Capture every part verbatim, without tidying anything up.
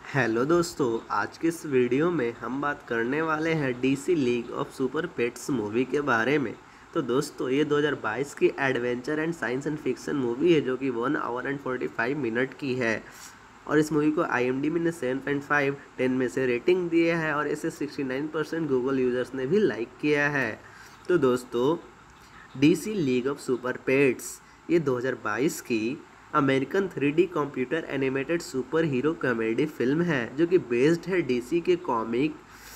Hello दोस्तों, आज के इस वीडियो में हम बात करने वाले हैं DC league of super pets movie के बारे में। तो दोस्तों, ये दो हज़ार बाईस की adventure and science and fiction movie है जो कि one hour and forty five minute की है। और इस मूवी को आईएमडीबी ने सेवन पॉइंट फाइव टेन में से रेटिंग दिया है और इसे sixty nine percent Google users ने भी लाइक किया है। तो दोस्तों, DC league of super pets ये दो हज़ार बाईस की American three D computer animated super hero comedy film है जो कि बेस्ड है डीसी के comic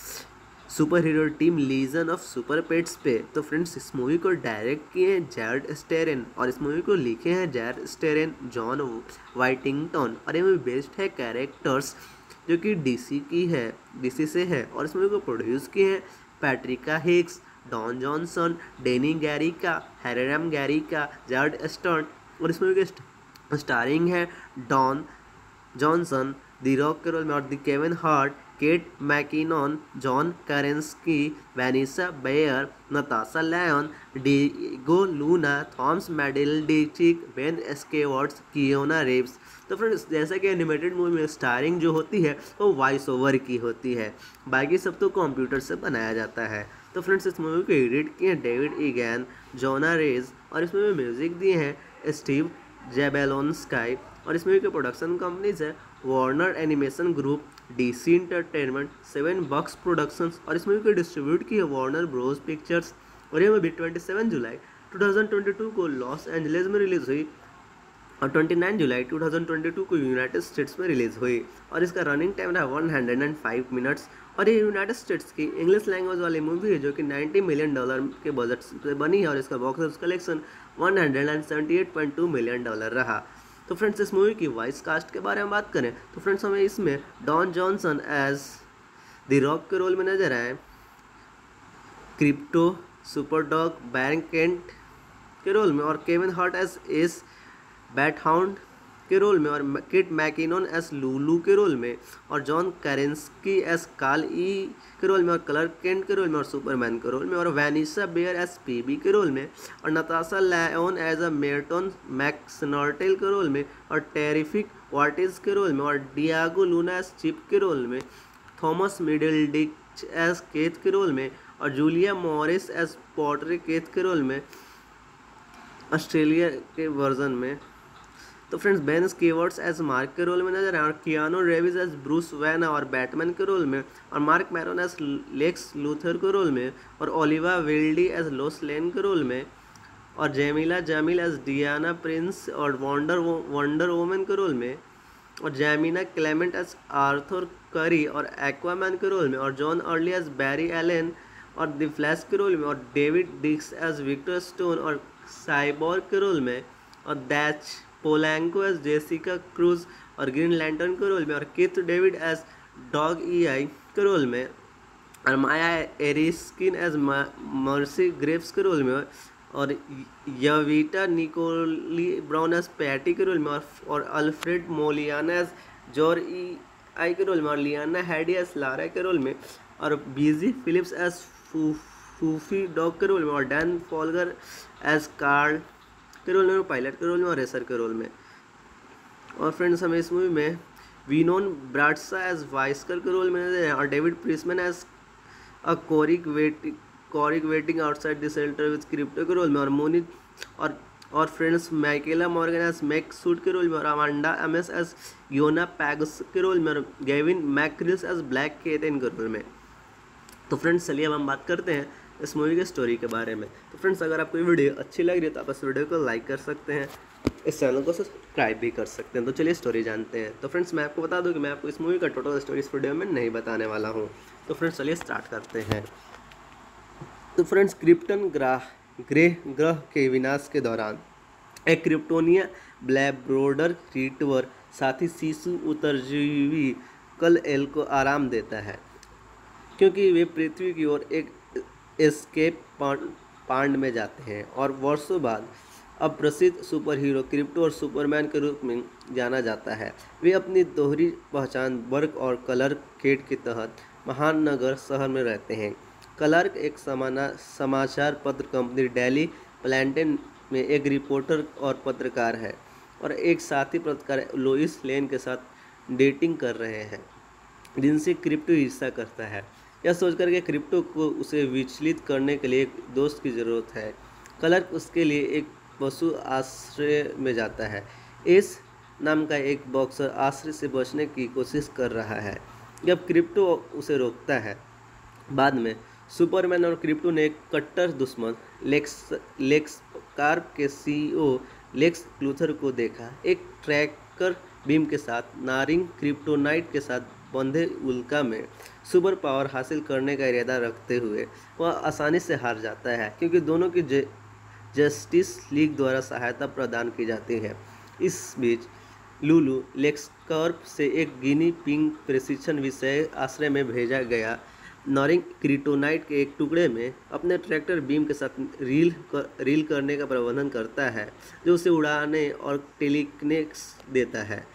super hero team legion of super pets पे। तो फ्रेंड्स, इस मूवी को डायरेक्ट किए हैं जैरेड स्टेरन और इस मूवी को लिखे हैं जैरेड स्टेरन, जॉन वाइटिंगटन। और ये मूवी बेस्ड है कैरेक्टर्स जो कि डीसी की है डीसी से है। और इस मूवी को प्रोड्यूस किए हैं पैट्रिका हिक्स, डॉन जॉनसन, डेनी Garcia, Hiram Garcia, Jared Stern. और इस मूवी के स्टारिंग है डॉन जॉनसन द रॉक के रोल में और the Kevin Hart, Kate McKinnon, John Krasinski, Vanessa Bayer, Natasha Lyonne, Diego Luna, Thomas Middleditch, Ben Schwartz, Keanu Reeves. तो friends, जैसा कि एनिमेटेड मूवी में स्टारिंग जो होती है वो वॉइस ओवर की होती है, बाकी सब तो कंप्यूटर से बनाया जाता है। तो फ्रेंड्स, इस मूवी को एडिट किए हैं डेविड ईगैन, जोना रेज और इसमें म्यूजिक दिए हैं स्टीव जेबेलोनस्काई। और इस मूवी के प्रोडक्शन कंपनीज है Warner Animation Group, DC Entertainment, Seven Bucks Productions. और इस मूवी को डिस्ट्रीब्यूट की है वार्नर ब्रोस पिक्चर्स। और ये मूवी सत्ताईस जुलाई दो हज़ार बाईस को लॉस एंजलिस में रिलीज हुई और उनतीस जुलाई दो हज़ार बाईस को यूनाइटेड स्टेट्स में रिलीज हुई। और इसका रनिंग टाइम रहा एक सौ पाँच मिनट्स। और ये यूनाइटेड स्टेट्स की इंग्लिश लैंग्वेज वाली मूवी है जो कि नब्बे मिलियन डॉलर के बजट से बनी है और इसका बॉक्स ऑफिस कलेक्शन एक सौ अठहत्तर पॉइंट दो मिलियन डॉलर रहा। तो फ्रेंड्स, इस मूवी की वॉइस कास्ट के बारे में बात करें तो फ्रेंड्स, हमें इसमें don Johnson as the Rock के रोल में नजर आए, Krypto super dog Baron Kent के रोल में, और Kevin Hart as Ace Bat Hound के रोल में, और किट मैकिनॉन एस लूलू के रोल में, और जॉन कैरेंस्की एस काल ई के रोल में, और क्लार्क केंट के रोल में, और सुपरमैन के रोल में, और वैनिसा बेयर एस पीबी के रोल में, और Natasha Lyonne as a Merton McSnurtle के रोल में, और टेरिफिक वाटिस के रोल में, और डियागो लूना एस चिप के रोल में, थॉमस मिडलडिच एस केथ के रोल में, और Julia Morris as pottery Keith के रोल में ऑस्ट्रेलिया के वर्जन में। तो friends, Ben Schwartz as Mark के रोल में नजर आए, और Keanu Reeves as Bruce Wayne और बैटमैन के रोल में, और Marc Maron as Lex Luthor के रोल में, और Olivia Wilde as Lois Lane के रोल में, और Jameela Jamil as Diana Prince और वंडर वंडर वोमन के रोल में, और जैमिना क्लेमेंट एज आर्थर करी और एक्वामैन के रोल में, और John Early as Barry Allen और द फ्लैश के रोल में, और David Diggs as Victor Stone और साइबोर्ग के रोल में, और Dascha Polanco as Jessica Cruz और ग्रीन लैंटर्न के रोल में, और Keith David as dog E I के रोल में, और Maya Erskine as Mercy Graves के रोल में, और Yvette Nicole Brown as Patty के रोल में, और, और Alfred मोलियाना as Jor E I के रोल में, और लियाना हैडी एज लारा के रोल में, और बीजी फिलिप्स एज फूफी डॉग के रोल में, और डैन फॉलगर एज कार्ल के रोल में, पायलट के रोल में, और रेसर के रोल में। और फ्रेंड्स, हमें इस मूवी में विनोन ब्राडसा एज वाइस्कर के रोल में नजर आए, और David प्रिसमैन as a कोरिक waiting कोरिक waiting outside the shelter with Krypto के रोल में, और मोनी और और friends माइकेला Morgan as Mac suit के रोल में, और अमांडा एमएस एज योना पैगस के रोल में, और गेविन मैक्रिल्स एज ब्लैक केटन के रोल में। तो फ्रेंड्स, चलिए अब हम बात करते हैं इस मूवी के स्टोरी के बारे में। तो फ्रेंड्स, अगर आपको ये वीडियो अच्छी लग रही है तो आप इस वीडियो को लाइक कर सकते हैं, इस चैनल को सब्सक्राइब भी कर सकते हैं। तो चलिए स्टोरी जानते हैं। तो फ्रेंड्स, मैं आपको बता दूं कि मैं आपको इस मूवी का टोटल स्टोरी इस वीडियो में नहीं बताने वाला हूं। तो फ्रेंड्स, चलिए स्टार्ट करते हैं। तो फ्रेंड्स, क्रिप्टन ग्रह ग्रह ग्रह के विनाश के दौरान एक क्रिप्टोनिया ब्लैब्रोडर रिट्रीवर साथी शिशु उत्तरजीवी कल एल को आराम देता है क्योंकि वे पृथ्वी की ओर एक एस्केप पांड में जाते हैं, और वर्षों बाद अब प्रसिद्ध सुपर हीरो क्रिप्टो और सुपरमैन के रूप में जाना जाता है। वे अपनी दोहरी पहचान वर्क और क्लार्क केंट के तहत महान नगर शहर में रहते हैं। क्लार्क एक समाना समाचार पत्र कंपनी डेली प्लैंटन में एक रिपोर्टर और पत्रकार है, और एक साथी पत्रकार लोइस लेन के साथ डेटिंग कर रहे हैं। जिनसे क्रिप्टो ईर्ष्या करता है। यह सोचकर कि क्रिप्टो को उसे विचलित करने के लिए एक दोस्त की ज़रूरत है। क्लर्क उसके लिए एक पशु आश्रय में जाता है। एस नाम का एक बॉक्सर आश्रय से बचने की कोशिश कर रहा है जब क्रिप्टो उसे रोकता है। बाद में सुपरमैन और क्रिप्टो ने एक कट्टर दुश्मन लेक्स लेक्स कार्प के सीईओ लेक्स लूथर को देखा, एक ट्रैकर बीम के साथ नारिंग क्रिप्टोनाइट के साथ बंधे उल्का में सुपर पावर हासिल करने का इरादा रखते हुए वह आसानी से हार जाता है क्योंकि दोनों की ज- जस्टिस लीग द्वारा सहायता प्रदान की जाती है। इस बीच लुलू लेक्सकॉर्प से एक गिनी पिंग प्रशिक्षण विषय आश्रय में भेजा गया नॉरिंग क्रिप्टोनाइट के एक टुकड़े में अपने ट्रैक्टर बीम के साथ रील कर, रील करने का प्रबंधन करता है जो उसे उड़ाने और टेलीकिनेक्स देता है।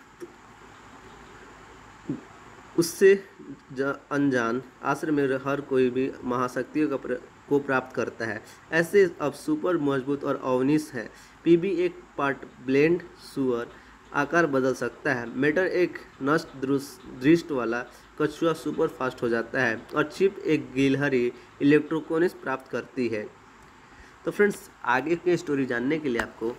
उससे ज- अनजान आश्रम में हर कोई भी महाशक्तियों का प्र, को प्राप्त करता है। ऐसे अब सुपर मजबूत और अवनिश है। पीबी एक पार्ट ब्लेंड सुअर आकार बदल सकता है। मेटर एक नष्ट दृश- दृष्ट वाला कछुआ सुपर फास्ट हो जाता है और चिप एक गिलहरी इलेक्ट्रोकोनिस प्राप्त करती है। तो फ्रेंड्स, आगे की स्टोरी जानने के लिए आपको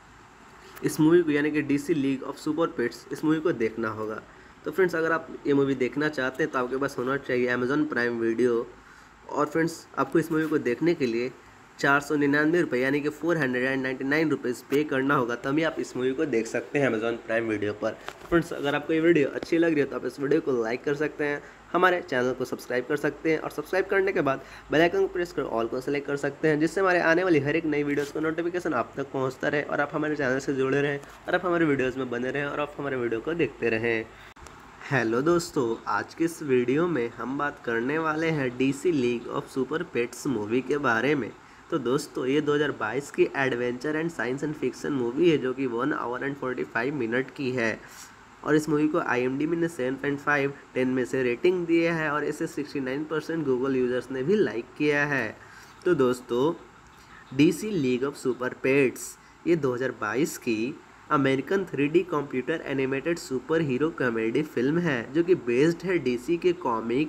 इस मूवी को यानी कि DC league of super pets इस मूवी को देखना होगा। तो फ्रेंड्स, अगर आप ये मूवी देखना चाहते हैं तो आपके पास होना चाहिए अमेजॉन प्राइम वीडियो। और फ्रेंड्स, आपको इस मूवी को देखने के लिए चार सौ निन्यानवे रुपये यानी कि four hundred and ninety nine rupees pay करना होगा, तभी आप इस मूवी को देख सकते हैं अमेजॉन प्राइम वीडियो पर। फ्रेंड्स, अगर आपको ये वीडियो अच्छी लग रही है तो आप इस वीडियो को लाइक कर सकते हैं, हमारे चैनल को सब्सक्राइब कर सकते हैं और सब्सक्राइब करने के बाद बेल आइकन को प्रेस कर ऑल को सेलेक्ट कर सकते हैं, जिससे हमारे आने वाली हर एक नई वीडियोस का नोटिफिकेशन आप तक पहुंचता रहे और आप हमारे चैनल से जुड़े रहें और आप हमारे वीडियोस में बने रहें और आप हमारे वीडियो को देखते रहें। हेलो दोस्तों, आज के इस वीडियो में हम बात करने वाले हैं DC league of super pets movie के बारे में। तो दोस्तों, ये दो हज़ार बाईस की adventure and science and fiction movie है जो कि one hour and forty five minute की है। और इस मूवी को आईएमडीबी ने सेवन पॉइंट फाइव टेन में से रेटिंग दिया है और इसे sixty nine percent Google users ने भी लाइक किया है। तो दोस्तों, DC league of super pets ये दो हज़ार बाईस की American three D computer animated super hero comedy film है जो कि बेस्ड है डीसी के comic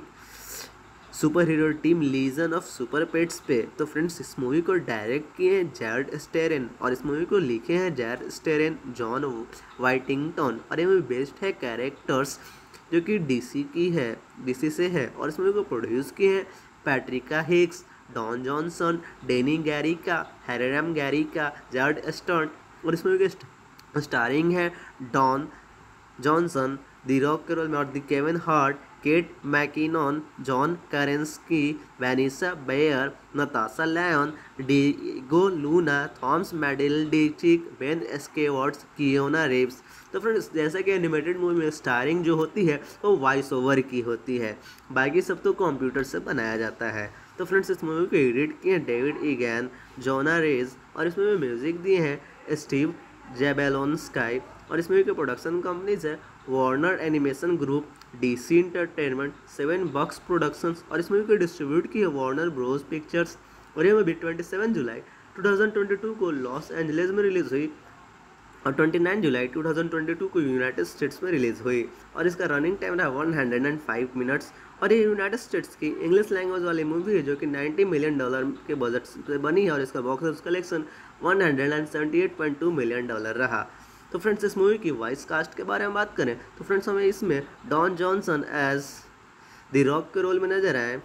super hero team legion of super pets पे। तो फ्रेंड्स, इस मूवी को डायरेक्ट किए हैं जैरेड स्टेरन और इस मूवी को लिखे हैं जैरेड स्टेरन, जॉन वाइटिंगटन और ये मूवी बेस्ड है कैरेक्टर्स जो कि डीसी की है डीसी से है। और इस मूवी को प्रोड्यूस किए हैं पैट्रिका हिक्स, डॉन जॉनसन, डेनी Garcia, Hiram Garcia, Jared Stern. और इस मूवी के स्टारिंग है डॉन जॉनसन द रॉक के रोल में और the Kevin Hart, Kate McKinnon, John Krasinski, Vanessa Bayer, Natasha Lyonne, Diego Luna, Thomas Middleditch, Ben Schwartz, Keanu Reeves. तो friends, जैसा कि एनिमेटेड मूवी में स्टारिंग जो होती है वो वॉइस ओवर की होती है, बाकी सब तो कंप्यूटर से बनाया जाता है। तो फ्रेंड्स, इस मूवी को एडिट किए हैं डेविड ईगैन, जोना रेज और इस मूवी में म्यूजिक दिए हैं स्टीव जेबेलोनस्काई। और इस मूवी के प्रोडक्शन कंपनीज है Warner Animation Group, DC Entertainment, Seven box Productions और इस मूवी को डिस्ट्रीब्यूट की है वार्नर ब्रोस पिक्चर्स। और ये मूवी सत्ताईस जुलाई दो हज़ार बाईस को लॉस एंजलिस में रिलीज हुई और उनतीस जुलाई दो हज़ार बाईस को यूनाइटेड स्टेट्स में रिलीज हुई और इसका रनिंग टाइम रहा एक सौ पाँच मिनट्स। और ये यूनाइटेड स्टेट्स की इंग्लिश लैंग्वेज वाली मूवी है जो कि नब्बे मिलियन डॉलर के बजट से बनी है और इसका बॉक्स ऑफिस कलेक्शन एक सौ अठहत्तर पॉइंट दो मिलियन डॉलर रहा। तो फ्रेंड्स, इस मूवी की वॉइस कास्ट के बारे में बात करें तो फ्रेंड्स, हमें इसमें don Johnson as the Rock के रोल में नजर आए,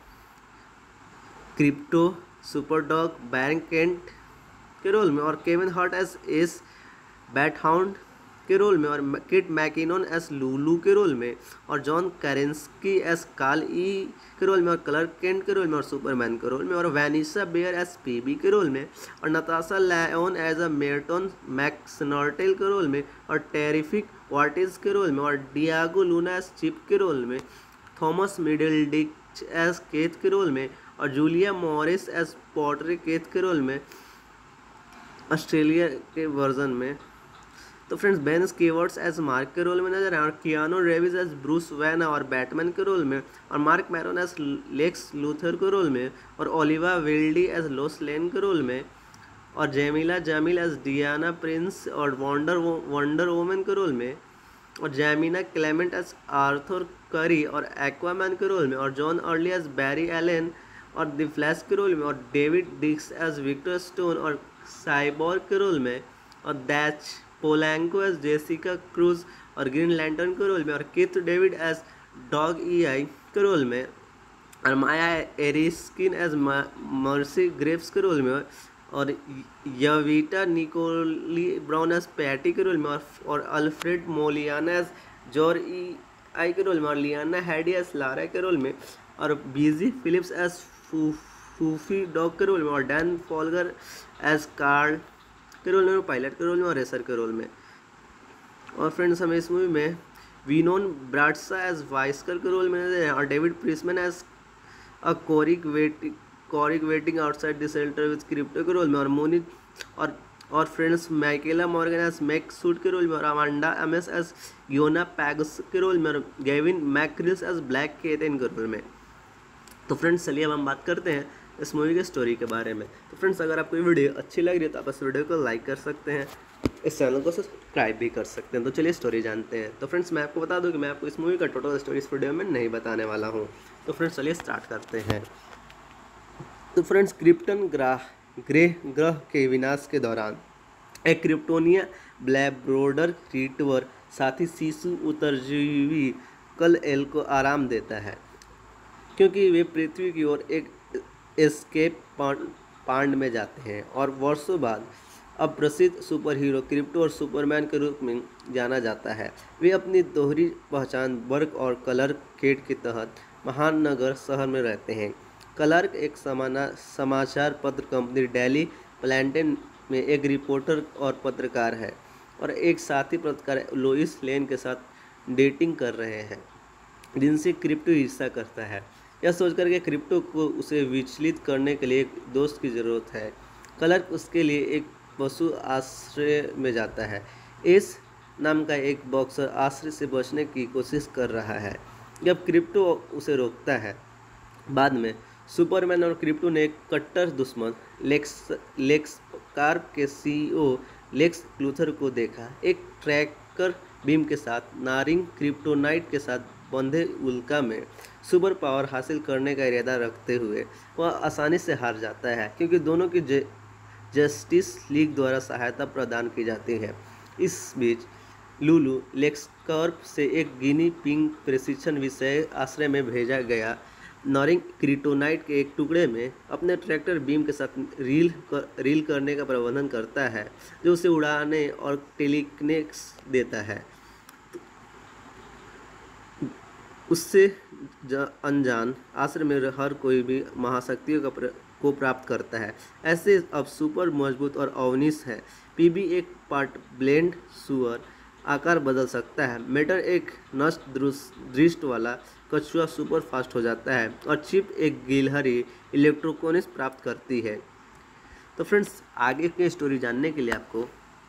क्रिप्टो सुपरडॉग बैंक केंट के रोल में और Kevin Hart as Ace Bathound के रोल में और किट मैकिनॉन एस लूलू के रोल में और जॉन करेंस्की एस काल ई के रोल में और क्लर्क केंट के रोल में और सुपरमैन के रोल में और वैनिसा बेयर एस पीबी के रोल में और Natasha Lyonne as a Merton McSnurtle के रोल में और टेरिफिक वाटिस के रोल में और डियागो लूना एस चिप के रोल में, थॉमस मिडलडिच एस केथ के रोल में और जूलिया मॉरिस एस पॉटरे केथ के रोल में ऑस्ट्रेलिया के वर्जन में। तो friends, Ben Schwartz as Mark के रोल में नजर आए और Keanu Reeves as Bruce Wayne और बैटमैन के रोल में और Marc Maron as Lex Luthor के रोल में और Olivia Wilde as Lois Lane के रोल में और Jameela Jamil as Diana Prince और वंडर वंडर वुमन के रोल में और जैमिना क्लेमेंट एज आर्थर करी और एक्वामैन के रोल में, और John Early as Barry Allen और द फ्लैश के रोल में, और David Diggs as Victor Stone और साइबोर्ग के रोल में, और Dascha Polanco as Jessica Cruz और ग्रीन लैंटर्न के रोल में, और Keith David as dog E I के रोल में, और Maya Erskine as Mercy Graves के रोल में, और Yvette Nicole Brown as Patty के रोल में, और, और Alfred मोलियाना as Jor E I के रोल में, और लियाना हैडी एज लारा के रोल में, और बीजी फिलिप्स एज फू फूफी डॉग के रोल में, और डैन फॉलगर एज कार्ल के रोल में, और पायलट के रोल में, और रेसर के रोल में। और फ्रेंड्स हमें इस मूवी में विनोन ब्राडसा एज वाइस्कर के रोल में नजर आए, और David प्रिसमैन as a कोरिक waiting कोरिक waiting outside the shelter with Krypto के रोल में, और मोनी और और friends माइकेला Morgan as Mac suit के रोल में, और अमांडा एमएस एज योना पैग्स के रोल में, और गेविन मैक्रिल्स एज ब्लैक केथन के रोल में। तो फ्रेंड्स चलिए अब हम बात करते हैं इस मूवी के स्टोरी के बारे में। तो फ्रेंड्स अगर आपको ये वीडियो अच्छी लग रही है तो आप इस वीडियो को लाइक कर सकते हैं, इस चैनल को सब्सक्राइब भी कर सकते हैं। तो चलिए स्टोरी जानते हैं। तो फ्रेंड्स मैं आपको बता दूं कि मैं आपको इस मूवी का टोटल स्टोरी इस वीडियो में नहीं बताने वाला हूं। तो फ्रेंड्स चलिए स्टार्ट करते हैं। तो फ्रेंड्स क्रिप्टन ग्रह ग्रह ग्रह के विनाश के दौरान एक क्रिप्टोनिया ब्लैब्रोडर रिट्रीवर साथी शिशु उत्तरजीवी कल एल को आराम देता है, क्योंकि वे पृथ्वी की ओर एक एस्केप पांड में जाते हैं और वर्षों बाद अब प्रसिद्ध सुपर हीरो क्रिप्टो और सुपरमैन के रूप में जाना जाता है। वे अपनी दोहरी पहचान वर्क और कलर केट के तहत महान नगर शहर में रहते हैं। क्लार्क एक समाना समाचार पत्र कंपनी डेली प्लैंटन में एक रिपोर्टर और पत्रकार है और एक साथी पत्रकार लोइस लेन के साथ डेटिंग कर रहे हैं, जिनसे क्रिप्टो ईर्ष्या करता है। यह सोचकर कि क्रिप्टो को उसे विचलित करने के लिए एक दोस्त की ज़रूरत है, क्लार्क उसके लिए एक पशु आश्रय में जाता है। एस नाम का एक बॉक्सर आश्रय से बचने की कोशिश कर रहा है जब क्रिप्टो उसे रोकता है। बाद में सुपरमैन और क्रिप्टो ने एक कट्टर दुश्मन लेक्स लेक्स कार्प के सीईओ लेक्स लूथर को देखा, एक ट्रैकर बीम के साथ नारिंग क्रिप्टोनाइट के साथ बंधे उल्का में सुपर पावर हासिल करने का इरादा रखते हुए वह आसानी से हार जाता है, क्योंकि दोनों की जस्टिस लीग द्वारा सहायता प्रदान की जाती है। इस बीच लुलू लेक्सकॉर्प से एक गिनी पिंग प्रशिक्षण विषय आश्रय में भेजा गया नॉरिंग क्रिप्टोनाइट के एक टुकड़े में अपने ट्रैक्टर बीम के साथ रील कर, रील करने का प्रबंधन करता है, जो उसे उड़ाने और टेलीकिनेसिस देता है। उससे अनजान आश्रय में हर कोई भी महाशक्तियों का प्र, को प्राप्त करता है। ऐसे अब सुपर मजबूत और अवनिश है। पीबी एक पार्ट ब्लेंड सुअर आकार बदल सकता है। मेटर एक नष्ट दृष्टि वाला कछुआ सुपर फास्ट हो जाता है और चिप एक गिलहरी इलेक्ट्रोकोनिस प्राप्त करती है। तो फ्रेंड्स आगे की स्टोरी जानने के लिए आपको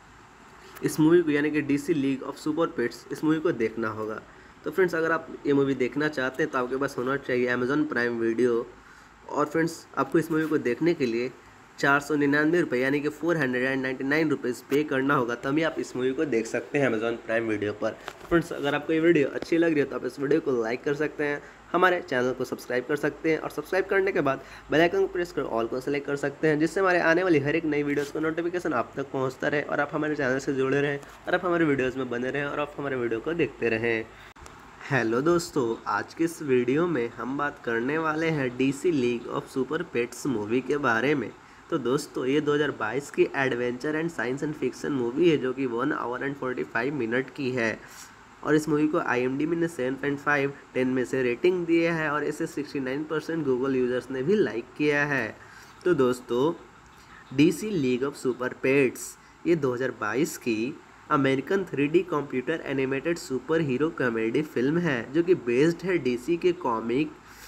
इस मूवी को यानी कि DC league of super pets इस मूवी को देखना होगा। तो फ्रेंड्स अगर आप ये मूवी देखना चाहते हैं तो आपके पास होना चाहिए अमेज़ॉन प्राइम वीडियो। और फ्रेंड्स आपको इस मूवी को देखने के लिए चार सौ निन्यानवे रुपये यानी कि four hundred and ninety nine rupees pay करना होगा, तभी आप इस मूवी को देख सकते हैं अमेज़ॉन प्राइम वीडियो पर। फ्रेंड्स अगर आपको ये वीडियो अच्छी लग रही है तो आप इस वीडियो को लाइक कर सकते हैं, हमारे चैनल को सब्सक्राइब कर सकते हैं और सब्सक्राइब करने के बाद बेल आइकन को प्रेस कर ऑल को सेलेक्ट कर सकते हैं, जिससे हमारे आने वाली हर एक नई वीडियोज़ का नोटिफिकेशन आप तक पहुँचता रहे और आप हमारे चैनल से जुड़े रहें और आप हमारे वीडियोज़ में बने रहें और आप हमारे वीडियो को देखते रहें। हेलो दोस्तों, आज के इस वीडियो में हम बात करने वाले हैं DC league of super pets movie के बारे में। तो दोस्तों ये दो हज़ार बाईस की adventure and science and fiction movie है, जो कि one hour and forty five minute की है और इस मूवी को आईएमडीबी ने सेवन पॉइंट फाइव टेन में से रेटिंग दिया है और इसे sixty nine percent Google users ने भी लाइक किया है। तो दोस्तों DC league of super pets ये दो हज़ार बाईस की American three D computer animated super hero comedy film है, जो कि बेस्ड है डीसी के comic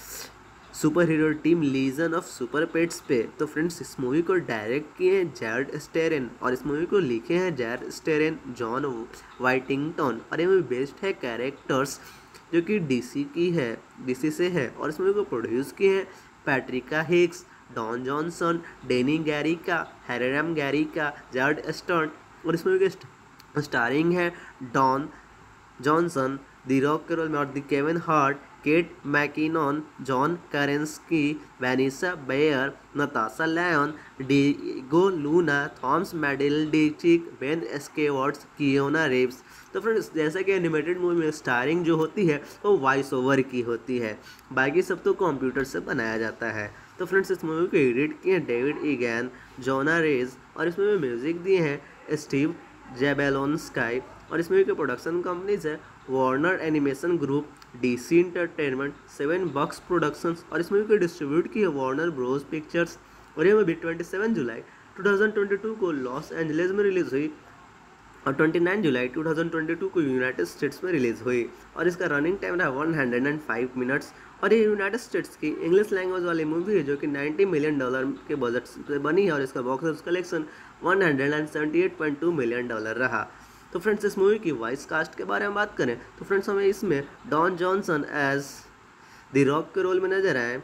super hero team legion of super pets पे। तो फ्रेंड्स इस मूवी को डायरेक्ट किए हैं जैरेड स्टेरन और इस मूवी को लिखे हैं जैरेड स्टेरन, जॉन वाइटिंगटन और ये मूवी बेस्ड है कैरेक्टर्स जो कि डीसी की है डीसी से है और इस मूवी को प्रोड्यूस किए हैं पैट्रिका हिक्स, डॉन जॉनसन, डेनी Garcia, Hiram Garcia, Jared Stern और इस मूवी के स्टारिंग है डॉन जॉनसन द रॉक के रोल में, और the Kevin Hart, Kate McKinnon, John Krasinski, Vanessa Bayer, Natasha Lyonne, Diego Luna, Thomas Middleditch, Ben Schwartz, Keanu Reeves. तो friends जैसा कि एनिमेटेड मूवी में स्टारिंग जो होती है वो वॉइस ओवर की होती है, बाकी सब तो कंप्यूटर से बनाया जाता है। तो फ्रेंड्स इस मूवी को एडिट किए हैं डेविड ईगैन, जोना रेज, और इसमें में म्यूजिक दिए हैं स्टीव जेबेलोनस्काई, और इस मूवी के प्रोडक्शन कंपनीज है Warner Animation Group, DC Entertainment, Seven Bucks Productions, और इस मूवी को डिस्ट्रीब्यूट की है वार्नर ब्रोस पिक्चर्स। और ये मूवी सत्ताईस जुलाई दो हज़ार बाईस को लॉस एंजलिस में रिलीज हुई और उनतीस जुलाई दो हज़ार बाईस को यूनाइटेड स्टेट्स में रिलीज हुई, और इसका रनिंग टाइम रहा एक सौ पाँच मिनट्स। और ये यूनाइटेड स्टेट्स की इंग्लिश लैंग्वेज वाली मूवी है जो कि नब्बे मिलियन डॉलर के बजट से बनी है, और इसका बॉक्स ऑफिस कलेक्शन एक सौ अठहत्तर पॉइंट दो मिलियन डॉलर रहा। तो फ्रेंड्स इस मूवी की वॉइस कास्ट के बारे में बात करें तो फ्रेंड्स हमें इसमें don Johnson as the Rock के रोल में नजर आए,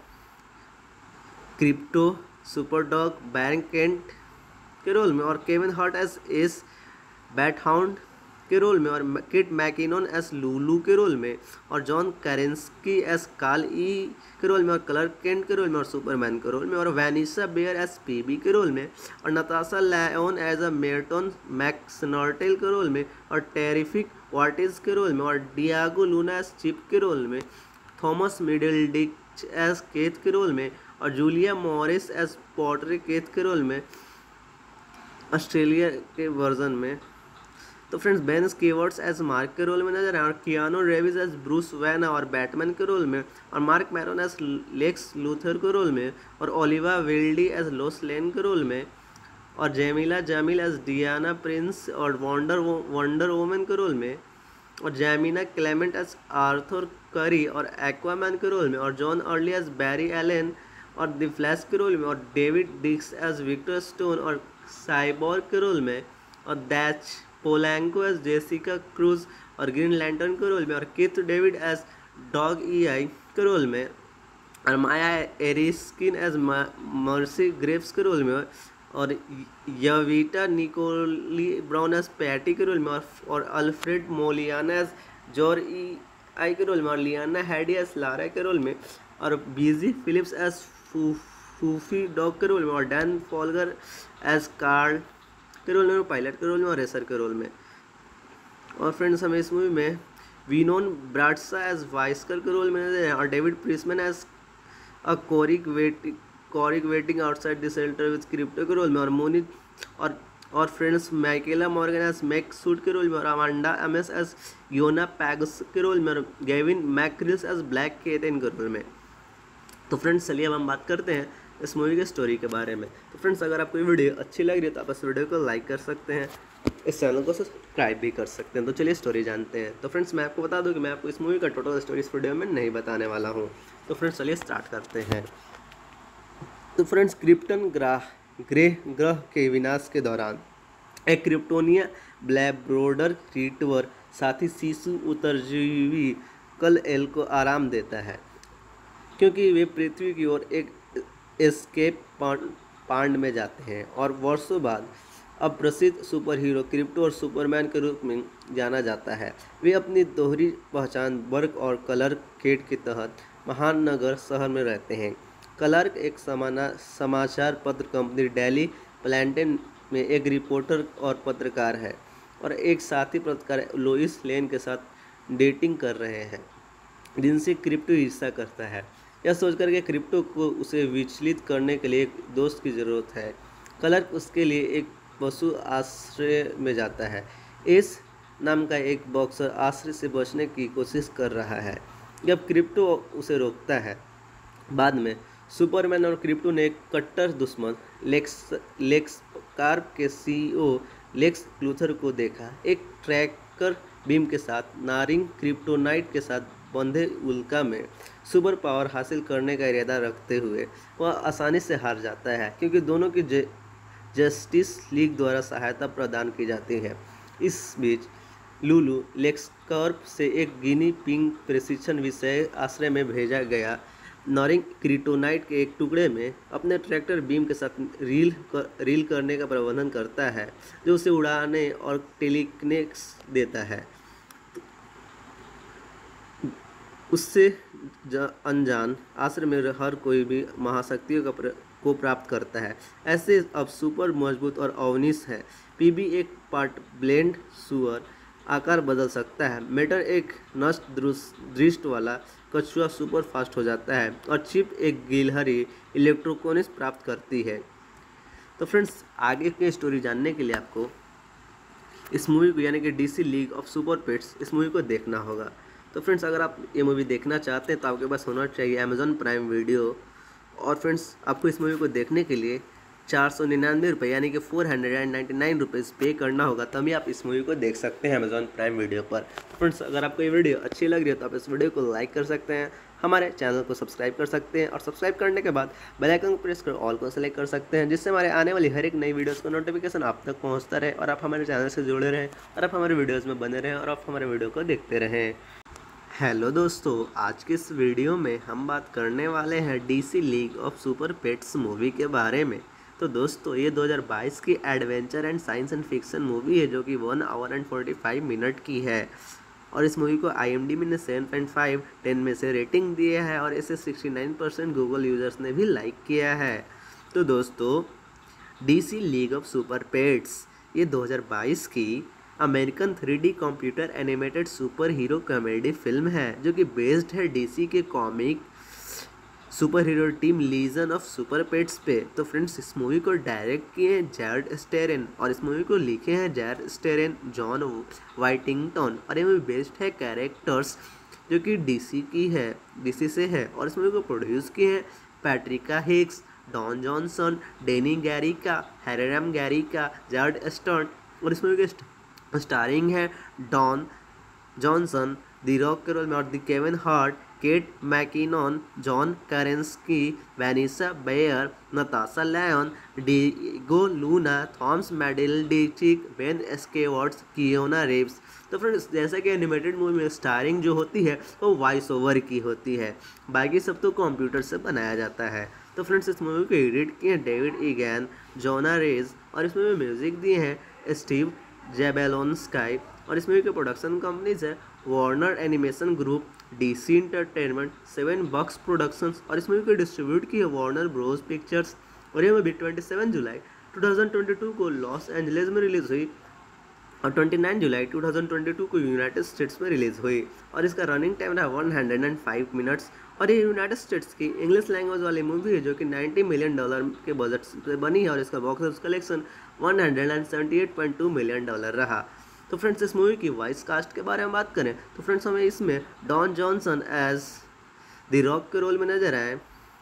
क्रिप्टो सुपरडॉग बैरन केंट के रोल में, और Kevin Hart as Ace Bathound के रोल में, और किट मैकिनॉन एस लूलू के रोल में, और जॉन करेंस्की एस काल ई के रोल में, और क्लर्क केंट के रोल में, और सुपरमैन के रोल में, और वैनिसा बेयर एस पीबी के रोल में, और Natasha Lyonne as a Merton McSnurtle के रोल में, और टेरिफिक वार्टिज के रोल में, और डियागो लूना एस चिप के रोल में, थॉमस मिडलडिच एस केथ के रोल में, और जूलिया मॉरिस एस पॉटरे केथ के रोल में ऑस्ट्रेलिया के वर्जन में। तो friends Ben Schwartz as Mark के रोल में नजर आए, और Keanu Reeves as Bruce Wayne और बैटमैन के रोल में, और Marc Maron as Lex Luthor के रोल में, और Olivia Wilde as Lois Lane के रोल में, और Jameela Jamil as Diana Prince और वंडर वंडर वोमन के रोल में, और जैमिना क्लेमेंट एज आर्थर करी और एक्वामैन के रोल में, और John Early as Barry Allen और द फ्लैश के रोल में, और David Diggs as Victor Stone और साइबोर्ग के रोल में, और Dascha Polanco as Jessica Cruz और ग्रीन लैंटर्न के रोल में, और Keith David as dog E I के रोल में, और Maya Erskine as Mercy Graves के रोल में, और Yvette Nicole Brown as Patty के रोल में, और, और Alfred मोलियाना as Jor E I के रोल में, और लियाना हैडी एज लारा के रोल में, और बीजी फिलिप्स एज फूफी डॉग के रोल में, और डैन फॉलगर एज कार्ल के रोल में, पायलट के रोल में, और रेसर के रोल में। और फ्रेंड्स हमें इस मूवी में विनोन ब्राडसा एज वाइस्कर के रोल में नजर आए, और David प्रिसमैन as a कोरिक waiting कोरिक waiting outside the shelter with Krypto के रोल में, और मोनी और और friends माइकेला Morgan as Mac suit के रोल में, और अमांडा एमएस एज योना पैग्स के रोल में, और गेविन मैक्रिल्स एज ब्लैक केटन के रोल में। तो फ्रेंड्स चलिए अब हम बात करते हैं इस मूवी के स्टोरी के बारे में। तो फ्रेंड्स अगर आपको ये वीडियो अच्छी लग रही है तो आप इस वीडियो को लाइक कर सकते हैं, इस चैनल को सब्सक्राइब भी कर सकते हैं। तो चलिए स्टोरी जानते हैं। तो फ्रेंड्स मैं आपको बता दूं कि मैं आपको इस मूवी का टोटल स्टोरी इस वीडियो में नहीं बताने वाला हूं। तो फ्रेंड्स चलिए स्टार्ट करते हैं। तो फ्रेंड्स क्रिप्टन ग्रह ग्रह ग्रह के विनाश के दौरान एक क्रिप्टोनिया ब्लैब्रोडर रिट्रीवर साथी शिशु उत्तरजीवी कल एल को आराम देता है क्योंकि वे पृथ्वी की ओर एक एस्केप पांड में जाते हैं, और वर्षों बाद अब प्रसिद्ध सुपर हीरो क्रिप्टो और सुपरमैन के रूप में जाना जाता है। वे अपनी दोहरी पहचान वर्क और क्लर्क केट के तहत महान नगर शहर में रहते हैं। क्लर्क एक समाना समाचार पत्र कंपनी डेली प्लैंटन में एक रिपोर्टर और पत्रकार है, और एक साथी पत्रकार लोइस लेन के साथ डेटिंग कर रहे हैं, जिनसे क्रिप्टो ईर्ष्या करता है। यह सोचकर के क्रिप्टो को उसे विचलित करने के लिए एक दोस्त की ज़रूरत है। क्लर्क उसके लिए एक पशु आश्रय में जाता है। एस नाम का एक बॉक्सर आश्रय से बचने की कोशिश कर रहा है जब क्रिप्टो उसे रोकता है। बाद में सुपरमैन और क्रिप्टो ने एक कट्टर दुश्मन लेक्स लेक्स कार्प के सीईओ लेक्स लूथर को देखा, एक ट्रैकर बीम के साथ नारिंग क्रिप्टोनाइट के साथ बंधे उल्का में सुपर पावर हासिल करने का इरादा रखते हुए वह आसानी से हार जाता है क्योंकि दोनों की जस्टिस लीग द्वारा सहायता प्रदान की जाती है। इस बीच लूलू लेक्सकॉर्प से एक गिनी पिंग प्रशिक्षण विषय आश्रय में भेजा गया नॉरिंग क्रिप्टोनाइट के एक टुकड़े में अपने ट्रैक्टर बीम के साथ रील कर, रील करने का प्रबंधन करता है, जो उसे उड़ाने और टेलीकिनेसिस देता है। उससे अनजान आश्रम में हर कोई भी महाशक्तियों का प्र, को प्राप्त करता है। ऐसे अब सुपर मजबूत और अवनिश है। पीबी एक पार्ट ब्लेंड सुअर आकार बदल सकता है। मेटर एक नष्ट दृष्ट वाला कछुआ सुपर फास्ट हो जाता है और चिप एक गिलहरी इलेक्ट्रोकोनिस प्राप्त करती है। तो फ्रेंड्स, आगे की स्टोरी जानने के लिए आपको इस मूवी को यानी कि DC league of super pets इस मूवी को देखना होगा। तो फ्रेंड्स, अगर आप ये मूवी देखना चाहते हैं तो आपके पास होना चाहिए अमेज़ॉन प्राइम वीडियो। और फ्रेंड्स, आपको इस मूवी को देखने के लिए चार सौ निन्यानवे रुपये यानी कि four hundred and ninety nine rupees pay करना होगा, तभी आप इस मूवी को देख सकते हैं अमेज़ॉन प्राइम वीडियो पर। फ्रेंड्स, अगर आपको ये वीडियो अच्छी लग रही है तो आप इस वीडियो को लाइक कर सकते हैं, हमारे चैनल को सब्सक्राइब कर सकते हैं और सब्सक्राइब करने के बाद बेल आइकन को प्रेस कर ऑल को सेलेक्ट कर सकते हैं, जिससे हमारे आने वाली हर एक नई वीडियोस का नोटिफिकेशन आप तक पहुंचता रहे और आप हमारे चैनल से जुड़े रहें और आप हमारे वीडियोस में बने रहें और आप हमारे वीडियो को देखते रहें। हेलो दोस्तों, आज के इस वीडियो में हम बात करने वाले हैं DC league of super pets movie के बारे में। तो दोस्तों, ये दो हज़ार बाईस की adventure and science and fiction movie है जो कि one hour and forty five minute की है और इस मूवी को आईएमडीबी ने सेवन पॉइंट फाइव टेन में से रेटिंग दिया है और इसे sixty nine percent Google users ने भी लाइक किया है। तो दोस्तों, DC league of super pets ये दो हज़ार बाईस की American three D computer animated super hero comedy film है जो कि बेस्ड है डीसी के comic super hero team legion of super pets पे। तो फ्रेंड्स, इस मूवी को डायरेक्ट किए हैं जैरेड स्टेरन और इस मूवी को लिखे हैं जैरेड स्टेरन, जॉन वाइटिंगटन और ये मूवी बेस्ड है कैरेक्टर्स जो कि डीसी की है डीसी से है। और इस मूवी को प्रोड्यूस किए हैं पैट्रिका हिक्स, डॉन जॉनसन, डेनी Garcia, Hiram Garcia, Jared Stern और इस मूवी के स्टारिंग है डॉन जॉनसन दी रॉक के रोल में और the Kevin Hart, Kate McKinnon, John Krasinski, Vanessa Bayer, Natasha Lyonne, Diego Luna, Thomas Middleditch, Ben Schwartz, Keanu Reeves. तो friends, जैसा कि एनिमेटेड मूवी में स्टारिंग जो होती है वो वॉइस ओवर की होती है, बाकी सब तो कंप्यूटर से बनाया जाता है। तो फ्रेंड्स, इस मूवी को एडिट किए हैं डेविड ईगैन, जोना रेज और इस मूवी में म्यूजिक दिए हैं स्टीव जेबेलोनस्काई और इस मूवी के प्रोडक्शन कंपनीज है Warner Animation Group, DC Entertainment, Seven Bucks Productions और इस मूवी को डिस्ट्रीब्यूट की है वार्नर ब्रोस पिक्चर्स। और ये मूवी सत्ताईस जुलाई दो हज़ार बाईस को लॉस एंजलिस में रिलीज हुई और उनतीस जुलाई दो हज़ार बाईस को यूनाइटेड स्टेट्स में रिलीज हुई और इसका रनिंग टाइम रहा वन हंड्रेड फाइव मिनट्स। और ये यूनाइटेड स्टेट्स की इंग्लिश लैंग्वेज वाली मूवी है जो कि नब्बे मिलियन डॉलर के बजट से बनी है और इसका box office collection one hundred seventy eight point two million dollar रहा। तो फ्रेंड्स, इस मूवी की वॉइस कास्ट के बारे में बात करें तो फ्रेंड्स, हमें इसमें don Johnson as the Rock के रोल में नजर आए,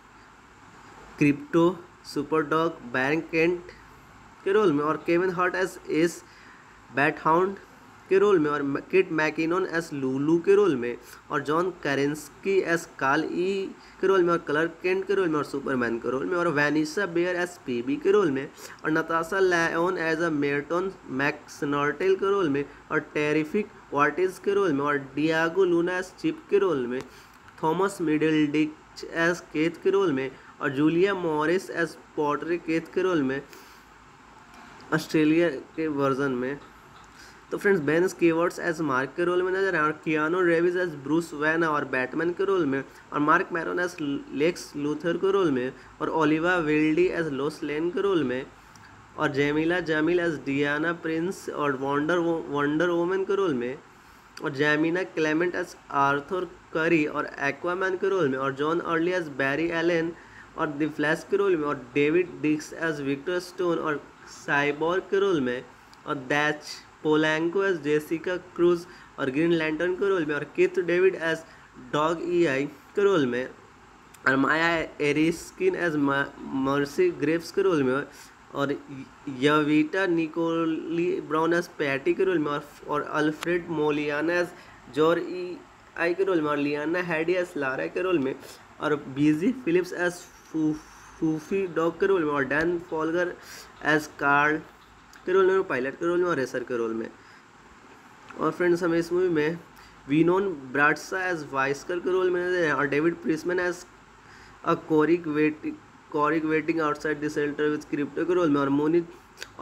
क्रिप्टो सुपरडॉग बैरन केंट के रोल में और Kevin Hart as Ace Bathound के रोल में और किट मैकिनॉन एस लूलू के रोल में और जॉन करेंस्की एस काल ई के रोल में और क्लार्क केंट के रोल में और सुपरमैन के रोल में और वैनिसा बेयर एस पीबी के रोल में और Natasha Lyonne as a Merton McSnurtle के रोल में और टेरिफिक वाटिस के रोल में और डियागो लूना एस चिप के रोल में, थॉमस मिडलडिच एस केथ के रोल में और Julia Morris as pottery Keith के रोल में ऑस्ट्रेलिया के वर्जन में। तो friends, Ben Schwartz as Mark के रोल में नजर आए और Keanu Reeves as Bruce Wayne और बैटमैन के रोल में और Marc Maron as Lex Luthor के रोल में और Olivia Wilde as Lois Lane के रोल में और Jameela Jamil as Diana Prince और वंडर वंडर वोमन के रोल में और जैमिना क्लेमेंट एज आर्थर करी और एक्वामैन के रोल में और John Early as Barry Allen और द फ्लैश के रोल में और David Diggs as Victor Stone और साइबोर्ग के रोल में और Dascha Polanco as Jessica Cruz और ग्रीन लैंटर्न के रोल में और Keith David as dog E I के रोल में और Maya Erskine as Mercy Graves के रोल में और Yvette Nicole Brown as Patty के रोल में और, और Alfred मोलियाना as Jor E I के रोल में और लियाना हैडी एज लारा के रोल में और बीजी फिलिप्स एज फूफी डॉग के रोल में और डैन फॉलगर एज कार्ल के रोल में और पायलट के रोल में और रेसर के रोल में। और फ्रेंड्स, हमें इस मूवी में विनोन ब्राडसा एज वाइस्कर के रोल में नजर आए और David प्रिसमैन as a कोरिक waiting कोरिक waiting outside the shelter with Krypto के रोल में और मोनी और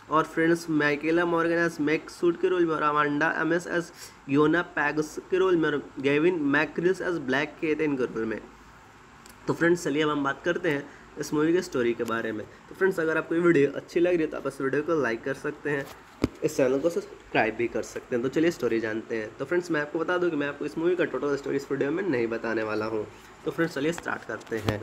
और friends माइकेला Morgan as Mac suit के रोल में और अमांडा एमएस एज योना पैग्स के रोल में और गेविन मैक्रिल्स एज ब्लैक केथन के रोल में। तो फ्रेंड्स चलिए अब हम बात करते हैं इस मूवी के स्टोरी के बारे में। तो फ्रेंड्स अगर आपको ये वीडियो अच्छी लग रही है तो आप इस वीडियो को लाइक कर सकते हैं, इस चैनल को सब्सक्राइब भी कर सकते हैं। तो चलिए स्टोरी जानते हैं। तो फ्रेंड्स मैं आपको बता दूं कि मैं आपको इस मूवी का टोटल स्टोरी इस वीडियो में नहीं बताने वाला हूं। तो फ्रेंड्स चलिए स्टार्ट करते हैं।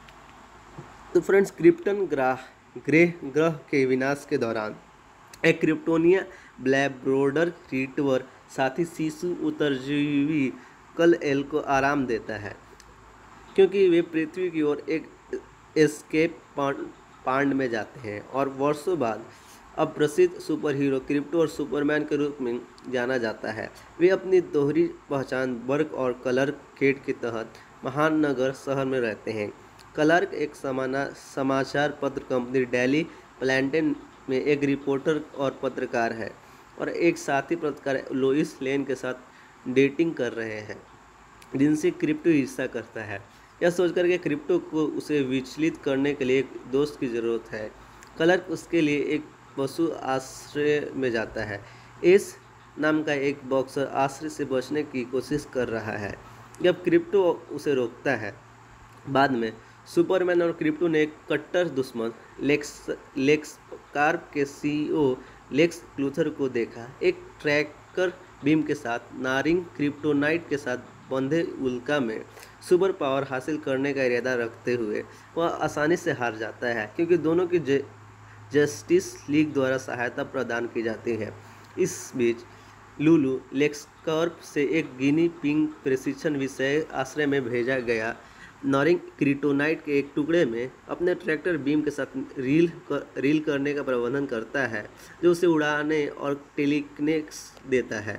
तो फ्रेंड्स क्रिप्टन ग्रह ग्रह ग्रह के विनाश के दौरान एक क्रिप्टोनिया ब्लैक ब्रोडर रिट्रीवर साथी शिशु उत्तरजीवी कल एल को आराम देता है, क्योंकि वे पृथ्वी की ओर एक एस्केप पांड में जाते हैं और वर्षों बाद अब प्रसिद्ध सुपर हीरो क्रिप्टो और सुपरमैन के रूप में जाना जाता है। वे अपनी दोहरी पहचान वर्क और कलर केट के तहत महान नगर शहर में रहते हैं। क्लार्क एक समाना समाचार पत्र कंपनी डेली प्लैंटेन में एक रिपोर्टर और पत्रकार है और एक साथी पत्रकार लोइस लेन के साथ डेटिंग कर रहे हैं, जिनसे क्रिप्टो ईर्ष्या करता है। यह सोचकर के क्रिप्टो को उसे विचलित करने के लिए एक दोस्त की ज़रूरत है। क्लार्क उसके लिए एक पशु आश्रय में जाता है। एस नाम का एक बॉक्सर आश्रय से बचने की कोशिश कर रहा है जब क्रिप्टो उसे रोकता है। बाद में सुपरमैन और क्रिप्टो ने एक कट्टर दुश्मन लेक्स लेक्स कार्प के सीईओ लेक्स क्लूथर को देखा, एक ट्रैकर बीम के साथ नारिंग क्रिप्टोनाइट के साथ बंधे उल्का में सुपर पावर हासिल करने का इरादा रखते हुए वह आसानी से हार जाता है, क्योंकि दोनों की जस्टिस लीग द्वारा सहायता प्रदान की जाती है। इस बीच लुलू लेक्सकॉर्प से एक गिनी पिंग प्रशिक्षण विषय आश्रय में भेजा गया नॉरिंग क्रिप्टोनाइट के एक टुकड़े में अपने ट्रैक्टर बीम के साथ रील कर, रील करने का प्रबंधन करता है, जो उसे उड़ाने और टेलीकिनेसिस देता है।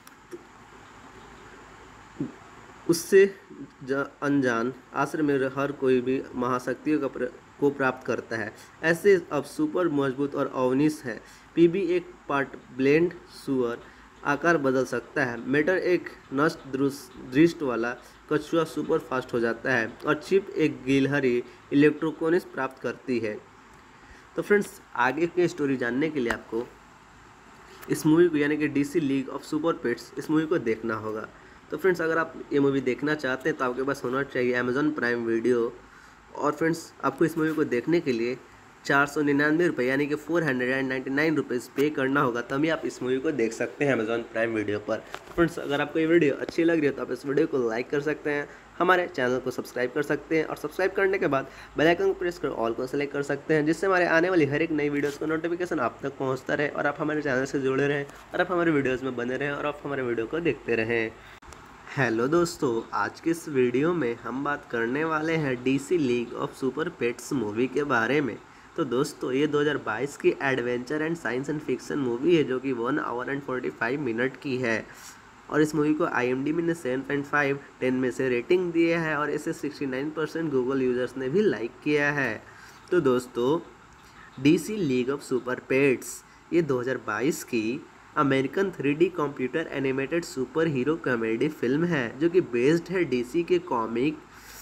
उससे अनजान आश्रय में हर कोई भी महाशक्तियों का प्र, को प्राप्त करता है। ऐसे अब सुपर मजबूत और अवनिश है। पीबी एक पार्ट ब्लेंड सुअर आकार बदल सकता है। मेटर एक नष्ट दृष्ट वाला कछुआ सुपर फास्ट हो जाता है और चिप एक गिलहरी इलेक्ट्रोकोनिस प्राप्त करती है। तो फ्रेंड्स आगे की स्टोरी जानने के लिए आपको इस मूवी को यानी कि DC league of super pets इस मूवी को देखना होगा। तो फ्रेंड्स अगर आप ये मूवी देखना चाहते हैं तो आपके पास होना चाहिए अमेज़ॉन प्राइम वीडियो। और फ्रेंड्स आपको इस मूवी को देखने के लिए चार सौ निन्यानवे रुपये यानी कि four hundred and ninety nine rupees pay करना होगा, तभी आप इस मूवी को देख सकते हैं अमेज़ॉन प्राइम वीडियो पर। फ्रेंड्स अगर आपको ये वीडियो अच्छी लग रही है तो आप इस वीडियो को लाइक कर सकते हैं, हमारे चैनल को सब्सक्राइब कर सकते हैं और सब्सक्राइब करने के बाद बेल आइकन को प्रेस कर ऑल को सेलेक्ट कर सकते हैं, जिससे हमारे आने वाली हर एक नई वीडियोज़ का नोटिफिकेशन आप तक पहुँचता रहे और आप हमारे चैनल से जुड़े रहें और आप हमारे वीडियोज़ में बने रहें और आप हमारे वीडियो को देखते रहें। हेलो दोस्तों, आज के इस वीडियो में हम बात करने वाले हैं DC league of super pets movie के बारे में। तो दोस्तों ये दो हज़ार बाईस की adventure and science and fiction movie है, जो कि one hour and forty five minute की है और इस मूवी को आईएमडीबी ने सेवन पॉइंट फाइव टेन में से रेटिंग दिया है और इसे sixty nine percent Google users ने भी लाइक किया है। तो दोस्तों DC league of super pets ये दो हज़ार बाईस की American three D computer animated super hero comedy film है, जो कि बेस्ड है डीसी के comic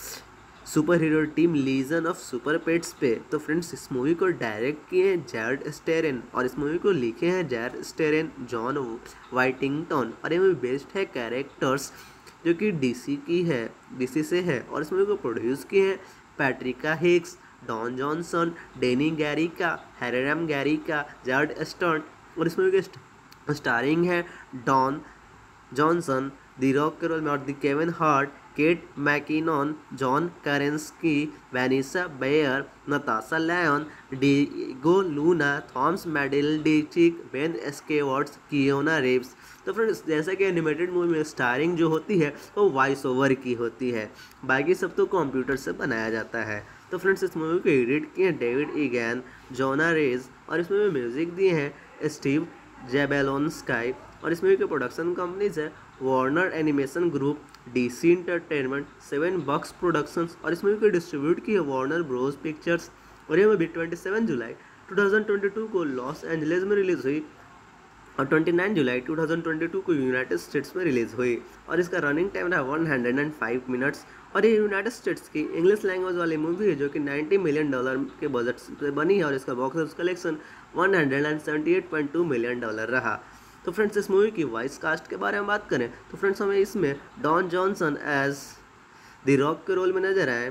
super hero team legion of super pets पे। तो फ्रेंड्स इस मूवी को डायरेक्ट किए हैं जैरेड स्टेरन और इस मूवी को लिखे हैं जैरेड स्टेरन, जॉन वाइटिंगटन और ये मूवी बेस्ड है कैरेक्टर्स जो कि डीसी की है डीसी से है और इस मूवी को प्रोड्यूस किए हैं पैट्रिका हिक्स, डॉन जॉनसन, डेनी Garcia, Hiram Garcia, Jared Stern और इस मूवी के स्टारिंग है डॉन जॉनसन दी रॉक के रोल में और the Kevin Hart, Kate McKinnon, John Krasinski, Vanessa Bayer, Natasha Lyonne, Diego Luna, Thomas Middleditch, Ben Schwartz, Keanu Reeves. तो friends जैसा कि एनिमेटेड मूवी में स्टारिंग जो होती है वो वॉइस ओवर की होती है, बाकी सब तो कंप्यूटर से बनाया जाता है। तो फ्रेंड्स इस मूवी को एडिट किए हैं डेविड ईगैन, जोना रेज और इस मूवी में म्यूजिक दिए हैं स्टीव जेबेलोन्स्काई और इस मूवी के प्रोडक्शन कंपनीज है Warner Animation Group, DC Entertainment, Seven Bucks Productions और इस मूवी को डिस्ट्रीब्यूट की है वार्नर ब्रोस पिक्चर्स और ये मूवी सत्ताईस जुलाई दो हज़ार बाईस को लॉस एंजलिस में रिलीज हुई और उनतीस जुलाई दो हज़ार बाईस को यूनाइटेड स्टेट्स में रिलीज हुई और इसका रनिंग टाइम रहा वन हंड्रेड फाइव मिनट्स और ये यूनाइटेड स्टेट्स की इंग्लिश लैंग्वेज वाली मूवी है, जो कि नब्बे मिलियन डॉलर के बजट से बनी है और इसका box office collection one hundred seventy eight point two million dollar रहा। तो फ्रेंड्स इस मूवी की वॉइस कास्ट के बारे में बात करें तो फ्रेंड्स हमें इसमें don Johnson as the Rock के रोल में नजर आए,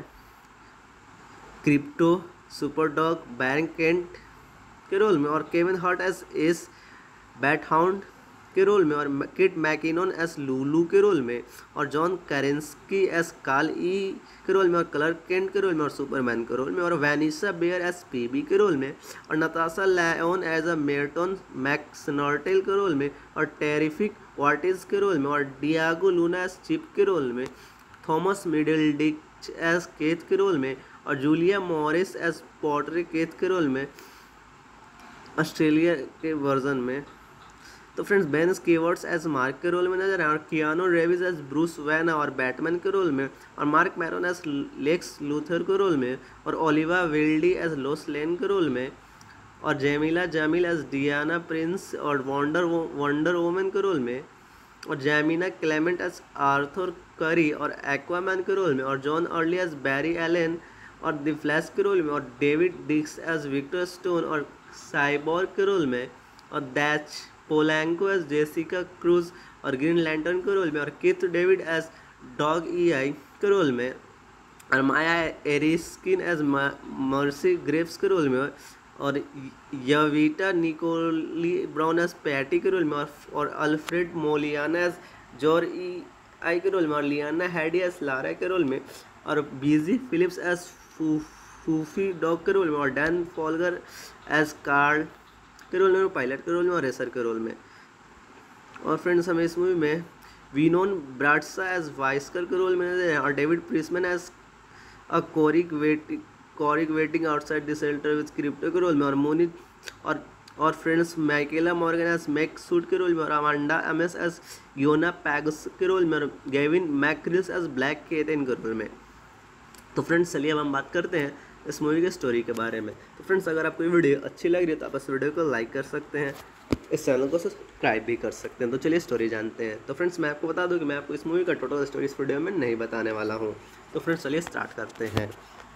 क्रिप्टो सुपरडॉग बैरन केंट के रोल में और Kevin Hart as Ace Bathound के रोल में और किट मैकिनन एस लूलू के रोल में और जॉन कैरेंस्की एस काल ई के रोल में और क्लार्क केंट के रोल में और सुपरमैन के रोल में और वैनिसा बेयर एस पीबी के रोल में और Natasha Lyonne as a Merton McSnurtle के रोल में और टेरिफिक वाटिस के रोल में और डियागो लूना एस चिप के रोल में, थॉमस मिडलडिच एस केथ के रोल में और Julia Morris as pottery Keith के रोल में ऑस्ट्रेलिया के वर्जन में। तो friends Ben Schwartz as Mark के रोल में नजर आए और Keanu Reeves as Bruce Wayne और बैटमैन के रोल में और Marc Maron as Lex Luthor के रोल में और Olivia Wilde as Lois Lane के रोल में और Jameela Jamil as Diana Prince और वंडर वंडर वुमन के रोल में और जैमिना क्लेमेंट एज आर्थर करी और एक्वामैन के रोल में और John Early as Barry Allen और द फ्लैश के रोल में और David Diggs as Victor Stone और साइबोर्ग के रोल में और Dascha Polanco as Jessica Cruz और ग्रीन लैंटर्न के रोल में और Keith David as dog E I के रोल में और Maya Erskine as Mercy Graves के रोल में और Yvette Nicole Brown as Patty के रोल में और, और Alfred मोलियाना as Jor E I के रोल में और लियाना हैडी एज लारा के रोल में और बीजी फिलिप्स एज फूफी डॉग के रोल में और डैन फॉलगर एज कार्ल के रोल में और पायलट के रोल में और रेसर के रोल में। और फ्रेंड्स हमें इस मूवी में विनोन ब्राडसा एज वाइस्कर के रोल में नजर आए और David प्रिसमैन as a कोरिक waiting कोरिक waiting outside the shelter with Krypto के रोल में और मोनी और और friends माइकेला Morgan as Mac suit के रोल में और अमांडा एमएस एज योना पैगस के रोल में और गेविन मैक्रिल्स एज ब्लैक केथन के रोल में। तो फ्रेंड्स चलिए अब हम बात करते हैं इस मूवी के स्टोरी के बारे में। तो फ्रेंड्स अगर आपको ये वीडियो अच्छी लग रही है तो आप इस वीडियो को लाइक कर सकते हैं, इस चैनल को सब्सक्राइब भी कर सकते हैं। तो चलिए स्टोरी जानते हैं। तो फ्रेंड्स मैं आपको बता दूं कि मैं आपको इस मूवी का टोटल स्टोरी इस वीडियो में नहीं बताने वाला हूँ। तो फ्रेंड्स चलिए स्टार्ट करते हैं।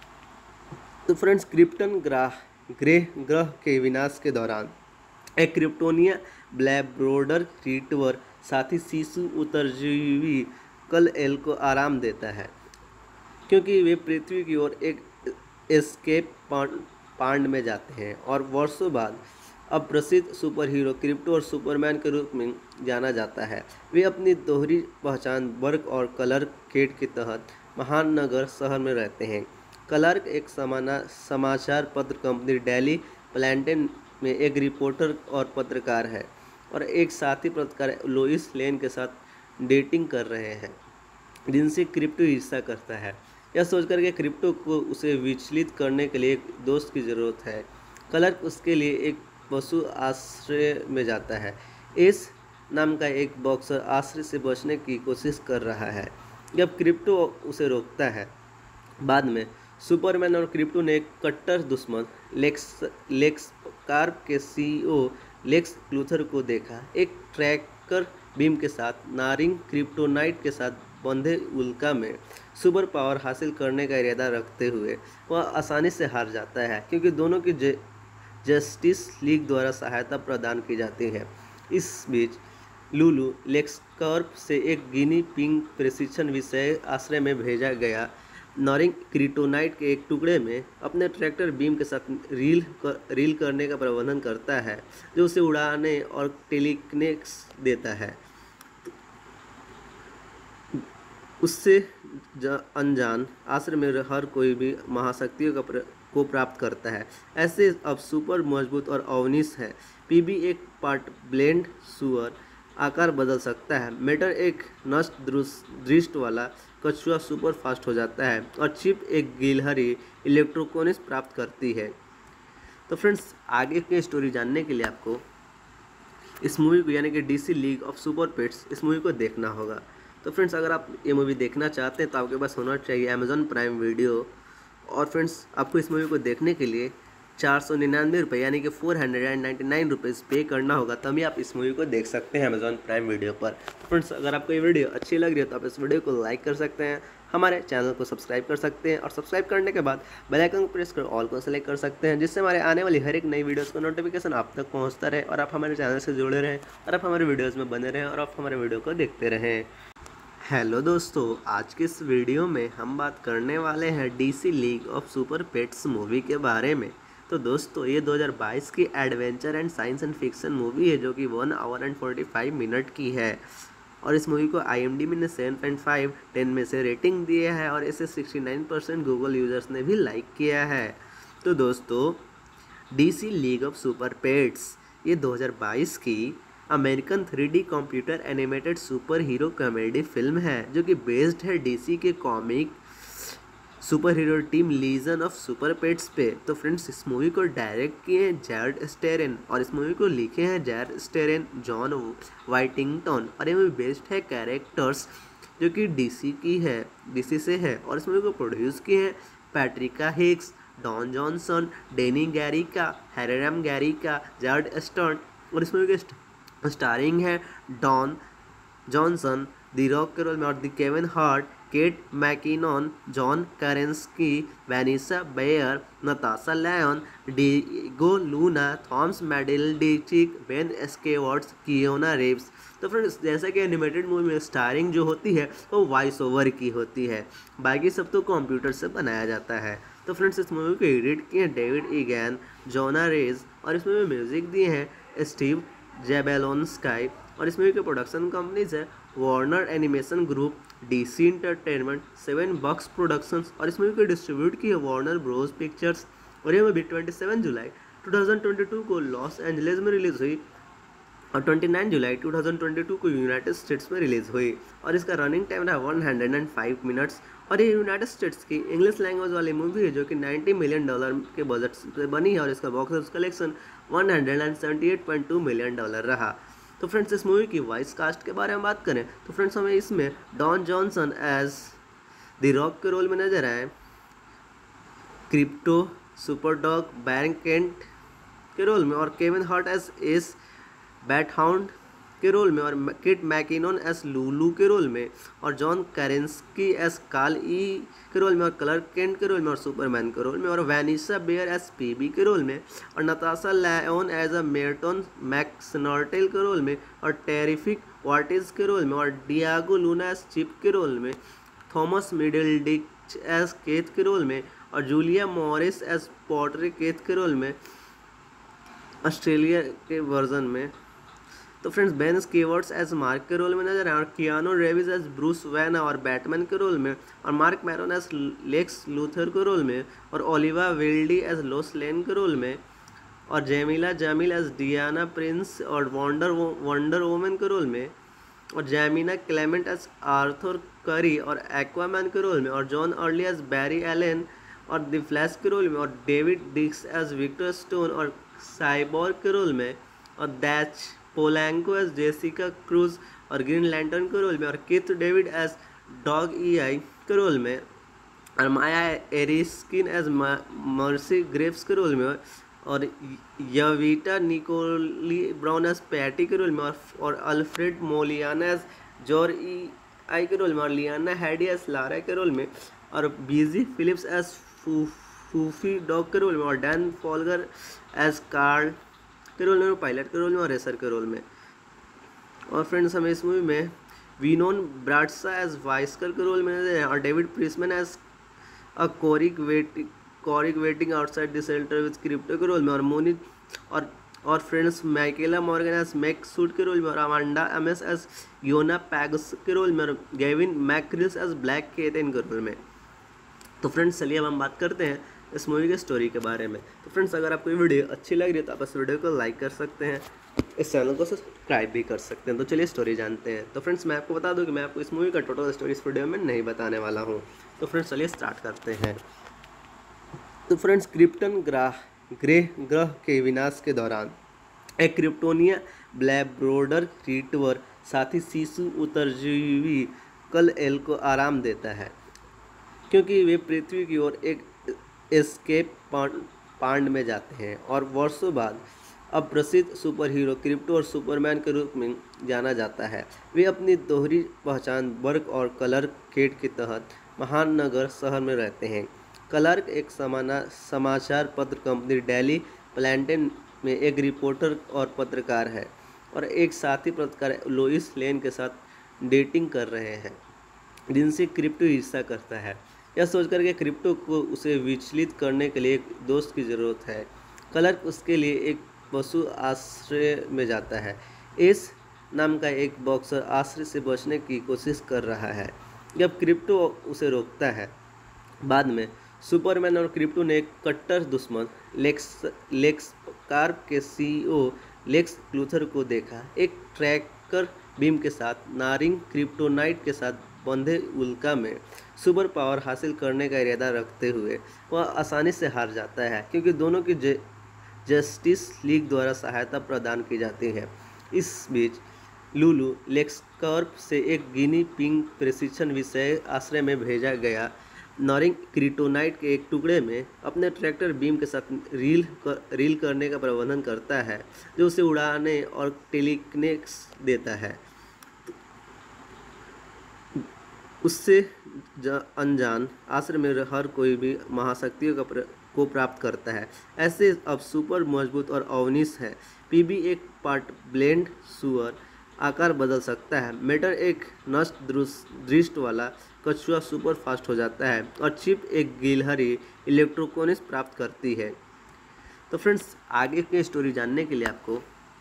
तो फ्रेंड्स क्रिप्टन ग्रह ग्रह ग्रह के विनाश के दौरान एक क्रिप्टोनिया ब्लैब्रोडर रिट्रीवर साथी शिशु उत्तरजीवी कल एल को आराम देता है क्योंकि वे पृथ्वी की ओर एक एस्केप पांड में जाते हैं और वर्षों बाद अब प्रसिद्ध सुपर हीरो क्रिप्टो और सुपरमैन के रूप में जाना जाता है। वे अपनी दोहरी पहचान वर्क और क्लार्क केंट के तहत महान नगर शहर में रहते हैं। क्लार्क एक समाना समाचार पत्र कंपनी डेली प्लैंटेन में एक रिपोर्टर और पत्रकार है और एक साथी पत्रकार लोइस लेन के साथ डेटिंग कर रहे हैं जिनसे क्रिप्टो ईर्ष्या करता है। यह सोचकर के क्रिप्टो को उसे विचलित करने के लिए एक दोस्त की ज़रूरत है। क्लार्क उसके लिए एक पशु आश्रय में जाता है। एस नाम का एक बॉक्सर आश्रय से बचने की कोशिश कर रहा है जब क्रिप्टो उसे रोकता है। बाद में सुपरमैन और क्रिप्टो ने एक कट्टर दुश्मन लेक्स लेक्स कार्प के सीईओ लेक्स लूथर को देखा। एक ट्रैकर बीम के साथ नारिंग क्रिप्टोनाइट के साथ बंधे उल्का में सुपर पावर हासिल करने का इरादा रखते हुए वह आसानी से हार जाता है क्योंकि दोनों की जस्टिस लीग द्वारा सहायता प्रदान की जाती है। इस बीच लूलू लेक्सकॉर्प से एक गिनी पिंग प्रशिक्षण विषय आश्रय में भेजा गया नॉरिंग क्रिप्टोनाइट के एक टुकड़े में अपने ट्रैक्टर बीम के साथ रील कर, रील करने का प्रबंधन करता है जो उसे उड़ाने और टेलीकिनेसिस देता है। उससे अनजान आश्रय में हर कोई भी महाशक्तियों का प्र, को प्राप्त करता है। ऐसे अब सुपर मजबूत और अवनिश है। पीबी एक पार्ट ब्लेंड सुअर आकार बदल सकता है। मेटर एक नष्ट दृष्टि वाला कछुआ सुपर फास्ट हो जाता है और चिप एक गिलहरी इलेक्ट्रोकोनिस प्राप्त करती है। तो फ्रेंड्स आगे की स्टोरी जानने के लिए आपको इस मूवी को यानी कि DC league of super pets इस मूवी को देखना होगा। तो फ्रेंड्स अगर आप ये मूवी देखना चाहते हैं तो आपके पास होना चाहिए अमेज़ॉन प्राइम वीडियो। और फ्रेंड्स आपको इस मूवी को देखने के लिए चार सौ निन्यानवे रुपये यानी कि four hundred and ninety nine rupees pay करना होगा, तभी आप इस मूवी को देख सकते हैं अमेजॉन प्राइम वीडियो पर। फ्रेंड्स, अगर आपको ये वीडियो अच्छी लग रही है तो आप इस वीडियो को लाइक कर सकते हैं, हमारे चैनल को सब्सक्राइब कर सकते हैं और सब्सक्राइब करने के बाद बेल आइकन को प्रेस कर ऑल को सेलेक्ट कर सकते हैं, जिससे हमारे आने वाली हर एक नई वीडियोस का नोटिफिकेशन आप तक पहुंचता रहे और आप हमारे चैनल से जुड़े रहें और आप हमारे वीडियोस में बने रहें और आप हमारे वीडियो को देखते रहें। हेलो दोस्तों, आज के इस वीडियो में हम बात करने वाले हैं DC league of super pets movie के बारे में। तो दोस्तों, ये दो हज़ार बाईस की adventure and science and fiction movie है जो कि one hour and forty five minute की है और इस मूवी को आई एम डी बी ने सेवन पॉइंट फाइव टेन में से रेटिंग दिया है और इसे sixty nine percent Google users ने भी लाइक किया है। तो दोस्तों, DC league of super pets ये दो हज़ार बाईस की American three D computer animated super hero comedy film है जो कि बेस्ड है डीसी के comic super hero team legion of super pets पे। तो फ्रेंड्स, इस मूवी को डायरेक्ट किए हैं जैरेड स्टेरन और इस मूवी को लिखे हैं जैरेड स्टेरन, जॉन वाइटिंगटन और ये मूवी बेस्ड है कैरेक्टर्स जो कि डीसी की है डीसी से है और इस मूवी को प्रोड्यूस किए हैं पैट्रिका हिक्स, डॉन जॉनसन, डेनी Garcia, Hiram Garcia, Jared Stern और इस मूवी के स्टारिंग है डॉन जॉनसन, द रॉक के रोल में और the Kevin Hart, Kate McKinnon, John Krasinski, Vanessa Bayer, Natasha Lyonne, Diego Luna, Thomas Middleditch, Ben Schwartz, Keanu Reeves. तो friends, जैसा कि एनिमेटेड मूवी में स्टारिंग जो होती है वो वॉइस ओवर की होती है, बाकी सब तो कंप्यूटर से बनाया जाता है। तो फ्रेंड्स, इस मूवी को एडिट किए हैं डेविड ईगैन, जोना रेज और इस मूवी में म्यूजिक दिए हैं स्टीव जेबेलोनस्काई और इस मूवी के प्रोडक्शन कंपनीज है Warner Animation Group, DC Entertainment, Seven box Productions और इस मूवी को डिस्ट्रीब्यूट की है वार्नर ब्रोस पिक्चर्स और ये मूवी सत्ताईस जुलाई दो हज़ार बाईस को लॉस एंजलिस में रिलीज हुई और उनतीस जुलाई दो हज़ार बाईस को यूनाइटेड स्टेट्स में रिलीज हुई और इसका रनिंग टाइम रहा वन हंड्रेड फाइव मिनट्स और ये यूनाइटेड स्टेट्स की इंग्लिश लैंग्वेज वाली मूवी है जो कि नब्बे मिलियन डॉलर के बजट से बनी है और इसका box office collection one hundred seventy eight point two million dollar रहा। तो फ्रेंड्स, इस मूवी की वॉइस कास्ट के बारे में बात करें तो फ्रेंड्स, हमें इसमें don Johnson as the Rock के रोल में नजर आए, क्रिप्टो सुपरडॉग बैरन केंट के रोल में और Kevin Hart as Ace Bathound के रोल में और किट मैकिनॉन एस लूलू के रोल में और जॉन करेंस्की एस काल ई के रोल में और क्लार्क केंट के रोल में और सुपरमैन के रोल में और वैनिसा बेयर एस पीबी के रोल में और Natasha Lyonne as a Merton McSnurtle के रोल में और टेरिफिक वाटिस के रोल में और डियागो लूना एस चिप के रोल में, थॉमस मिडलडिच एस केथ के रोल में और Julia Morris as pottery Keith के रोल में ऑस्ट्रेलिया के वर्जन में। तो friends, Ben Schwartz as Mark के रोल में नजर आए और Keanu Reeves as Bruce Wayne और बैटमैन के रोल में और Marc Maron as Lex Luthor के रोल में और Olivia Wilde as Lois Lane के रोल में और Jameela Jamil as Diana Prince और वंडर वंडर वुमन के रोल में और जैमिना क्लेमेंट एज आर्थर करी और एक्वामैन के रोल में और John Early as Barry Allen और द फ्लैश के रोल में और David Diggs as Victor Stone और साइबोर्ग के रोल में और Dascha Polanco as Jessica Cruz और ग्रीन लैंटर्न के रोल में और Keith David as dog E I के रोल में और Maya Erskine as Mercy Graves के रोल में और Yvette Nicole Brown as Patty के रोल में और, और Alfred मोलियाना as Jor E I के रोल में और लियाना हैडी एज लारा के रोल में और बीजी फिलिप्स एज फूफी डॉग के रोल में और डैन फॉलगर एज कार्ल के रोल में, पायलट के रोल में और रेसर के रोल में। और फ्रेंड्स, हमें इस मूवी में विनोन ब्राडसा एज वाइस्कर के रोल में नजर आए और David प्रिसमैन as a कोरिक waiting कोरिक waiting outside the shelter with Krypto के रोल में और मोनी और और friends माइकेला Morgan as Mac suit के रोल में और अमांडा एमएस एज योना पैगस के रोल में और गेविन मैक्रिल्स एज ब्लैक केटन के रोल में। तो फ्रेंड्स, चलिए अब हम बात करते हैं इस मूवी के स्टोरी के बारे में। तो फ्रेंड्स, अगर आपको ये वीडियो अच्छी लग रही है तो आप इस वीडियो को लाइक कर सकते हैं, इस चैनल को सब्सक्राइब भी कर सकते हैं। तो चलिए स्टोरी जानते हैं। तो फ्रेंड्स, मैं आपको बता दूं कि मैं आपको इस मूवी का टोटल स्टोरी इस वीडियो में नहीं बताने वाला हूं। तो फ्रेंड्स, चलिए स्टार्ट करते हैं। तो फ्रेंड्स, क्रिप्टन ग्रह ग्रह ग्रह के विनाश के दौरान एक क्रिप्टोनिया ब्लैब्रोडर रिट्रीवर साथी शिशु उत्तरजीवी कल एल को आराम देता है क्योंकि वे पृथ्वी की ओर एक एस्केप पांड में जाते हैं और वर्षों बाद अब प्रसिद्ध सुपर हीरो क्रिप्टो और सुपरमैन के रूप में जाना जाता है। वे अपनी दोहरी पहचान वर्क और कलर केट के तहत महानगर शहर में रहते हैं। क्लार्क एक समाना समाचार पत्र कंपनी डेली प्लैंटन में एक रिपोर्टर और पत्रकार है और एक साथी पत्रकार लोइस लेन के साथ डेटिंग कर रहे हैं, जिनसे क्रिप्टो ईर्ष्या करता है। यह सोचकर कि क्रिप्टो को उसे विचलित करने के लिए एक दोस्त की ज़रूरत है, क्लार्क उसके लिए एक पशु आश्रय में जाता है। एस नाम का एक बॉक्सर आश्रय से बचने की कोशिश कर रहा है जब क्रिप्टो उसे रोकता है। बाद में सुपरमैन और क्रिप्टो ने एक कट्टर दुश्मन लेक्स लेक्स कार्प के सीईओ लेक्स लूथर को देखा, एक ट्रैकर बीम के साथ नारिंग क्रिप्टोनाइट के साथ बंधे उल्का में सुपर पावर हासिल करने का इरादा रखते हुए वह आसानी से हार जाता है, क्योंकि दोनों की जस्टिस लीग द्वारा सहायता प्रदान की जाती है। इस बीच लुलू लेक्सकॉर्प से एक गिनी पिंग प्रशिक्षण विषय आश्रय में भेजा गया नॉरिंग क्रिप्टोनाइट के एक टुकड़े में अपने ट्रैक्टर बीम के साथ रील कर, रील करने का प्रबंधन करता है, जो उसे उड़ाने और टेलीकिनेसिस देता है। उससे अनजान आश्रय में हर कोई भी महाशक्तियों का प्र, को प्राप्त करता है। ऐसे अब सुपर मजबूत और अवनिश है। पीबी एक पार्ट ब्लेंड सुअर आकार बदल सकता है। मेटर एक नष्ट दृष्टि वाला कछुआ सुपर फास्ट हो जाता है और चिप एक गिलहरी इलेक्ट्रोकोनिस प्राप्त करती है। तो फ्रेंड्स, आगे की स्टोरी जानने के लिए आपको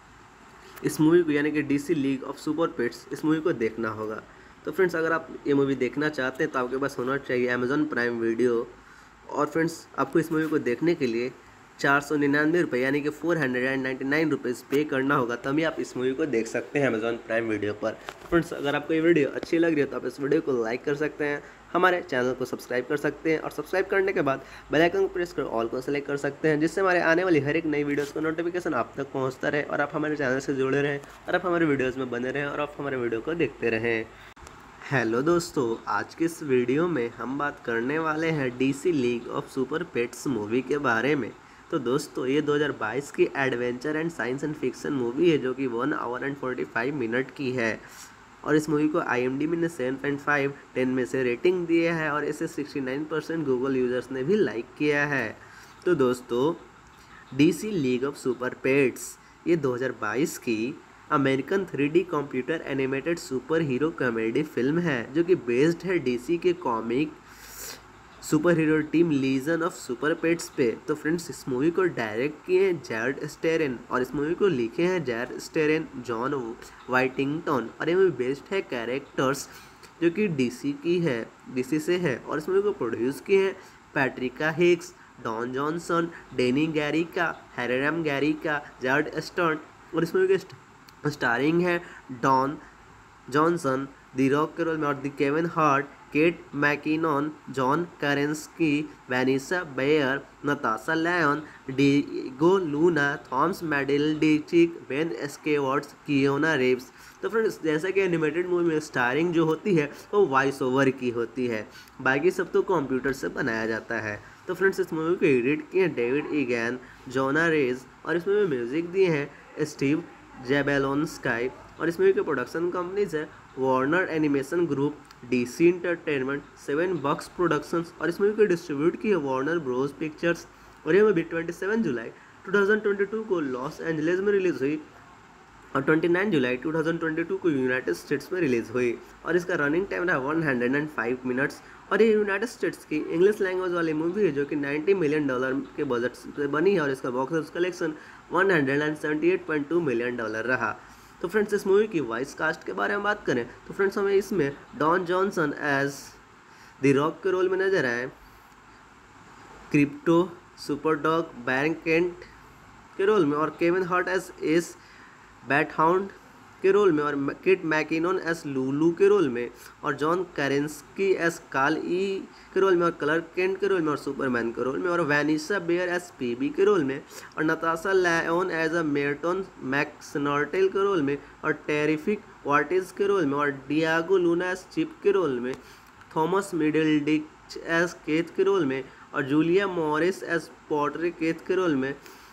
इस मूवी को यानी कि DC league of super pets इस मूवी को देखना होगा। तो फ्रेंड्स, अगर आप ये मूवी देखना चाहते हैं तो आपके पास होना चाहिए अमेज़ॉन प्राइम वीडियो। और फ्रेंड्स, आपको इस मूवी को देखने के लिए चार सौ निन्यानवे रुपये यानी कि four hundred and ninety nine rupees pay करना होगा, तभी आप इस मूवी को देख सकते हैं अमेज़ॉन प्राइम वीडियो पर। फ्रेंड्स, अगर आपको ये वीडियो अच्छी लग रही है तो आप इस वीडियो को लाइक कर सकते हैं, हमारे चैनल को सब्सक्राइब कर सकते हैं और सब्सक्राइब करने के बाद बेल आइकन को प्रेस कर ऑल को सेलेक्ट कर सकते हैं, जिससे हमारे आने वाली हर एक नई वीडियोस का नोटिफिकेशन आप तक पहुँचता रहे और आप हमारे चैनल से जुड़े रहें और आप हमारे वीडियोज़ में बने रहें और आप हमारे वीडियो को देखते रहें। हेलो दोस्तों, आज के इस वीडियो में हम बात करने वाले हैं DC league of super pets movie के बारे में। तो दोस्तों, ये दो हज़ार बाईस की adventure and science and fiction movie है, जो कि one hour and forty five minute की है और इस मूवी को आईएमडीबी ने सेवन पॉइंट फाइव टेन में से रेटिंग दिया है और इसे sixty nine percent Google users ने भी लाइक किया है। तो दोस्तों, DC league of super pets ये दो हज़ार बाईस की American three D computer animated super hero comedy film है, जो कि बेस्ड है डीसी के comic super hero team legion of super pets पे। तो फ्रेंड्स, इस मूवी को डायरेक्ट किए हैं जैरेड स्टेरन और इस मूवी को लिखे हैं जैरेड स्टेरन, जॉन वाइटिंगटन और ये मूवी बेस्ड है कैरेक्टर्स जो कि डीसी की है डीसी से है और इस मूवी को प्रोड्यूस किए हैं पैट्रिका हिक्स, डॉन जॉनसन, डेनी Garcia, Hiram Garcia, Jared Stern और इस मूवी के स्टारिंग है डॉन जॉनसन द रॉक के रोल में और the Kevin Hart, Kate McKinnon, John Krasinski, Vanessa Bayer, Natasha Lyonne, Diego Luna, Thomas Middleditch, Ben Schwartz, Keanu Reeves. तो friends, जैसा कि एनिमेटेड मूवी में स्टारिंग जो होती है वो वॉइस ओवर की होती है, बाकी सब तो कंप्यूटर से बनाया जाता है। तो फ्रेंड्स, इस मूवी को एडिट किए हैं डेविड ईगैन, जोना रेज और इसमें म्यूजिक दिए हैं स्टीव जेबेलोनस्काई और इस मूवी के प्रोडक्शन कंपनीज है Warner Animation Group, DC Entertainment, Seven box Productions और इस मूवी को डिस्ट्रीब्यूट की है वार्नर ब्रोस पिक्चर्स। और यह मूवी सत्ताईस जुलाई दो हज़ार बाईस को लॉस एंजलिस में रिलीज हुई और उनतीस जुलाई दो हज़ार बाईस को यूनाइटेड स्टेट्स में रिलीज हुई और इसका रनिंग टाइम रहा वन हंड्रेड फाइव मिनट्स और ये यूनाइटेड स्टेट्स की इंग्लिश लैंग्वेज वाली मूवी है, जो कि नब्बे मिलियन डॉलर के बजट से बनी है और इसका बॉक्स ऑफिस कलेक्शन एक सौ अठहत्तर पॉइंट दो मिलियन डॉलर रहा। तो फ्रेंड्स, इस मूवी की वॉइस कास्ट के बारे में बात करें तो फ्रेंड्स, हमें इसमें don Johnson as the Rock के रोल में नजर आए, Krypto super dog bank Kent के रोल में और Kevin Hart as Ace Bathound के रोल में और किट मैकिनॉन एस लूलू के रोल में और जॉन करेंस्की एस काल ई के रोल में और क्लार्क केंट के रोल में और सुपरमैन के रोल में और वैनिसा बेयर एस पीबी के रोल में और Natasha Lyonne as a Merton McSnurtle के रोल में और टेरिफिक वाटिस के रोल में और डियागो लूना एस चिप के रोल में, थॉमस मिडिल्डिच एस केथ के रोल में और Julia Morris as pottery Keith के रोल में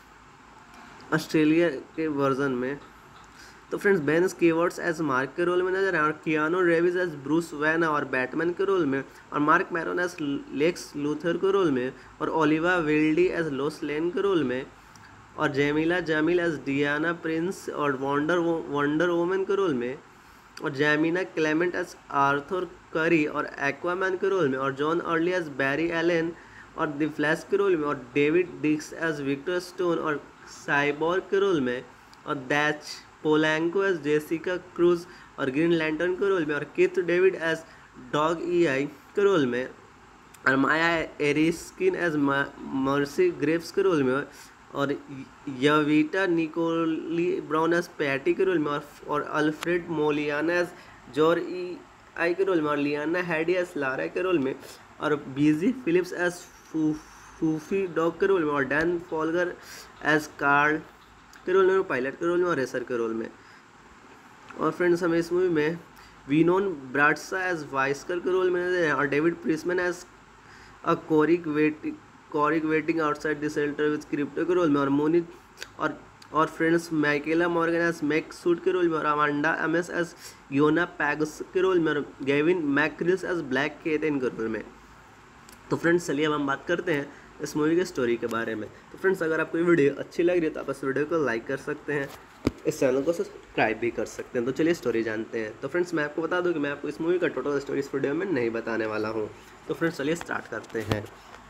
ऑस्ट्रेलिया के वर्जन में। तो friends Ben Schwartz as Mark के रोल में नजर आए और Keanu Reeves as Bruce Wayne और बैटमैन के रोल में और Marc Maron as Lex Luthor के रोल में और Olivia Wilde as Lois Lane के रोल में और Jameela Jamil as Diana Prince और वंडर वंडर वुमन के रोल में और जैमिना क्लेमेंट एज आर्थर करी और एक्वामैन के रोल में और John Early as Barry Allen और द फ्लैश के रोल में और David Diggs as Victor Stone और साइबोर्ग के रोल में और Dascha Polanco as Jessica Cruz और ग्रीन लैंटर्न के रोल में और Keith David as dog E I के रोल में और Maya Erskine as Mercy Graves के रोल में और Yvette Nicole Brown as Patty के रोल में और, और Alfred मोलियाना as Jor E I के रोल में और लियाना हैडी एज लारा के रोल में और बीजी फिलिप्स एज फूफी डॉग के रोल में और डैन फॉलगर एज कार्ल के रोल में और पायलट के रोल में और रेसर के रोल में। और फ्रेंड्स हमें इस मूवी में विनोन ब्राडसा एज वाइस्कर के रोल में और David प्रिसमैन as a कोरिक waiting कोरिक waiting outside the shelter with Krypto के रोल में और मोनी और और friends माइकेला Morgan as Mac suit के रोल में और अमांडा एमएस एज योना पैगस के रोल में और गेविन मैक्रिल्स एज ब्लैक केटन के रोल में। तो फ्रेंड्स चलिए अब हम बात करते हैं इस मूवी के स्टोरी के बारे में। तो फ्रेंड्स अगर आपको ये वीडियो अच्छी लग रही है तो आप इस वीडियो को लाइक कर सकते हैं, इस चैनल को सब्सक्राइब भी कर सकते हैं। तो चलिए स्टोरी जानते हैं। तो फ्रेंड्स मैं आपको बता दूं कि मैं आपको इस मूवी का टोटल स्टोरी इस वीडियो में नहीं बताने वाला हूँ। तो फ्रेंड्स चलिए स्टार्ट करते हैं।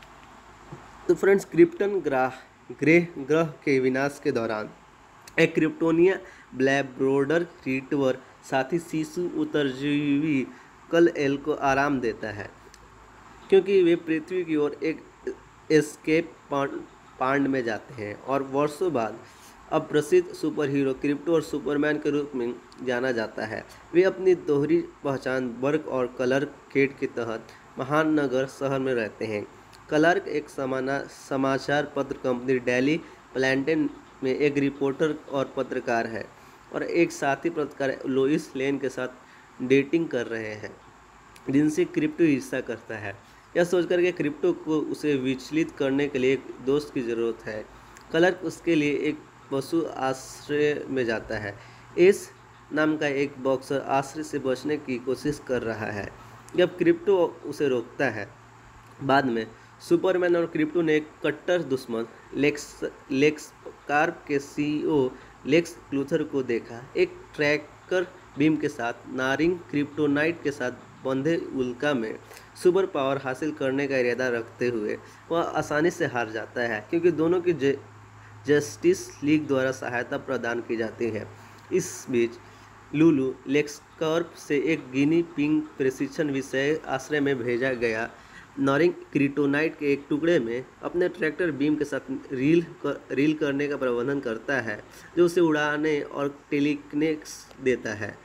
तो फ्रेंड्स क्रिप्टन ग्रह ग्रह ग्रह के विनाश के दौरान एक क्रिप्टोनिया ब्लैब्रोडर रिट्रीवर साथी शिशु उत्तरजीवी कल एल को आराम देता है क्योंकि वे पृथ्वी की ओर एक एस्केप पांड में जाते हैं और वर्षों बाद अब प्रसिद्ध सुपर हीरो क्रिप्टो और सुपरमैन के रूप में जाना जाता है। वे अपनी दोहरी पहचान वर्क और कलर केट के तहत महान नगर शहर में रहते हैं। क्लार्क एक समाना समाचार पत्र कंपनी डेली प्लैंटेन में एक रिपोर्टर और पत्रकार है और एक साथी पत्रकार लोइस लेन के साथ डेटिंग कर रहे हैं जिनसे क्रिप्टो ईर्ष्या करता है। यह सोचकर के क्रिप्टो को उसे विचलित करने के लिए एक दोस्त की ज़रूरत है। क्लार्क उसके लिए एक पशु आश्रय में जाता है। एस नाम का एक बॉक्सर आश्रय से बचने की कोशिश कर रहा है जब क्रिप्टो उसे रोकता है। बाद में सुपरमैन और क्रिप्टो ने एक कट्टर दुश्मन लेक्स लेक्स कार्प के सीईओ लेक्स लूथर को देखा। एक ट्रैकर बीम के साथ नारिंग क्रिप्टोनाइट के साथ बंधे उल्का में सुपर पावर हासिल करने का इरादा रखते हुए वह आसानी से हार जाता है क्योंकि दोनों की जस्टिस लीग द्वारा सहायता प्रदान की जाती है। इस बीच लुलू लेक्सकॉर्प से एक गिनी पिंग प्रशिक्षण विषय आश्रय में भेजा गया नॉरिंग क्रिप्टोनाइट के एक टुकड़े में अपने ट्रैक्टर बीम के साथ रील कर, रील करने का प्रबंधन करता है जो उसे उड़ाने और टेलीकिनेसिस देता है।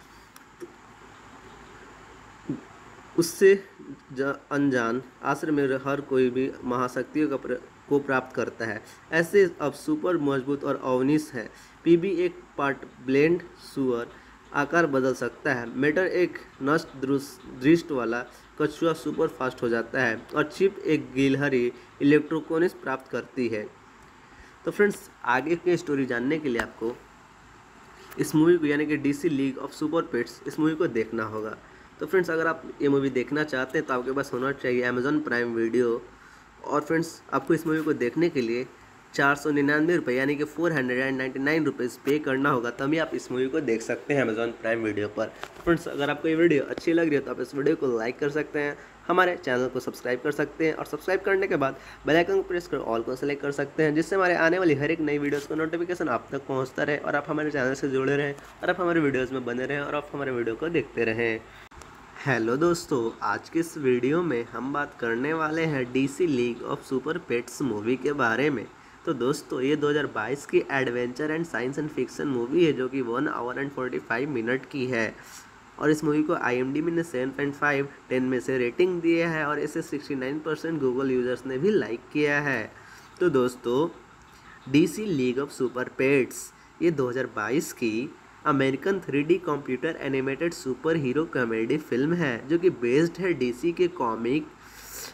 उससे अनजान आश्रय में हर कोई भी महाशक्तियों का प्र, को प्राप्त करता है। ऐसे अब सुपर मजबूत और अवनिश है। पीबी एक पार्ट ब्लेंड सुअर आकार बदल सकता है। मेटर एक नष्ट दृष्ट वाला कछुआ सुपर फास्ट हो जाता है और चिप एक गिलहरी इलेक्ट्रोकोनिस प्राप्त करती है। तो फ्रेंड्स आगे की स्टोरी जानने के लिए आपको इस मूवी को यानी कि DC league of super pets इस मूवी को देखना होगा। तो फ्रेंड्स अगर आप ये मूवी देखना चाहते हैं तो आपके पास होना चाहिए अमेज़ॉन प्राइम वीडियो। और फ्रेंड्स आपको इस मूवी को देखने के लिए चार सौ निन्यानवे रुपये यानी कि four hundred and ninety nine rupees pay करना होगा, तभी आप इस मूवी को देख सकते हैं अमेज़ॉन प्राइम वीडियो पर। फ्रेंड्स अगर आपको ये वीडियो अच्छी लग रही है तो आप इस वीडियो को लाइक कर सकते हैं, हमारे चैनल को सब्सक्राइब कर सकते हैं और सब्सक्राइब करने के बाद बेल आइकन को प्रेस कर ऑल को सेलेक्ट कर सकते हैं जिससे हमारे आने वाली हर एक नई वीडियोस का नोटिफिकेशन आप तक पहुँचता रहे और आप हमारे चैनल से जुड़े रहें और आप हमारे वीडियोज़ में बने रहें और आप हमारे वीडियो को देखते रहें। हेलो दोस्तों, आज के इस वीडियो में हम बात करने वाले हैं DC league of super pets movie के बारे में। तो दोस्तों ये दो हज़ार बाईस की adventure and science and fiction movie है जो कि one hour and forty five minute की है और इस मूवी को आईएमडीबी ने सेवन पॉइंट फाइव टेन में से रेटिंग दिया है और इसे sixty nine percent Google users ने भी लाइक किया है। तो दोस्तों DC league of super pets ये दो हज़ार बाईस की American three D computer animated super hero comedy film है जो कि बेस्ड है डीसी के comic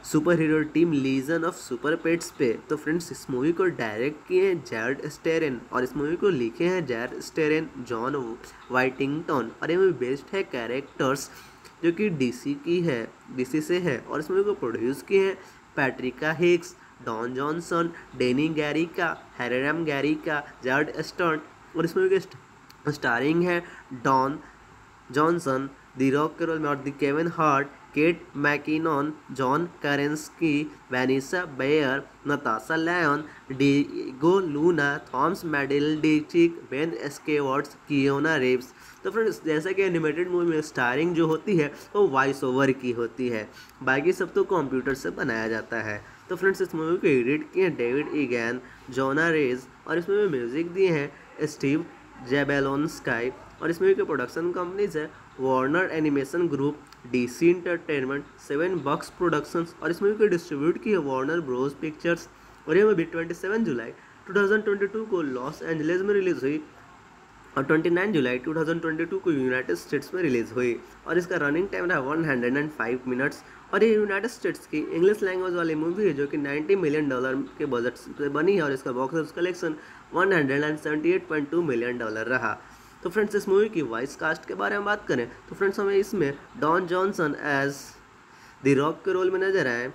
super hero team legion of super pets पे। तो फ्रेंड्स इस मूवी को डायरेक्ट किए हैं जैरेड स्टेरन और इस मूवी को लिखे हैं जैरेड स्टेरन, जॉन वाइटिंगटन और ये मूवी बेस्ड है कैरेक्टर्स जो कि डीसी की है, डीसी से है। और इस मूवी को प्रोड्यूस किए हैं पैट्रिका हिक्स, डॉन जॉनसन, डेनी Garcia, Hiram Garcia, Jared Stern. और इस मूवी के स्टारिंग है डॉन जॉनसन द रॉक के रोल में और the Kevin Hart, Kate McKinnon, John Krasinski, Vanessa Bayer, Natasha Lyonne, Diego Luna, Thomas Middleditch, Ben Schwartz, Keanu Reeves. तो friends जैसा कि एनिमेटेड मूवी में स्टारिंग जो होती है वो वॉइस ओवर की होती है, बाकी सब तो कंप्यूटर से बनाया जाता है। तो फ्रेंड्स इस मूवी को एडिट किए हैं डेविड ईगैन, जोना रेज और इस मूवी में म्यूजिक दिए हैं स्टीव जेबेलोनस्काई। और इस मूवी के प्रोडक्शन कंपनीज है Warner Animation Group, DC Entertainment, Seven box Productions. और इस मूवी को डिस्ट्रीब्यूट की है वार्नर ब्रोस पिक्चर्स। और ये मूवी सत्ताईस जुलाई दो हज़ार बाईस को लॉस एंजलिस में रिलीज हुई और उनतीस जुलाई दो हज़ार बाईस को यूनाइटेड स्टेट्स में रिलीज हुई। और इसका रनिंग टाइम रहा एक सौ पाँच मिनट्स। और ये यूनाइटेड स्टेट्स की इंग्लिश लैंग्वेज वाली मूवी है जो कि नब्बे मिलियन डॉलर के बजट से बनी है और इसका बॉक्स ऑफिस कलेक्शन एक सौ अठहत्तर पॉइंट दो मिलियन डॉलर रहा। तो फ्रेंड्स इस मूवी की वॉइस कास्ट के बारे में बात करें तो फ्रेंड्स हमें इसमें don Johnson as the Rock के रोल में नजर आए,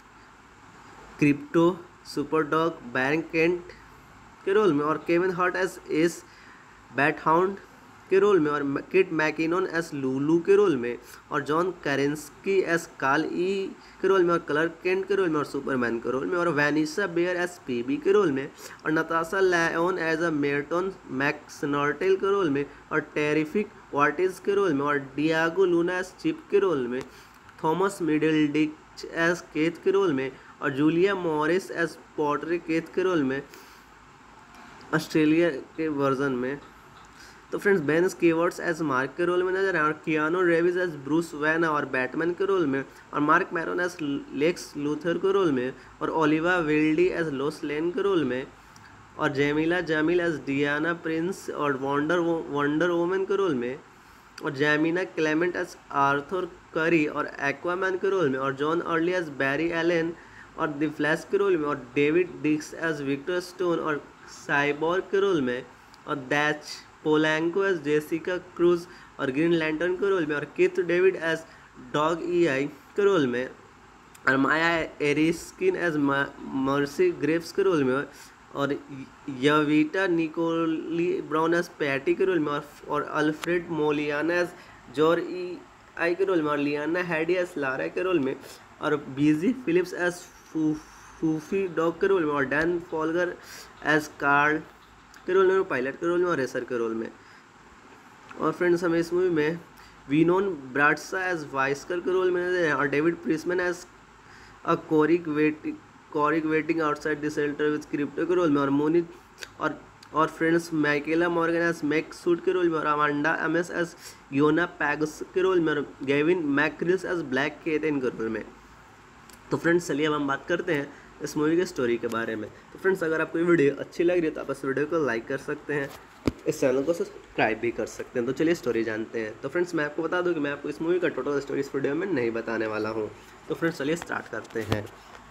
क्रिप्टो सुपरडॉग बैरन केंट के रोल में और Kevin Hart as Ace Bathound के रोल में और किट मैकिनॉन एस लूलू के रोल में और जॉन करेंस्की एस काल ई के रोल में और क्लार्क केंट के रोल में और सुपरमैन के रोल में और वैनिसा बेयर एस पीबी के रोल में और Natasha Lyonne as a Merton McSnurtle के रोल में और टेरिफिक वाटिस के रोल में और डियागो लूना एस चिप के रोल में, थॉमस मिडलडिच एस केथ के रोल में और Julia Morris as pottery Keith के रोल में ऑस्ट्रेलिया के वर्जन में। तो friends Ben Schwartz as Mark के रोल में नजर आए और Keanu Reeves as Bruce Wayne और बैटमैन के रोल में और Marc Maron as Lex Luthor के रोल में और Olivia Wilde as Lois Lane के रोल में और Jameela Jamil as Diana Prince और वंडर वंडर वोमन के रोल में और जैमिना क्लेमेंट एज आर्थर करी और एक्वामैन के रोल में और John Early as Barry Allen और द फ्लैश के रोल में और David Diggs as Victor Stone और साइबोर्ग के रोल में और Dascha Polanco as Jessica Cruz और ग्रीन लैंटर्न के रोल में और Keith David as dog E I के रोल में और Maya Erskine as Mercy Graves के रोल में और Yvette Nicole Brown as Patty के रोल में और, और Alfred मोलियाना as Jor E I के रोल में और लियाना हैडी एज लारा के रोल में और बीजी फिलिप्स एज फू फूफी डॉग के रोल में और डैन फॉलगर एज कार्ल के रोल में और पायलट के रोल में और रेसर के रोल में। और फ्रेंड्स हमें इस मूवी में विनोन ब्राडसा एज वाइस्कर के रोल में नजर आए और David प्रिसमैन as a कोरिक waiting कोरिक waiting outside the shelter with Krypto के रोल में और मोनी और और friends माइकेला Morgan as Mac suit के रोल में और अमांडा एमएस एज योना पैग्स के रोल में और गेविन मैक्रिल्स एज ब्लैक केथन के रोल में। तो फ्रेंड्स चलिए अब हम बात करते हैं इस मूवी के स्टोरी के बारे में। तो फ्रेंड्स अगर आपको ये वीडियो अच्छी लग रही है तो आप इस वीडियो को लाइक कर सकते हैं, इस चैनल को सब्सक्राइब भी कर सकते हैं। तो चलिए स्टोरी जानते हैं। तो फ्रेंड्स मैं आपको बता दूं कि मैं आपको इस मूवी का टोटल स्टोरी इस वीडियो में नहीं बताने वाला हूं। तो फ्रेंड्स चलिए स्टार्ट करते हैं।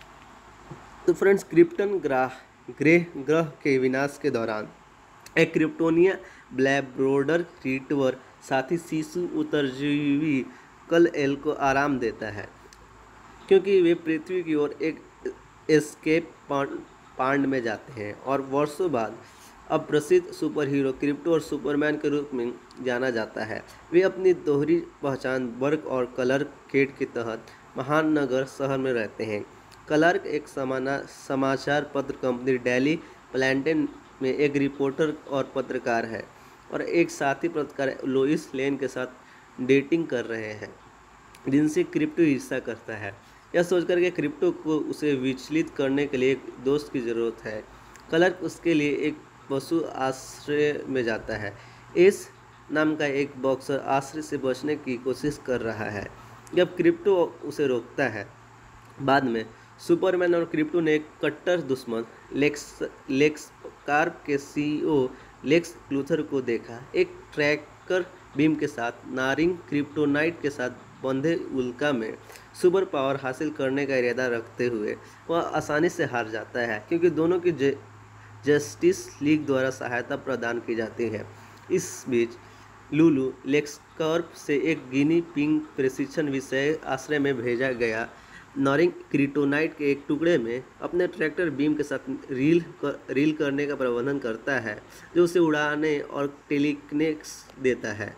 तो फ्रेंड्स क्रिप्टन ग्रह ग्रह ग्रह के विनाश के दौरान एक क्रिप्टोनिया ब्लैब्रोडर रिट्रीवर साथी शिशु उत्तरजीवी कल एल को आराम देता है क्योंकि वे पृथ्वी की ओर एक एस्केप पांड में जाते हैं और वर्षों बाद अब प्रसिद्ध सुपर हीरो क्रिप्टो और सुपरमैन के रूप में जाना जाता है। वे अपनी दोहरी पहचान वर्क और क्लार्क केंट के तहत महान नगर शहर में रहते हैं। क्लार्क एक समाना समाचार पत्र कंपनी डेली प्लैंटन में एक रिपोर्टर और पत्रकार है और एक साथी पत्रकार लोइस लेन के साथ डेटिंग कर रहे हैं जिनसे क्रिप्टो ईर्ष्या करता है। यह सोचकर के क्रिप्टो को उसे विचलित करने के लिए एक दोस्त की ज़रूरत है। क्लार्क उसके लिए एक पशु आश्रय में जाता है। एस नाम का एक बॉक्सर आश्रय से बचने की कोशिश कर रहा है जब क्रिप्टो उसे रोकता है। बाद में सुपरमैन और क्रिप्टो ने एक कट्टर दुश्मन लेक्स लेक्स कार्प के सीईओ लेक्स लूथर को देखा। एक ट्रैकर बीम के साथ नारिंग क्रिप्टोनाइट के साथ बंधे उल्का में सुपर पावर हासिल करने का इरादा रखते हुए वह आसानी से हार जाता है, क्योंकि दोनों की जे जस्टिस लीग द्वारा सहायता प्रदान की जाती है। इस बीच लुलू लेक्सकॉर्प से एक गिनी पिग प्रशिक्षण विषय आश्रय में भेजा गया नॉरिंग क्रिप्टोनाइट के एक टुकड़े में अपने ट्रैक्टर बीम के साथ रील कर, रील करने का प्रबंधन करता है, जो उसे उड़ाने और टेलीकिनेसिस देता है।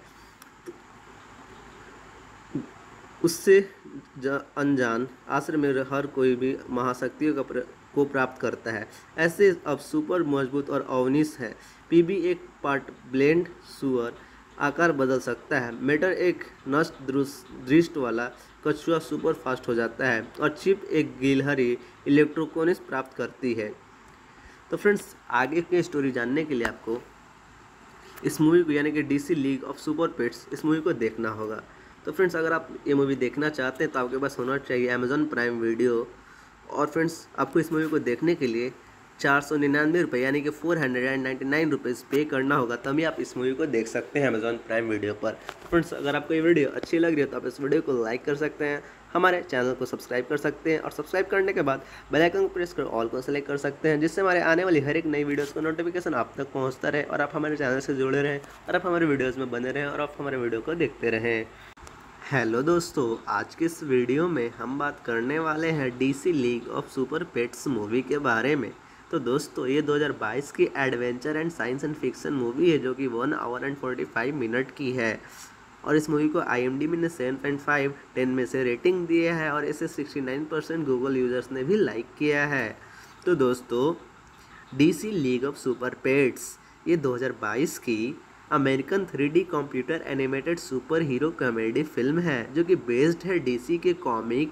उससे अनजान आश्रय में हर कोई भी महाशक्तियों का प्र, को प्राप्त करता है। ऐसे अब सुपर मजबूत और अवनिश है। पीबी एक पार्ट ब्लेंड सुअर आकार बदल सकता है। मेटर एक नष्ट दृष्टि वाला कछुआ सुपर फास्ट हो जाता है और चिप एक गिलहरी इलेक्ट्रोकोनिस प्राप्त करती है। तो फ्रेंड्स, आगे की स्टोरी जानने के लिए आपको इस मूवी को यानी कि DC league of super pets इस मूवी को देखना होगा। तो फ्रेंड्स, अगर आप ये मूवी देखना चाहते हैं तो आपके पास होना चाहिए अमेजॉन प्राइम वीडियो। और फ्रेंड्स, आपको इस मूवी को देखने के लिए चार सौ निन्यानवे रुपये यानी कि four hundred and ninety nine rupees pay करना होगा, तभी आप इस मूवी को देख सकते हैं अमेजॉन प्राइम वीडियो पर। फ्रेंड्स, अगर आपको ये वीडियो अच्छी लग रही है तो आप इस वीडियो को लाइक कर सकते हैं, हमारे चैनल को सब्सक्राइब कर सकते हैं और सब्सक्राइब करने के बाद बेल आइकन को प्रेस कर ऑल को सेलेक्ट कर सकते हैं, जिससे हमारे आने वाली हर एक नई वीडियोज़ का नोटिफिकेशन आप तक पहुँचता रहे और आप हमारे चैनल से जुड़े रहें और आप हमारे वीडियोज़ में बने रहें और आप हमारे वीडियो को देखते रहें। हेलो दोस्तों, आज के इस वीडियो में हम बात करने वाले हैं DC league of super pets movie के बारे में। तो दोस्तों, ये दो हज़ार बाईस की adventure and science and fiction movie है, जो कि one hour and forty five minute की है। और इस मूवी को आईएमडीबी ने सेवन पॉइंट फाइव टेन में से रेटिंग दिया है और इसे sixty nine percent Google users ने भी लाइक किया है। तो दोस्तों, DC league of super pets ये दो हज़ार बाईस की American three D computer animated super hero comedy film है, जो कि बेस्ड है डीसी के comic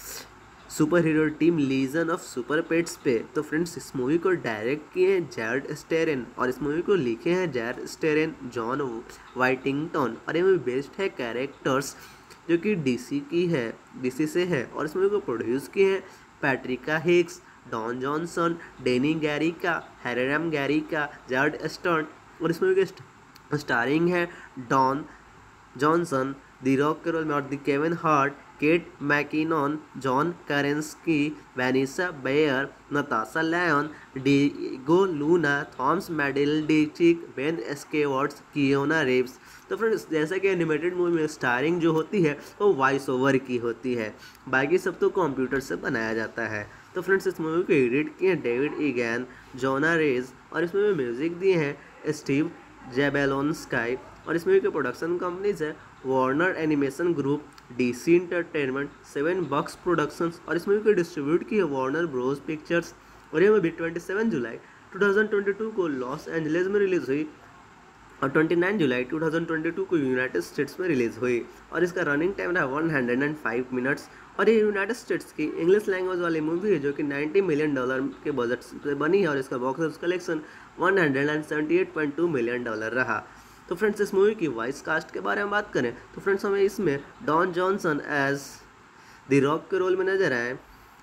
super hero team legion of super pets पे। तो फ्रेंड्स, इस मूवी को डायरेक्ट किए हैं जैरेड स्टेरन और इस मूवी को लिखे हैं जैरेड स्टेरन, जॉन वाइटिंगटन। और ये मूवी बेस्ड है कैरेक्टर्स जो कि डीसी की है डीसी से है। और इस मूवी को प्रोड्यूस किए हैं पैट्रिका हिक्स, डॉन जॉनसन, डेनी Garcia, Hiram Garcia, Jared Stern. और इस मूवी के स्टारिंग है डॉन जॉनसन द रॉक के रोल में और the Kevin Hart, Kate McKinnon, John Krasinski, Vanessa Bayer, Natasha Lyonne, Diego Luna, Thomas Middleditch, Ben Schwartz, Keanu Reeves. तो friends, जैसा कि एनिमेटेड मूवी में स्टारिंग जो होती है वो वॉइस ओवर की होती है, बाकी सब तो कंप्यूटर से बनाया जाता है। तो फ्रेंड्स, इस मूवी को एडिट किए हैं डेविड ईगैन, जोना रेज और इस मूवी में म्यूजिक दिए हैं स्टीव जेबेलोनस्काई। और इस मूवी के प्रोडक्शन कंपनीज है Warner Animation Group, DC Entertainment, Seven box Productions. और इस मूवी को डिस्ट्रीब्यूट की है वार्नर ब्रोस पिक्चर्स। और ये मूवी सत्ताईस जुलाई दो हज़ार बाईस को लॉस एंजलिस में रिलीज हुई और उनतीस जुलाई दो हज़ार बाईस को यूनाइटेड स्टेट्स में रिलीज हुई। और इसका रनिंग टाइम रहा एक सौ पाँच मिनट्स। और ये यूनाइटेड स्टेट्स की इंग्लिश लैंग्वेज वाली मूवी है, जो कि नब्बे मिलियन डॉलर के बजट से बनी है और इसका बॉक्स ऑफिस कलेक्शन एक सौ अठहत्तर पॉइंट दो मिलियन डॉलर रहा। तो फ्रेंड्स, इस मूवी की वॉइस कास्ट के बारे में बात करें तो फ्रेंड्स, हमें इसमें don Johnson as the Rock के रोल में नजर आए,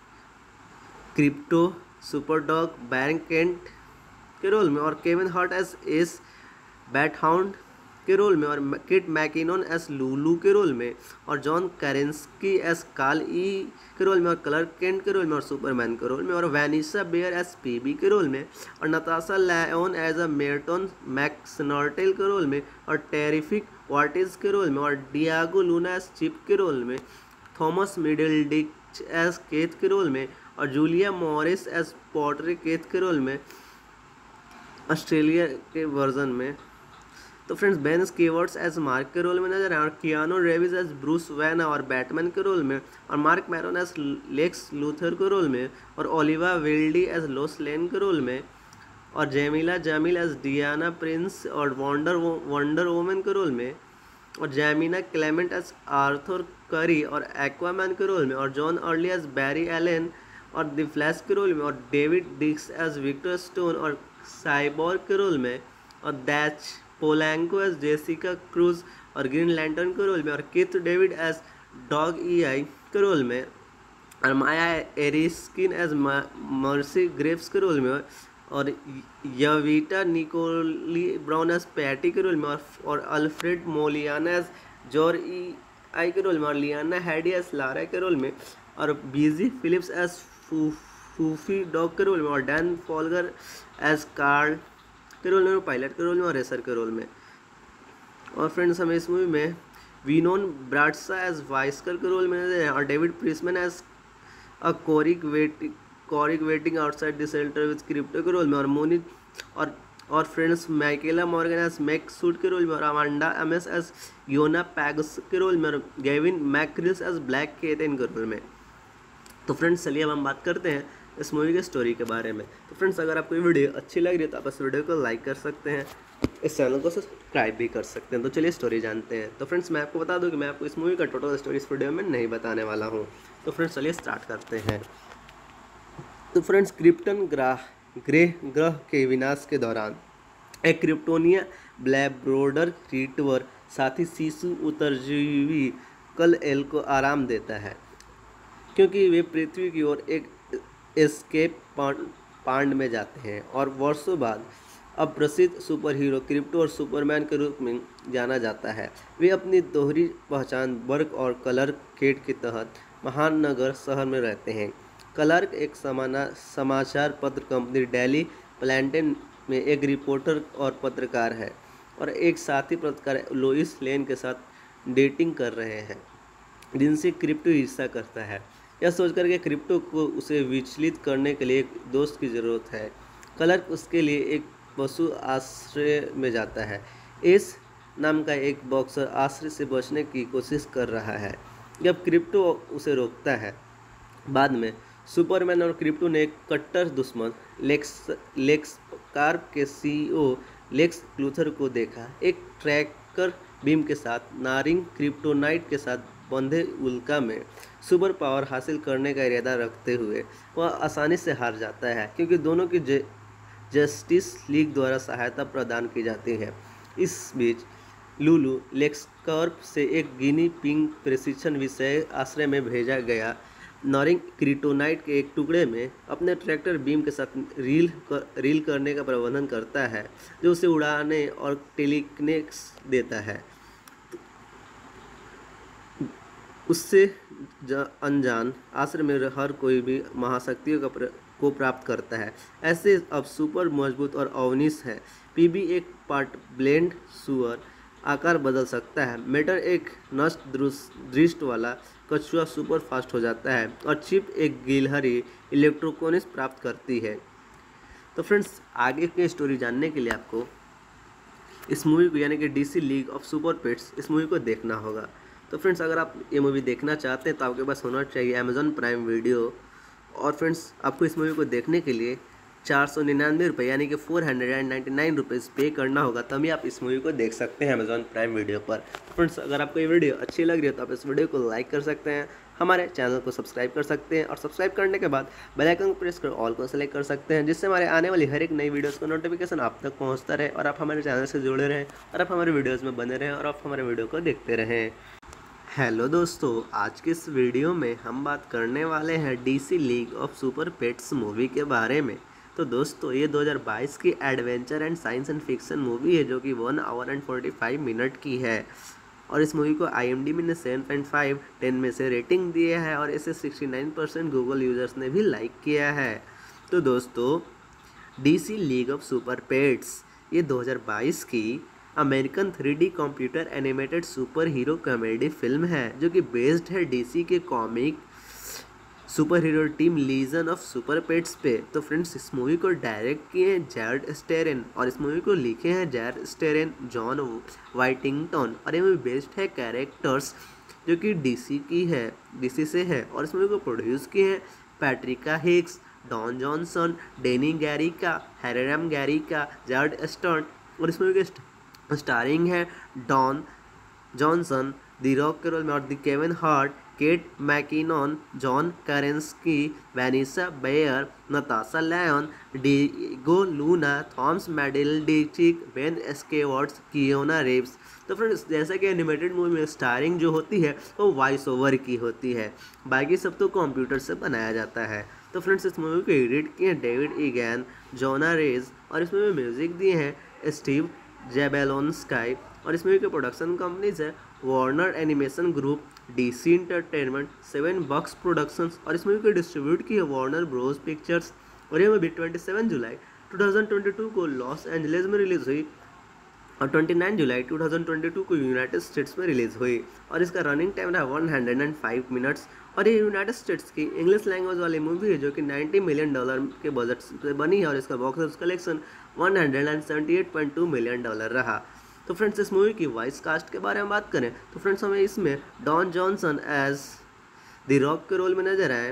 क्रिप्टो सुपरडॉग बैरन केंट के रोल में और Kevin Hart as Ace Bathound के रोल में और किट मैकिनॉन एस लुलू के रोल में और जॉन करेंस्की एस काल ई के रोल में और क्लार्क केंट के रोल में और सुपरमैन के रोल में और वैनिसा बेयर एस पीबी के रोल में और Natasha Lyonne as a Merton McSnurtle के रोल में और टेरिफिक वार्टिज के रोल में और डियागो लूना एस चिप के रोल में, थॉमस मिडलडिच एस केथ के रोल में और जूलिया मॉरिस एस पॉटरे केथ के रोल में ऑस्ट्रेलिया के वर्जन में। तो friends, Ben Schwartz as Mark के रोल में नजर आए और Keanu Reeves as Bruce Wayne और बैटमैन के रोल में और Marc Maron as Lex Luthor के रोल में और Olivia Wilde as Lois Lane के रोल में और Jameela Jamil as Diana Prince और वंडर वंडर वोमन के रोल में और जैमिना क्लेमेंट एज आर्थर करी और एक्वामैन के रोल में और John Early as Barry Allen और द फ्लैश के रोल में और David Diggs as Victor Stone और साइबोर्ग के रोल में और Dascha Polanco as Jessica Cruz और ग्रीन लैंटर्न के रोल में और Keith David as dog E I के रोल में और Maya Erskine as Mercy Graves के रोल में और Yvette Nicole Brown as Patty के रोल में और, और Alfred मोलियाना as Jor E I के रोल में और लियाना हैडी एस लारा के रोल में और Busy Philipps as Foofie dog के रोल में और डैन फॉलगर एज कार्ल के रोल में, पायलट के रोल में और रेसर के रोल में। और फ्रेंड्स हमें इस मूवी में विनोन ब्राडसा एज वाइस्कर के रोल में हैं और David प्रिसमैन as a कोरिक waiting कोरिक waiting outside the shelter with Krypto के रोल में और मोनी और और friends माइकेला Morgan as Mac suit के रोल में और अमांडा एमएस एज योना पैग्स के रोल में और गेविन मैक्रिल्स एज ब्लैक केटन के रोल में। तो फ्रेंड्स चलिए अब हम बात करते हैं इस मूवी के स्टोरी के बारे में। तो फ्रेंड्स अगर आपको ये वीडियो अच्छी लग रही है तो आप इस वीडियो को लाइक कर सकते हैं, इस चैनल को सब्सक्राइब भी कर सकते हैं। तो चलिए स्टोरी जानते हैं। तो फ्रेंड्स मैं आपको बता दूं कि मैं आपको इस मूवी का टोटल स्टोरी इस वीडियो में नहीं बताने वाला हूं। तो फ्रेंड्स चलिए स्टार्ट करते हैं। तो फ्रेंड्स क्रिप्टन ग्रह ग्रह ग्रह के विनाश के दौरान एक क्रिप्टोनिया ब्लैब्रोडर रिट्रीवर साथी शिशु उत्तरजीवी कल एल को आराम देता है क्योंकि वे पृथ्वी की ओर एक एस्केप पांड में जाते हैं और वर्षों बाद अब प्रसिद्ध सुपर हीरो क्रिप्टो और सुपरमैन के रूप में जाना जाता है। वे अपनी दोहरी पहचान वर्क और कलर केट के तहत महान नगर शहर में रहते हैं। क्लार्क एक समाना समाचार पत्र कंपनी डेली प्लैंटन में एक रिपोर्टर और पत्रकार है और एक साथी पत्रकार लोइस लेन के साथ डेटिंग कर रहे हैं जिनसे क्रिप्टो ईर्ष्या करता है। यह सोचकर कि क्रिप्टो को उसे विचलित करने के लिए एक दोस्त की ज़रूरत है, क्लार्क उसके लिए एक पशु आश्रय में जाता है। एस नाम का एक बॉक्सर आश्रय से बचने की कोशिश कर रहा है जब क्रिप्टो उसे रोकता है। बाद में सुपरमैन और क्रिप्टो ने एक कट्टर दुश्मन लेक्स लेक्स कार्प के सीईओ लेक्स क्लूथर को देखा, एक ट्रैकर बीम के साथ नारिंग क्रिप्टोनाइट के साथ बंधे उल्का में सुपर पावर हासिल करने का इरादा रखते हुए वह आसानी से हार जाता है क्योंकि दोनों की जस्टिस लीग द्वारा सहायता प्रदान की जाती है। इस बीच लुलू लेक्सकॉर्प से एक गिनी पिंग प्रशिक्षण विषय आश्रय में भेजा गया नॉरिंग क्रिप्टोनाइट के एक टुकड़े में अपने ट्रैक्टर बीम के साथ रील कर, रील करने का प्रबंधन करता है जो उसे उड़ाने और टेलीकिनेसिस देता है। उससे अनजान आश्रय में हर कोई भी महाशक्तियों का प्र, को प्राप्त करता है। ऐसे अब सुपर मजबूत और अवनिश है। पीबी एक पार्ट ब्लेंड सुअर आकार बदल सकता है। मेटर एक नष्ट दृष्टि वाला कछुआ सुपर फास्ट हो जाता है और चिप एक गिलहरी इलेक्ट्रोकोनिस प्राप्त करती है। तो फ्रेंड्स आगे की स्टोरी जानने के लिए आपको इस मूवी को यानी कि DC league of super pets इस मूवी को देखना होगा। तो फ्रेंड्स अगर आप ये मूवी देखना चाहते हैं तो आपके पास होना चाहिए अमेज़ॉन प्राइम वीडियो। और फ्रेंड्स आपको इस मूवी को देखने के लिए चार सौ निन्यानवे रुपये यानी कि four hundred and ninety nine rupees pay करना होगा, तभी आप इस मूवी को देख सकते हैं अमेज़ॉन प्राइम वीडियो पर। फ्रेंड्स अगर आपको ये वीडियो अच्छी लग रही है तो आप इस वीडियो को लाइक कर सकते हैं, हमारे चैनल को सब्सक्राइब कर सकते हैं और सब्सक्राइब करने के बाद बेल आइकन को प्रेस कर ऑल को सेलेक्ट कर सकते हैं जिससे हमारे आने वाली हर एक नई वीडियोज़ का नोटिफिकेशन आप तक पहुँचता रहे और आप हमारे चैनल से जुड़े रहें और आप हमारे वीडियोज़ में बने रहें और आप हमारे वीडियो को देखते रहें। हेलो दोस्तों, आज के इस वीडियो में हम बात करने वाले हैं DC league of super pets movie के बारे में। तो दोस्तों ये दो हज़ार बाईस की adventure and science and fiction movie है जो कि one hour and forty five minute की है और इस मूवी को आईएमडीबी ने सेवन पॉइंट फाइव टेन में से रेटिंग दिया है और इसे sixty nine percent Google users ने भी लाइक किया है। तो दोस्तों DC league of super pets ये दो हज़ार बाईस की American three D computer animated super hero comedy film है जो कि बेस्ड है डीसी के comic super hero team legion of super pets पे। तो फ्रेंड्स इस मूवी को डायरेक्ट किए हैं जैरेड स्टेरन और इस मूवी को लिखे हैं जैरेड स्टेरन, जॉन वाइटिंगटन और ये मूवी बेस्ड है कैरेक्टर्स जो कि डीसी की है डीसी से है और इस मूवी को प्रोड्यूस किए हैं पैट्रिका हिक्स, डॉन जॉनसन, डेनी Garcia, Hiram Garcia, Jared Stern और इस मूवी के स्टारिंग है डॉन जॉनसन दी रॉक के रोल में और the Kevin Hart, Kate McKinnon, John Krasinski, Vanessa Bayer, Natasha Lyonne, Diego Luna, Thomas Middleditch, Ben Schwartz, Keanu Reeves. तो friends जैसा कि एनिमेटेड मूवी में स्टारिंग जो होती है वो वॉइस ओवर की होती है, बाकी सब तो कंप्यूटर से बनाया जाता है। तो फ्रेंड्स इस मूवी को एडिट किए हैं डेविड ईगैन, जोना रेज और इस मूवी में म्यूजिक दिए हैं स्टीव जेबेलोन स्काई और इस मूवी के प्रोडक्शन कंपनीज है Warner Animation Group, DC Entertainment, Seven Bucks Productions, और इस मूवी को डिस्ट्रीब्यूट की है वार्नर ब्रोस पिक्चर्स। और ये मूवी सत्ताईस जुलाई दो हज़ार बाईस को लॉस एंजलिस में रिलीज हुई और उनतीस जुलाई दो हज़ार बाईस को यूनाइटेड स्टेट्स में रिलीज हुई और इसका रनिंग टाइम रहा एक सौ पाँच मिनट्स। और ये यूनाइटेड स्टेट्स की इंग्लिश लैंग्वेज वाली मूवी है जो कि नब्बे मिलियन डॉलर के बजट से बनी है और इसका बॉक्स ऑफिस कलेक्शन एक सौ अठहत्तर पॉइंट दो मिलियन डॉलर रहा। तो फ्रेंड्स इस मूवी की वॉइस कास्ट के बारे में बात करें तो फ्रेंड्स हमें इसमें don Johnson as the Rock के रोल में नजर आए,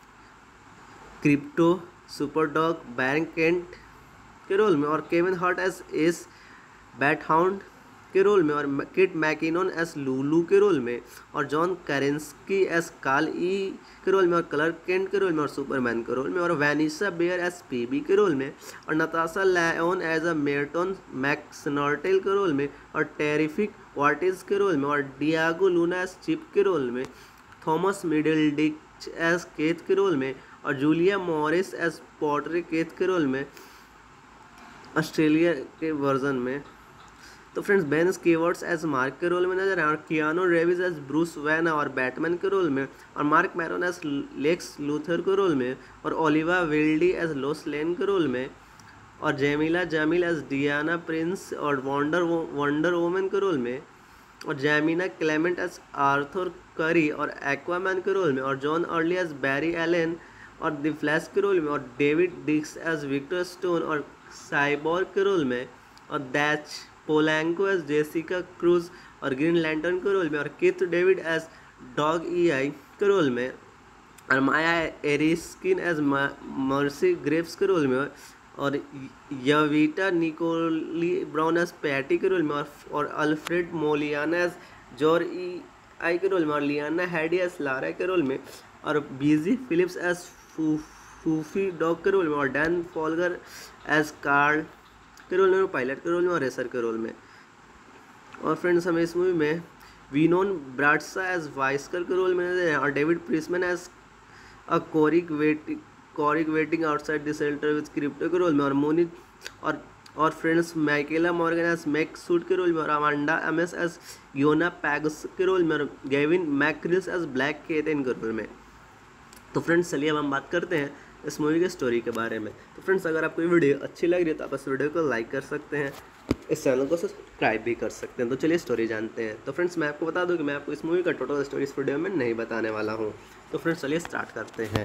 क्रिप्टो सुपरडॉग बैरन केंट के रोल में, और Kevin Hart as Ace Bathound के रोल में, और किट मैकिनन एस लूलू के रोल में, और जॉन कैरेंस्की एस काल ई के रोल में, और क्लार्क केंट के रोल में, और सुपरमैन के रोल में, और वैनिसा बेयर एस पीबी के रोल में, और Natasha Lyonne as a Merton McSnurtle के रोल में, और टेरिफिक वाटिस के रोल में, और डियागो लूना एस चिप के रोल में, थॉमस मिडलडिच एस केथ के रोल में, और जूलिया मॉरिस एस पॉटरे केथ के रोल में ऑस्ट्रेलिया के वर्जन में। तो friends Ben Schwartz as Mark के रोल में नजर आए, और Keanu Reeves as Bruce Wayne और बैटमैन के रोल में, और Marc Maron as Lex Luthor के रोल में, और Olivia Wilde as Lois Lane के रोल में, और Jameela Jamil as Diana Prince और वंडर वंडर वुमन के रोल में, और जैमिना क्लेमेंट एज आर्थर करी और एक्वामैन के रोल में, और John Early as Barry Allen और द फ्लैश के रोल में, और David Diggs as Victor Stone और साइबोर्ग के रोल में, और Dascha Polanco as Jessica Cruz और ग्रीन लैंटर्न के रोल में, और Keith David as dog E I के रोल में, और Maya Erskine as Mercy Graves के रोल में, और Yvette Nicole Brown as Patty के रोल में, और, और Alfred मोलियाना as Jor E I के रोल में, और लियाना हैडी एज लारा के रोल में, और बीजी फिलिप्स एज फूफी डॉग के रोल में, और डैन फॉलगर एज कार्ल के रोल में, पायलट के रोल में, और रेसर के रोल में। और फ्रेंड्स हमें इस मूवी में विनोन ब्राडसा एज वाइस्कर के रोल में नजर आए, और David प्रिसमैन as a कोरिक waiting कोरिक waiting outside the shelter with Krypto के रोल में, और मोनी और और friends माइकेला Morgan as Mac suit के रोल में, और अमांडा एमएस एज योना पैगस के रोल में, और Gavin Macris as black Ketan के रोल में। तो फ्रेंड्स चलिए अब हम बात करते हैं इस मूवी के स्टोरी के बारे में। तो फ्रेंड्स अगर आपको ये वीडियो अच्छी लग रही है तो आप इस वीडियो को लाइक कर सकते हैं, इस चैनल को सब्सक्राइब भी कर सकते हैं। तो चलिए स्टोरी जानते हैं। तो फ्रेंड्स मैं आपको बता दूं कि मैं आपको इस मूवी का टोटल स्टोरी इस वीडियो में नहीं बताने वाला हूँ। तो फ्रेंड्स चलिए स्टार्ट करते हैं।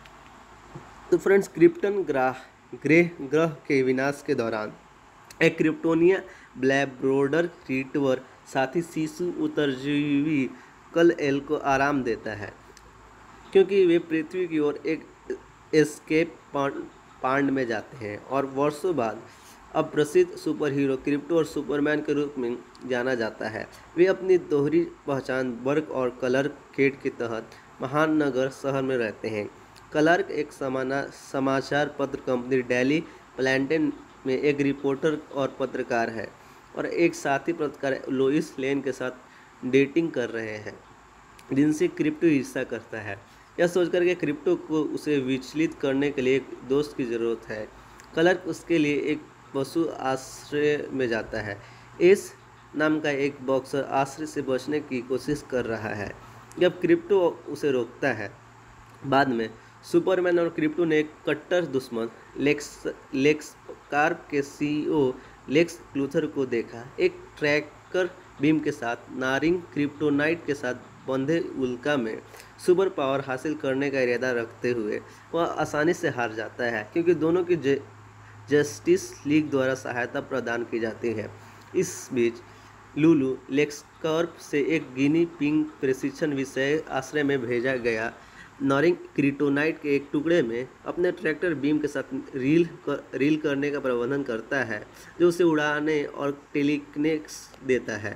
तो फ्रेंड्स क्रिप्टन ग्रह ग्रह ग्रह के विनाश के दौरान एक क्रिप्टोनिया ब्लैक ब्रोडर रिट्रीवर साथी शिशु उत्तरजीवी कल एल को आराम देता है क्योंकि वे पृथ्वी की ओर एक एस्केप पांड में जाते हैं और वर्षों बाद अब प्रसिद्ध सुपर हीरो क्रिप्टो और सुपरमैन के रूप में जाना जाता है। वे अपनी दोहरी पहचान वर्क और क्लार्क केंट के तहत महान नगर शहर में रहते हैं। क्लार्क एक समाना समाचार पत्र कंपनी डेली प्लैंटन में एक रिपोर्टर और पत्रकार है और एक साथी पत्रकार लोइस लेन के साथ डेटिंग कर रहे हैं जिनसे क्रिप्टो ईर्ष्या करता है। यह सोचकर के क्रिप्टो को उसे विचलित करने के लिए एक दोस्त की ज़रूरत है। क्लार्क उसके लिए एक पशु आश्रय में जाता है। एस नाम का एक बॉक्सर आश्रय से बचने की कोशिश कर रहा है जब क्रिप्टो उसे रोकता है। बाद में सुपरमैन और क्रिप्टो ने एक कट्टर दुश्मन लेक्स लेक्स कार्प के सीईओ लेक्स लूथर को देखा। एक ट्रैकर बीम के साथ नारिंग क्रिप्टोनाइट के साथ बंधे उल्का में सुपर पावर हासिल करने का इरादा रखते हुए वह आसानी से हार जाता है क्योंकि दोनों की जस्टिस लीग द्वारा सहायता प्रदान की जाती है। इस बीच लूलू लेक्सकॉर्प से एक गिनी पिंग प्रशिक्षण विषय आश्रय में भेजा गया नॉरिंग क्रिप्टोनाइट के एक टुकड़े में अपने ट्रैक्टर बीम के साथ रील कर, रील करने का प्रबंधन करता है जो उसे उड़ाने और टेलीकिनेसिस देता है।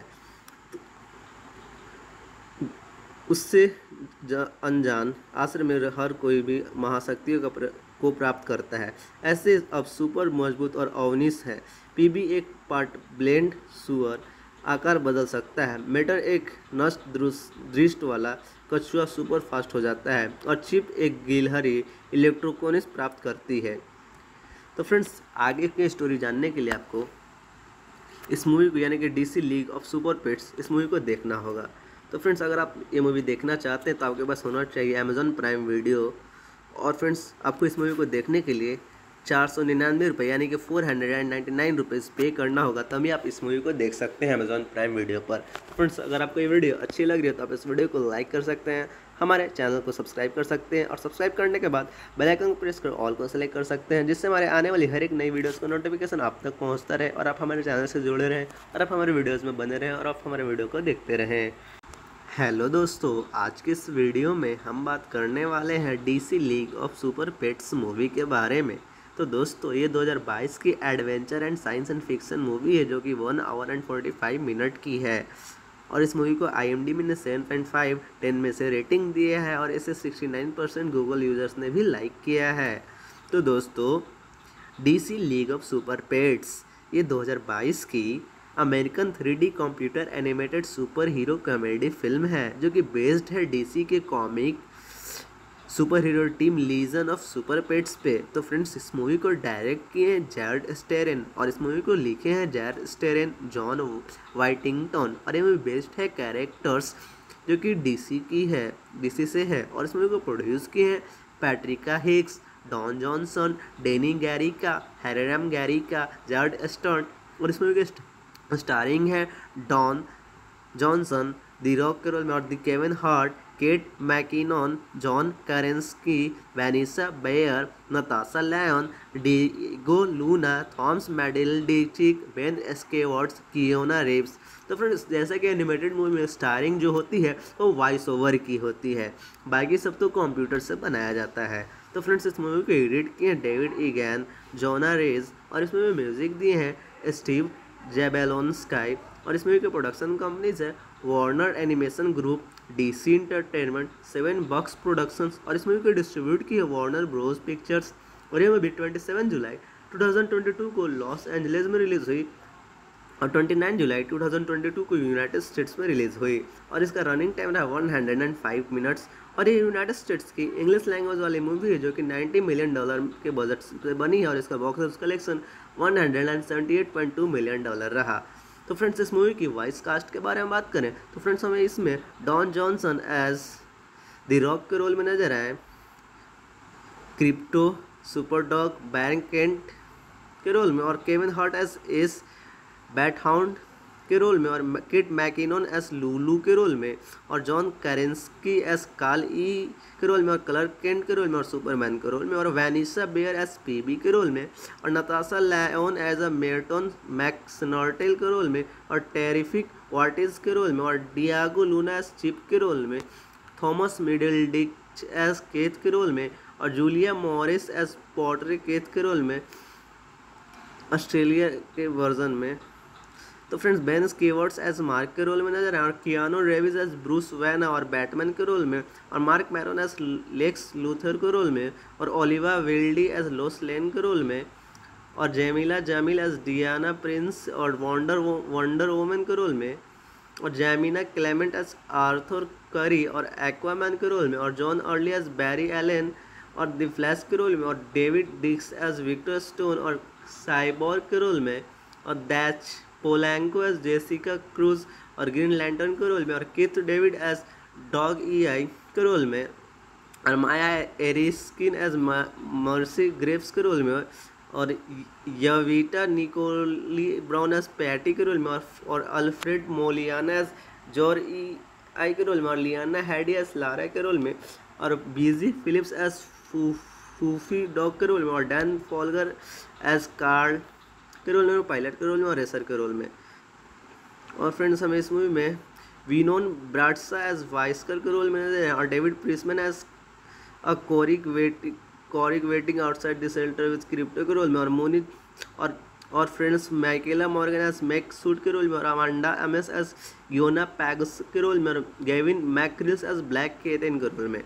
उससे अनजान आश्रय में हर कोई भी महाशक्तियों का प्र, को प्राप्त करता है। ऐसे अब सुपर मजबूत और अवनिश है। पीबी एक पार्ट ब्लेंड सुअर आकार बदल सकता है। मेटर एक नष्ट दृष्ट वाला कछुआ सुपर फास्ट हो जाता है और चिप एक गिलहरी इलेक्ट्रोकोनिस प्राप्त करती है। तो फ्रेंड्स आगे की स्टोरी जानने के लिए आपको इस मूवी को यानी कि DC league of super pets इस मूवी को देखना होगा। तो फ्रेंड्स अगर आप ये मूवी देखना चाहते हैं तो आपके पास होना चाहिए अमेज़ॉन प्राइम वीडियो। और फ्रेंड्स आपको इस मूवी को देखने के लिए चार सौ निन्यानवे रुपये यानी कि four hundred and ninety nine rupees pay करना होगा, तभी आप इस मूवी को देख सकते हैं अमेज़ॉन प्राइम वीडियो पर। फ्रेंड्स अगर आपको ये वीडियो अच्छी लग रही है तो आप इस वीडियो को लाइक कर सकते हैं, हमारे चैनल को सब्सक्राइब कर सकते हैं और सब्सक्राइब करने के बाद बेल आइकन को प्रेस कर ऑल को सेलेक्ट कर सकते हैं, जिससे हमारे आने वाली हर एक नई वीडियोस का नोटिफिकेशन आप तक पहुंचता रहे और आप हमारे चैनल से जुड़े रहें और आप हमारे वीडियोस में बने रहें और आप हमारे वीडियो को देखते रहें। हेलो दोस्तों, आज के इस वीडियो में हम बात करने वाले हैं DC league of super pets movie के बारे में। तो दोस्तों ये दो हज़ार बाईस की adventure and science and fiction movie है जो कि one hour and forty five minute की है और इस मूवी को आई एम डी बी ने सेवन पॉइंट फाइव टेन में से रेटिंग दिया है और इसे sixty nine percent Google users ने भी लाइक किया है। तो दोस्तों DC league of super pets ये दो हज़ार बाईस की American three D computer animated super hero comedy film है जो कि बेस्ड है डीसी के comic super hero team legion of super pets पे। तो फ्रेंड्स इस मूवी को डायरेक्ट किए हैं जैरेड स्टेरन और इस मूवी को लिखे हैं जैरेड स्टेरन, जॉन वाइटिंगटन और ये मूवी बेस्ड है कैरेक्टर्स जो कि डीसी की है डीसी से है और इस मूवी को प्रोड्यूस किए हैं पैट्रिका हिक्स, डॉन जॉनसन, डेनी Garcia, Hiram Garcia, Jared Stern और इस मूवी के स्टारिंग है डॉन जॉनसन दी रॉक के रोल में और the Kevin Hart, Kate McKinnon, John Krasinski, Vanessa Bayer, Natasha Lyonne, Diego Luna, Thomas Middleditch, Ben Schwartz, Keanu Reeves. तो friends जैसा कि एनिमेटेड मूवी में स्टारिंग जो होती है वो वॉइस ओवर की होती है, बाकी सब तो कंप्यूटर से बनाया जाता है। तो फ्रेंड्स इस मूवी को एडिट किए हैं डेविड ईगैन, जोना रेज और इस मूवी में म्यूजिक दिए हैं स्टीव जेबेलोनस्काई और इस मूवी के प्रोडक्शन कंपनीज है Warner Animation Group, DC Entertainment, Seven Bucks Productions और इस मूवी को डिस्ट्रीब्यूट की है वार्नर ब्रोस पिक्चर्स और ये मूवी सत्ताईस जुलाई दो हज़ार बाईस को लॉस एंजलिस में रिलीज हुई और उनतीस जुलाई दो हज़ार बाईस को यूनाइटेड स्टेट्स में रिलीज हुई और इसका रनिंग टाइम रहा वन हंड्रेड फाइव मिनट्स और ये यूनाइटेड स्टेट्स की इंग्लिश लैंग्वेज वाली मूवी है जो कि नब्बे मिलियन डॉलर के बजट से बनी है और इसका box office collection one hundred seventy eight point two million dollar रहा। तो फ्रेंड्स इस मूवी की वॉइस कास्ट के बारे में बात करें तो फ्रेंड्स हमें इसमें don Johnson as the Rock के रोल में नजर आए, क्रिप्टो सुपरडॉग बैरन केंट के रोल में और Kevin Hart as Ace Bathound के रोल में और किट मैकिनॉन एज लूलू के रोल में और जॉन करेंस्की एज काल ई के रोल में और क्लार्क केंट के रोल में और सुपरमैन के रोल में और वैनिसा बेयर एज पीबी के रोल में और Natasha Lyonne as a Merton McSnurtle के रोल में और टेरिफिक वाटिस के रोल में और डियागो लूना एज चिप के रोल में, थॉमस मिडलडिच एज केथ के रोल में और Julia Morris as pottery Keith के रोल में ऑस्ट्रेलिया के वर्जन में। तो friends Ben Schwartz as Mark के रोल में नजर आए और Keanu Reeves as Bruce Wayne और बैटमैन के रोल में और Marc Maron as Lex Luthor के रोल में और Olivia Wilde as Lois Lane के रोल में और Jameela Jamil as Diana Prince और वंडर वंडर वुमन के रोल में और जैमिना क्लेमेंट एज आर्थर करी और एक्वामैन के रोल में और John Early as Barry Allen और द फ्लैश के रोल में और David Diggs as Victor Stone और साइबोर्ग के रोल में और Dascha Polanco as Jessica Cruz और ग्रीन लैंटर्न के रोल में और Keith David as dog E I के रोल में और Maya Erskine as Mercy Graves के रोल में और Yvette Nicole Brown as Patty के रोल में और, और Alfred मोलियाना as Jor E I के रोल में और लियाना हैडी एज लारा के रोल में और बीजी फिलिप्स एज फूफी डॉग के रोल में और डैन फॉलगर एज कार्ल के रोल में, पायलट के रोल में और रेसर के रोल में। और फ्रेंड्स हमें इस मूवी में विनोन ब्राडसा एज वाइस्कर के रोल में नजर आए और David प्रिसमैन as a कोरिक waiting कोरिक waiting outside the shelter with Krypto के रोल में और मोनी और और friends माइकेला Morgan as Mac suit के रोल में और अमांडा एमएस एज योना पैगस के रोल में और गेविन मैक्रिल्स एज ब्लैक केथन के रोल में।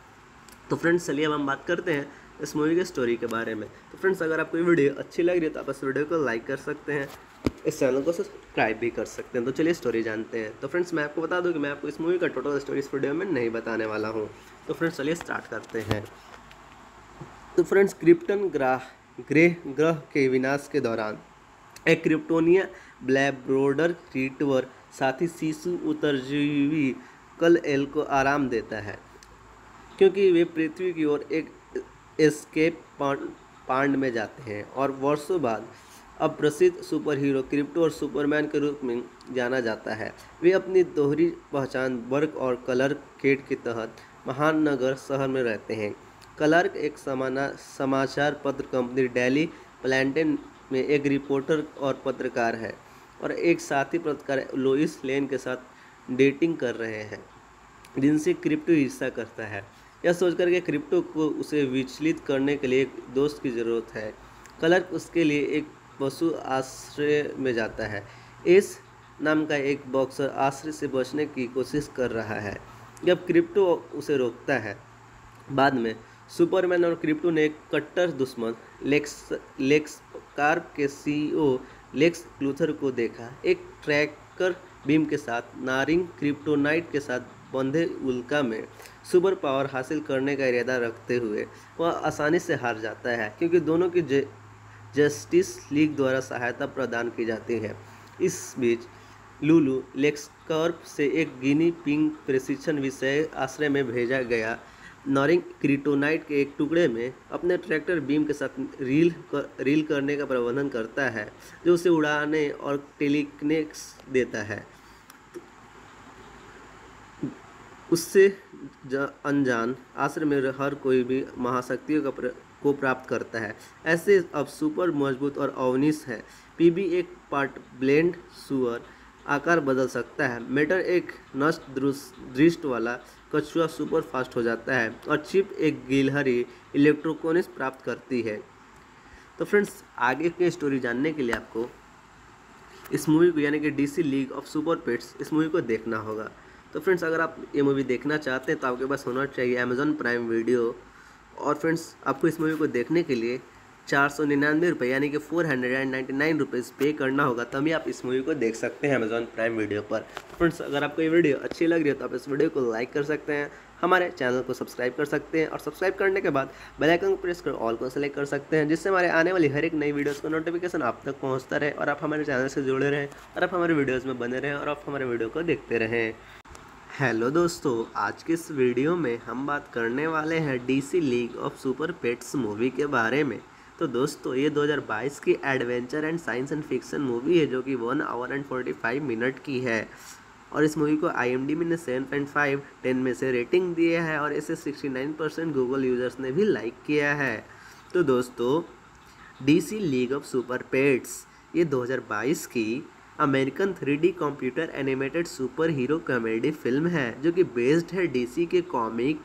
तो फ्रेंड्स चलिए अब हम बात करते हैं इस मूवी के स्टोरी के बारे में। तो फ्रेंड्स अगर आपको ये वीडियो अच्छी लग रही है तो आप इस वीडियो को लाइक कर सकते हैं, इस चैनल को सब्सक्राइब भी कर सकते हैं। तो चलिए स्टोरी जानते हैं। तो फ्रेंड्स मैं आपको बता दूं कि मैं आपको इस मूवी का टोटल स्टोरी इस वीडियो में नहीं बताने वाला हूँ। तो फ्रेंड्स चलिए स्टार्ट करते हैं। तो फ्रेंड्स क्रिप्टन ग्रह ग्रह ग्रह के विनाश के दौरान एक क्रिप्टोनिया ब्लैब्रोडर रिट्रीवर साथी शिशु उत्तरजीवी कल एल को आराम देता है क्योंकि वे पृथ्वी की ओर एक एस्केप पांड में जाते हैं और वर्षों बाद अब प्रसिद्ध सुपर हीरो क्रिप्टो और सुपरमैन के रूप में जाना जाता है। वे अपनी दोहरी पहचान वर्क और कलर केट के तहत महान नगर शहर में रहते हैं। क्लार्क एक समाना समाचार पत्र कंपनी डेली प्लैनेट में एक रिपोर्टर और पत्रकार है और एक साथी पत्रकार लोइस लेन के साथ डेटिंग कर रहे हैं जिनसे क्रिप्टो ईर्ष्या करता है। यह सोचकर कि क्रिप्टो को उसे विचलित करने के लिए एक दोस्त की ज़रूरत है, क्लार्क उसके लिए एक पशु आश्रय में जाता है। एस नाम का एक बॉक्सर आश्रय से बचने की कोशिश कर रहा है जब क्रिप्टो उसे रोकता है। बाद में सुपरमैन और क्रिप्टो ने एक कट्टर दुश्मन लेक्स लेक्स कार्प के सीईओ लेक्स लूथर को देखा, एक ट्रैकर बीम के साथ नारिंग क्रिप्टोनाइट के साथ बंधे उल्का में सुपर पावर हासिल करने का इरादा रखते हुए वह आसानी से हार जाता है क्योंकि दोनों की जस्टिस लीग द्वारा सहायता प्रदान की जाती है। इस बीच लुलू लेक्सकॉर्प से एक गिनी पिंग प्रशिक्षण विषय आश्रय में भेजा गया नॉरिंग क्रिप्टोनाइट के एक टुकड़े में अपने ट्रैक्टर बीम के साथ रील कर, रील करने का प्रबंधन करता है जो उसे उड़ाने और टेलीकिनेसिस देता है। उससे अनजान आश्रय में हर कोई भी महाशक्तियों का प्र, को प्राप्त करता है। ऐसे अब सुपर मजबूत और अवनिश है। पीबी एक पार्ट ब्लेंड सुअर आकार बदल सकता है। मेटर एक नष्ट दृष्टि वाला कछुआ सुपर फास्ट हो जाता है और चिप एक गिलहरी इलेक्ट्रोकोनिस प्राप्त करती है। तो फ्रेंड्स, आगे की स्टोरी जानने के लिए आपको इस मूवी को यानी कि DC league of super pets इस मूवी को देखना होगा। तो फ्रेंड्स, अगर आप ये मूवी देखना चाहते हैं तो आपके पास होना चाहिए अमेज़ॉन प्राइम वीडियो। और फ्रेंड्स, आपको इस मूवी को देखने के लिए चार सौ निन्यानवे रुपये यानी कि four hundred and ninety nine rupees pay करना होगा, तभी आप इस मूवी को देख सकते हैं अमेज़ॉन प्राइम वीडियो पर। फ्रेंड्स, अगर आपको ये वीडियो अच्छी लग रही है तो आप इस वीडियो को लाइक कर सकते हैं, हमारे चैनल को सब्सक्राइब कर सकते हैं और सब्सक्राइब करने के बाद बेल आइकन को प्रेस कर ऑल को सेलेक्ट कर सकते हैं, जिससे हमारे आने वाली हर एक नई वीडियोस का नोटिफिकेशन आप तक पहुंचता रहे और आप हमारे चैनल से जुड़े रहें और आप हमारे वीडियोज़ में बने रहें और आप हमारे वीडियो को देखते रहें। हेलो दोस्तों, आज के इस वीडियो में हम बात करने वाले हैं DC league of super pets movie के बारे में। तो दोस्तों, ये दो हज़ार बाईस की adventure and science and fiction movie है जो कि one hour and forty five minute की है और इस मूवी को आईएमडीबी ने सेवन पॉइंट फाइव टेन में से रेटिंग दिया है और इसे sixty nine percent Google users ने भी लाइक किया है। तो दोस्तों, DC league of super pets ये दो हज़ार बाईस की American three D computer animated super hero comedy film है जो कि बेस्ड है डीसी के comic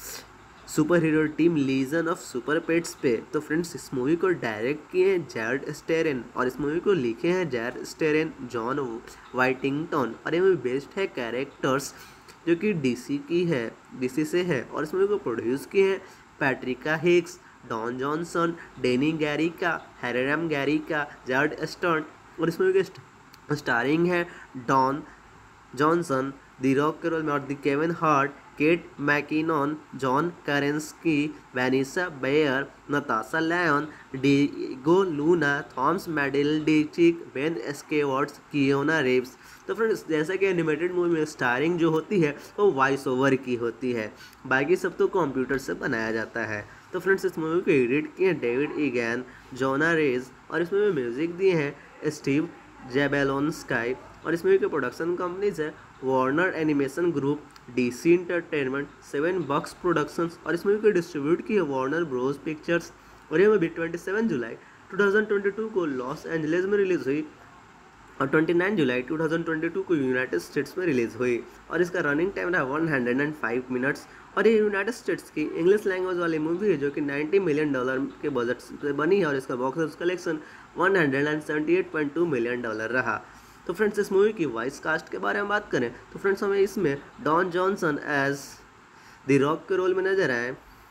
super hero team legion of super pets पे। तो फ्रेंड्स, इस मूवी को डायरेक्ट किए हैं जैरेड स्टेरन और इस मूवी को लिखे हैं जैरेड स्टेरन, जॉन वाइटिंगटन और ये मूवी बेस्ड है कैरेक्टर्स जो कि डीसी की है डीसी से है और इस मूवी को प्रोड्यूस किए हैं पैट्रिका हिक्स, डॉन जॉनसन, डेनी Garcia, Hiram Garcia, Jared Stern और इस मूवी के स्टारिंग है डॉन जॉनसन, द रॉक के रोल में और the Kevin Hart, Kate McKinnon, John Krasinski, Vanessa Bayer, Natasha Lyonne, Diego Luna, Thomas Middleditch, Ben Schwartz, Keanu Reeves. तो friends, जैसा कि एनिमेटेड मूवी में स्टारिंग जो होती है वो वॉइस ओवर की होती है, बाकी सब तो कंप्यूटर से बनाया जाता है। तो फ्रेंड्स, इस मूवी को एडिट किए हैं डेविड ईगैन, जोना रेज और इस मूवी में म्यूजिक दिए हैं स्टीव जेबेलोनस्काई और इस मूवी के प्रोडक्शन कंपनीज है Warner Animation Group, DC Entertainment, Seven Bucks Productions और इस मूवी को डिस्ट्रीब्यूट की है वार्नर ब्रोस पिक्चर्स और ये मूवी सत्ताईस जुलाई दो हज़ार बाईस को लॉस एंजलिस में रिलीज हुई और उनतीस जुलाई दो हज़ार बाईस को यूनाइटेड स्टेट्स में रिलीज हुई और इसका रनिंग टाइम रहा वन हंड्रेड फाइव मिनट्स और ये यूनाइटेड स्टेट्स की इंग्लिश लैंग्वेज वाली मूवी है जो कि नब्बे मिलियन डॉलर के बजट से बनी है और इसका बॉक्स ऑफिस कलेक्शन एक सौ अठहत्तर पॉइंट दो मिलियन डॉलर रहा। तो फ्रेंड्स, इस मूवी की वॉइस कास्ट के बारे में बात करें तो फ्रेंड्स, हमें इसमें don Johnson as the Rock के रोल में नजर आए,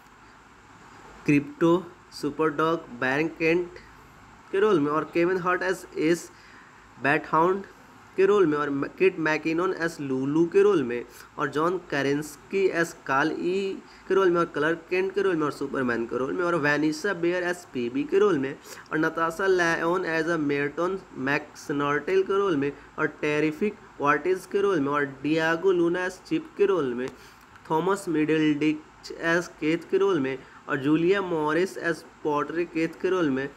Krypto super dog Baron Kent के रोल में और Kevin Hart as Ace Bathound के रोल में और किट मैकिनन एस लूलू के रोल में और जॉन कैरेंस्की एस काल ई के रोल में और क्लार्क केंट के रोल में और सुपरमैन के रोल में और वैनिसा बेयर एस पीबी के रोल में और Natasha Lyonne as a Merton McSnurtle के रोल में और टेरिफिक वाटिस के रोल में और डियागो लूना एस चिप के रोल में, थॉमस मिडलडिच एस केथ के रोल में और Julia Morris as pottery Keith के रोल में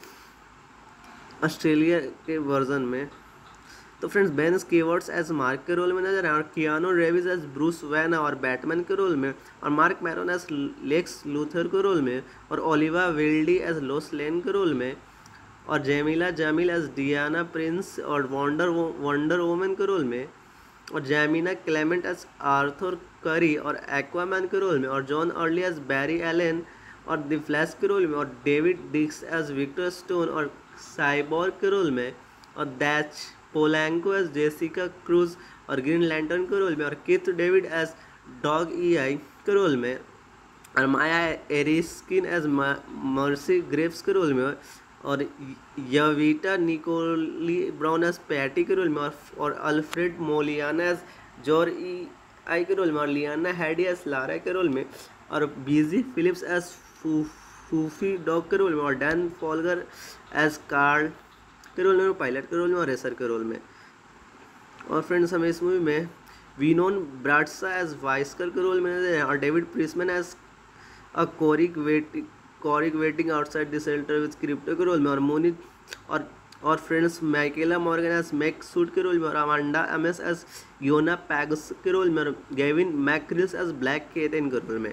ऑस्ट्रेलिया के वर्जन में। तो friends Ben Schwartz as Mark के रोल में नजर आए और Keanu Reeves as Bruce Wayne और बैटमैन के रोल में और Marc Maron as Lex Luthor के रोल में और Olivia Wilde as Lois Lane के रोल में और Jameela Jamil as Diana Prince और वंडर वंडर वुमन के रोल में और जैमिना क्लेमेंट एज आर्थर करी और एक्वामैन के रोल में और John Early as Barry Allen और द फ्लैश के रोल में और David Diggs as Victor Stone और साइबोर्ग के रोल में और Dascha Polanco as Jessica Cruz और ग्रीन लैंटर्न के रोल में और Keith David as dog E I के रोल में और Maya Erskine as Mercy Graves के रोल में और Yvette Nicole Brown as Patty के रोल में और, और Alfred मोलियाना as Jor E I के रोल में और लियाना हैडी एज लारा के रोल में और बीजी फिलिप्स एज फूफी डॉग के रोल में और डैन फॉलगर एज कार्ल के रोल में, पायलट के रोल में और रेसर के रोल में। और फ्रेंड्स हमें इस मूवी में विनोन ब्राडसा एज वाइस्कर के रोल में नजर और David प्रिसमैन as a कोरिक waiting कोरिक waiting outside the shelter with Krypto के रोल में और मोनी और और friends माइकेला Morgan as Mac suit के रोल में और अमांडा एमएस एज योना पैगस के रोल में और गेविन मैक्रिल्स एज ब्लैक केटन के रोल में।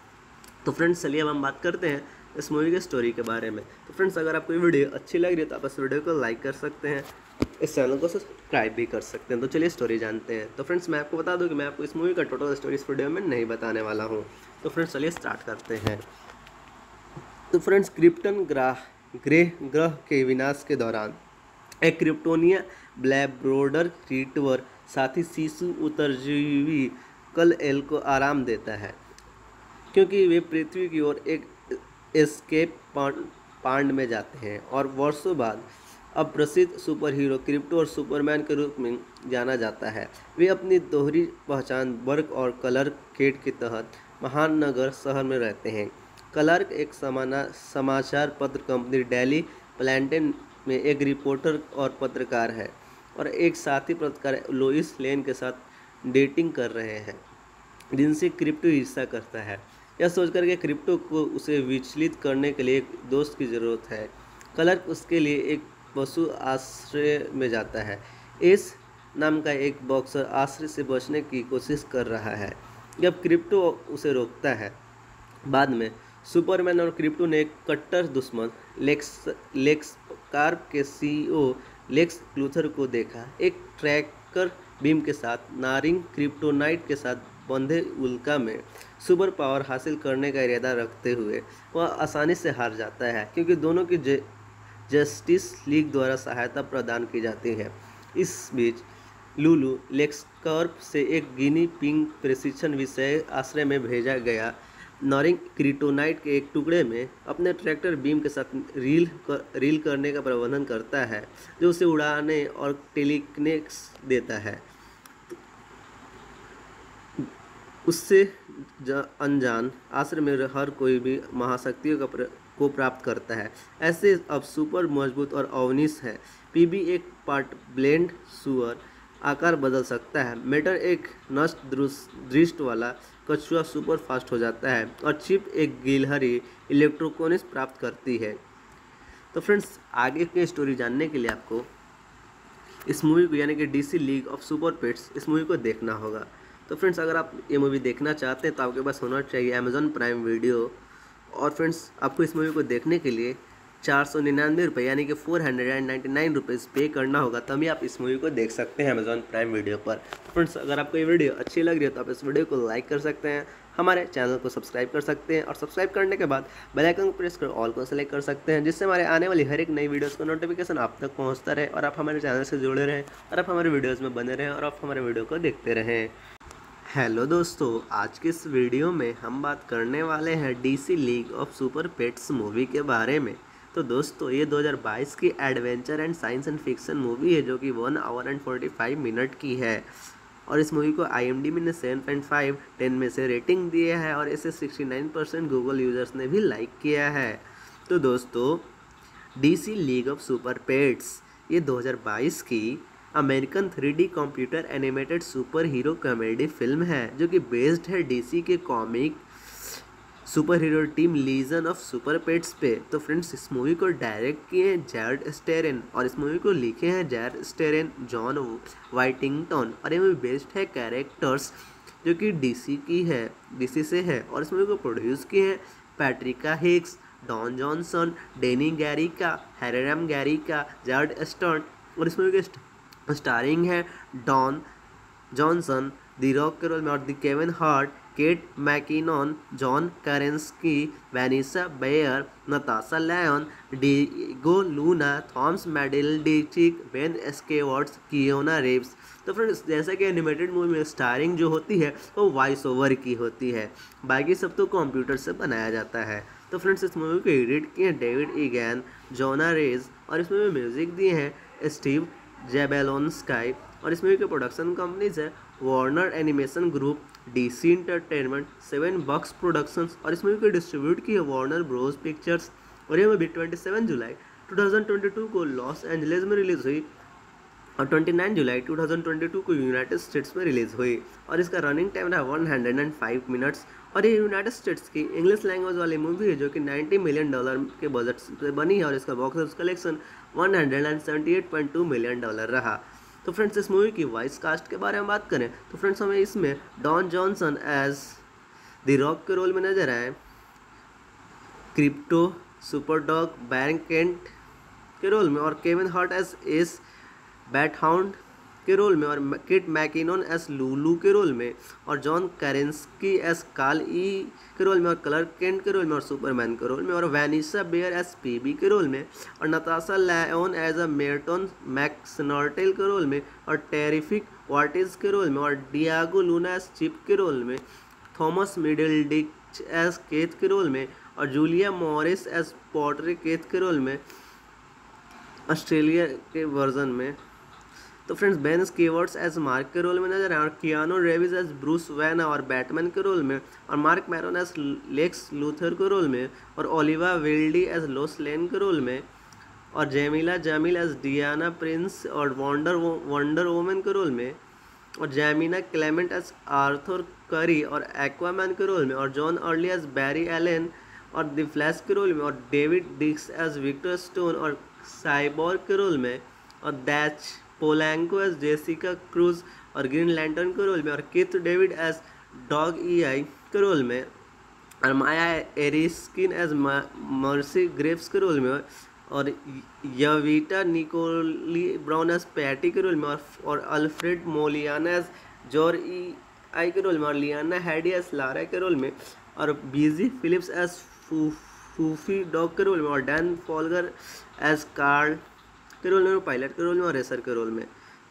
तो फ्रेंड्स चलिए अब हम बात करते हैं इस मूवी के स्टोरी के बारे में। तो फ्रेंड्स अगर आपको ये वीडियो अच्छी लग रही है तो आप इस वीडियो को लाइक कर सकते हैं, इस चैनल को सब्सक्राइब भी कर सकते हैं। तो चलिए स्टोरी जानते हैं। तो फ्रेंड्स मैं आपको बता दूं कि मैं आपको इस मूवी का टोटल स्टोरी इस वीडियो में नहीं बताने वाला हूँ। तो फ्रेंड्स चलिए स्टार्ट करते हैं। तो फ्रेंड्स क्रिप्टन ग्रह ग्रह ग्रह के विनाश के दौरान एक क्रिप्टोनिया ब्लैब्रोडर रीटवर साथी शिशु उत्तरजीवी कल एल को आराम देता है क्योंकि वे पृथ्वी की ओर एक एस्केप पांड में जाते हैं और वर्षों बाद अब प्रसिद्ध सुपर हीरो क्रिप्टो और सुपरमैन के रूप में जाना जाता है। वे अपनी दोहरी पहचान वर्क और क्लार्क केंट के तहत महान नगर शहर में रहते हैं। क्लार्क एक समाना समाचार पत्र कंपनी डेली प्लैंटन में एक रिपोर्टर और पत्रकार है और एक साथी पत्रकार लोइस लेन के साथ डेटिंग कर रहे हैं जिनसे क्रिप्टो ईर्ष्या करता है। यह सोचकर के क्रिप्टो को उसे विचलित करने के लिए एक दोस्त की ज़रूरत है। क्लार्क उसके लिए एक पशु आश्रय में जाता है। एस नाम का एक बॉक्सर आश्रय से बचने की कोशिश कर रहा है जब क्रिप्टो उसे रोकता है। बाद में सुपरमैन और क्रिप्टो ने एक कट्टर दुश्मन लेक्स लेक्स कार्प के सीईओ लेक्स लूथर को देखा। एक ट्रैकर बीम के साथ नारिंग क्रिप्टोनाइट के साथ बंधे उल्का में सुपर पावर हासिल करने का इरादा रखते हुए वह आसानी से हार जाता है क्योंकि दोनों की जस्टिस लीग द्वारा सहायता प्रदान की जाती है। इस बीच लूलू लेक्सकॉर्प से एक गिनी पिंग प्रशिक्षण विषय आश्रय में भेजा गया नॉरिंग क्रिप्टोनाइट के एक टुकड़े में अपने ट्रैक्टर बीम के साथ रील कर, रील करने का प्रबंधन करता है जो उसे उड़ाने और टेलीकिनेसिस देता है। उससे अनजान आश्रय में हर कोई भी महाशक्तियों का प्र, को प्राप्त करता है। ऐसे अब सुपर मजबूत और अवनिश है। पीबी एक पार्ट ब्लेंड सुअर आकार बदल सकता है। मेटर एक नष्ट दृष्टि वाला कछुआ सुपर फास्ट हो जाता है और चिप एक गिलहरी इलेक्ट्रोकोनिस प्राप्त करती है। तो फ्रेंड्स आगे की स्टोरी जानने के लिए आपको इस मूवी को यानी कि DC league of super pets इस मूवी को देखना होगा। तो फ्रेंड्स अगर आप ये मूवी देखना चाहते हैं तो आपके पास होना चाहिए अमेज़ॉन प्राइम वीडियो। और फ्रेंड्स आपको इस मूवी को देखने के लिए चार सौ निन्यानवे रुपये यानी कि four hundred and ninety nine rupees pay करना होगा, तभी आप इस मूवी को देख सकते हैं अमेज़ॉन प्राइम वीडियो पर। फ्रेंड्स अगर आपको ये वीडियो अच्छी लग रही है तो आप इस वीडियो को लाइक कर सकते हैं, हमारे चैनल को सब्सक्राइब कर सकते हैं और सब्सक्राइब करने के बाद बेल आइकन को प्रेस कर ऑल को सेलेक्ट कर सकते हैं जिससे हमारे आने वाली हर एक नई वीडियोस का नोटिफिकेशन आप तक पहुँचता रहे और आप हमारे चैनल से जुड़े रहें और आप हमारे वीडियोज़ में बने रहें और आप हमारे वीडियो को देखते रहें। हेलो दोस्तों, आज के इस वीडियो में हम बात करने वाले हैं DC league of super pets movie के बारे में। तो दोस्तों ये दो हज़ार बाईस की adventure and science and fiction movie है जो कि one hour and forty five minute की है। और इस मूवी को आई एम डी बी ने सेवन पॉइंट फाइव टेन में से रेटिंग दिया है और इसे sixty nine percent Google users ने भी लाइक किया है। तो दोस्तों D C league of super pets ये दो हज़ार बाईस की American three D computer animated super hero comedy film है जो कि बेस्ड है डीसी के comic super hero team legion of super pets पे। तो फ्रेंड्स इस मूवी को डायरेक्ट किए हैं जैरेड स्टेरन और इस मूवी को लिखे हैं जैरेड स्टेरन, जॉन वाइटिंगटन और ये मूवी बेस्ड है कैरेक्टर्स जो कि डीसी की है डीसी से है। और इस मूवी को प्रोड्यूस किए हैं पैट्रिका हिक्स, डॉन जॉनसन, डेनी Garcia, Hiram Garcia, Jared Stern. और इस मूवी के स्टारिंग है डॉन जॉनसन द रॉक के रोल में और the Kevin Hart, Kate McKinnon, John Krasinski, Vanessa Bayer, Natasha Lyonne, Diego Luna, Thomas Middleditch, Ben Schwartz, Keanu Reeves. तो friends जैसा कि एनिमेटेड मूवी में स्टारिंग जो होती है वो वॉइस ओवर की होती है, बाकी सब तो कंप्यूटर से बनाया जाता है। तो फ्रेंड्स इस मूवी को एडिट किए हैं डेविड ईगैन, जोना रेज और इसमें भी म्यूजिक दिए हैं स्टीव जेबेलोनस्काई। और इस मूवी के प्रोडक्शन कंपनीज है Warner Animation Group, DC Entertainment, Seven box Productions और इस मूवी को डिस्ट्रीब्यूट की है वार्नर ब्रोस पिक्चर्स। और ये मूवी सत्ताईस जुलाई दो हज़ार बाईस को लॉस एंजलिस में रिलीज हुई और उनतीस जुलाई दो हज़ार बाईस को यूनाइटेड स्टेट्स में रिलीज हुई और इसका रनिंग टाइम रहा एक सौ पाँच मिनट्स। और ये यूनाइटेड स्टेट्स की इंग्लिश लैंग्वेज वाली मूवी है जो कि नब्बे मिलियन डॉलर के बजट से बनी है और इसका बॉक्स ऑफिस कलेक्शन एक सौ अठहत्तर पॉइंट दो मिलियन डॉलर रहा। तो फ्रेंड्स इस मूवी की वॉइस कास्ट के बारे में बात करें तो फ्रेंड्स हमें इसमें don Johnson as the Rock के रोल में नजर आए, क्रिप्टो सुपरडॉग बैरन केंट के रोल में और Kevin Hart as Ace Bathound के रोल में और किट मैकिनॉन एस लूलू के रोल में और जॉन करेंस्की एस काल ई के रोल में और क्लार्क केंट के रोल में और सुपरमैन के रोल में और वैनिसा बेयर एस पीबी के रोल में और Natasha Lyonne as a Merton McSnurtle के रोल में और टेरिफिक वाटिस के रोल में और डियागो लूना एस चिप के रोल में, थॉमस मिडलडिच एस केथ के रोल में और Julia Morris as pottery Keith के रोल में ऑस्ट्रेलिया के वर्जन में। तो friends Ben Schwartz as Mark के रोल में नजर आए और Keanu Reeves as Bruce Wayne और बैटमैन के रोल में और Marc Maron as Lex Luthor के रोल में और Olivia Wilde as Lois Lane के रोल में और Jameela Jamil as Diana Prince और वंडर वंडर वोमन के रोल में और जैमिना क्लेमेंट एज आर्थर करी और एक्वामैन के रोल में और John Early as Barry Allen और द फ्लैश के रोल में और David Diggs as Victor Stone और साइबोर्ग के रोल में और Dascha Polanco as Jessica Cruz और ग्रीन लैंटर्न के रोल में और Keith David as dog E I के रोल में और Maya Erskine as Mercy Graves के रोल में और Yvette Nicole Brown as Patty के रोल में और, और Alfred मोलियाना as Jor E I के रोल में और लियाना हैडी एज लारा के रोल में और बीजी फिलिप्स एज फूफी डॉग के रोल में और डैन फॉलगर एज कार्ल के रोल में और पायलट के रोल में और रेसर के रोल में।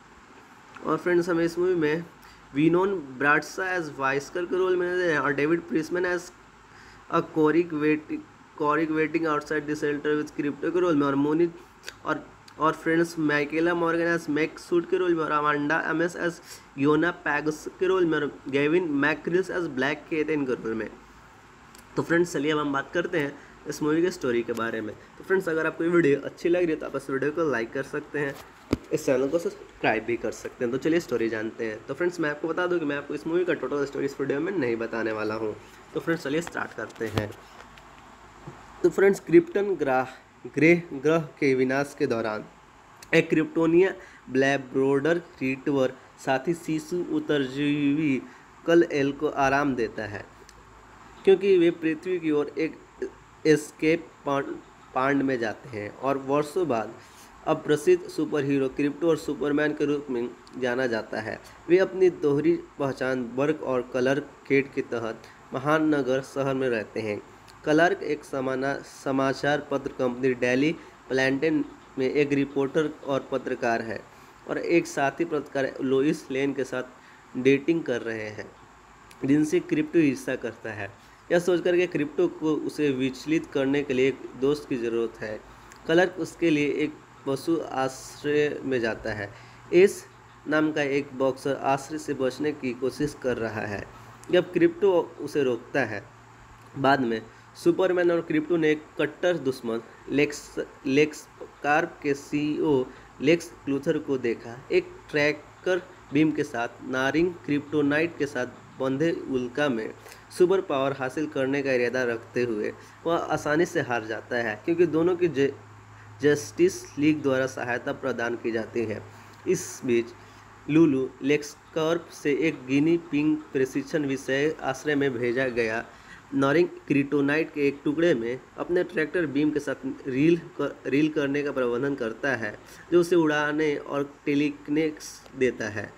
और फ्रेंड्स हमें इस मूवी में विनोन ब्राडसा एज वाइस्कर के रोल में नजर आए और David प्रिसमैन as a कोरिक waiting कोरिक waiting outside the shelter with Krypto के रोल में और मोनी और और friends माइकेला Morgan as Mac suit के रोल में और अमांडा एमएस एज योना पैगस के रोल में और गेविन मैक्रिल्स एज ब्लैक केटन के रोल में। तो फ्रेंड्स चलिए अब हम बात करते हैं इस मूवी के स्टोरी के बारे में। तो फ्रेंड्स अगर आपको ये वीडियो अच्छी लग रही है तो आप इस वीडियो को लाइक कर सकते हैं, इस चैनल को सब्सक्राइब भी कर सकते हैं। तो चलिए स्टोरी जानते हैं। तो फ्रेंड्स मैं आपको बता दूं कि मैं आपको इस मूवी का टोटल स्टोरी इस वीडियो में नहीं बताने वाला हूं। तो फ्रेंड्स चलिए स्टार्ट करते हैं। तो फ्रेंड्स क्रिप्टन ग्रह ग्रह ग्रह के विनाश के दौरान एक क्रिप्टोनिया ब्लैब्रोडर रिट्रीवर साथी शिशु उत्तरजीवी कल एल को आराम देता है क्योंकि वे पृथ्वी की ओर एक एस्केप पांड में जाते हैं और वर्षों बाद अब प्रसिद्ध सुपर हीरो क्रिप्टो और सुपरमैन के रूप में जाना जाता है। वे अपनी दोहरी पहचान वर्क और क्लार्क केंट के तहत महान नगर शहर में रहते हैं। क्लार्क एक समाना समाचार पत्र कंपनी डेली प्लैंटन में एक रिपोर्टर और पत्रकार है और एक साथी पत्रकार लोइस लेन के साथ डेटिंग कर रहे हैं जिनसे क्रिप्टो ईर्ष्या करता है। यह सोचकर के क्रिप्टो को उसे विचलित करने के लिए एक दोस्त की ज़रूरत है। क्लर्क उसके लिए एक पशु आश्रय में जाता है। एस नाम का एक बॉक्सर आश्रय से बचने की कोशिश कर रहा है जब क्रिप्टो उसे रोकता है। बाद में सुपरमैन और क्रिप्टो ने एक कट्टर दुश्मन लेक्स लेक्स कार्प के सीईओ लेक्स लूथर को देखा, एक ट्रैकर बीम के साथ नारिंग क्रिप्टोनाइट के साथ बंधे उल्का में सुपर पावर हासिल करने का इरादा रखते हुए वह आसानी से हार जाता है क्योंकि दोनों की जस्टिस लीग द्वारा सहायता प्रदान की जाती है। इस बीच लुलू लेक्सकॉर्प से एक गिनी पिंग प्रशिक्षण विषय आश्रय में भेजा गया नॉरिंग क्रिप्टोनाइट के एक टुकड़े में अपने ट्रैक्टर बीम के साथ रील कर, रील करने का प्रबंधन करता है जो उसे उड़ाने और टेलीकिनेसिस देता है।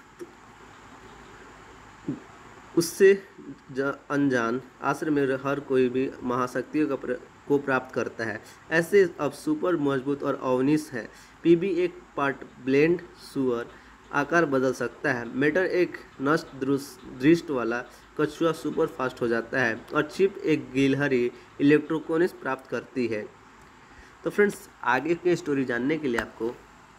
उससे अनजान आश्रय में हर कोई भी महाशक्तियों का प्र, को प्राप्त करता है। ऐसे अब सुपर मजबूत और अवनिश है। पीबी एक पार्ट ब्लेंड सुअर आकार बदल सकता है। मेटर एक नष्ट दृष्टि वाला कछुआ सुपर फास्ट हो जाता है और चिप एक गिलहरी इलेक्ट्रोकोनिस प्राप्त करती है। तो फ्रेंड्स, आगे की स्टोरी जानने के लिए आपको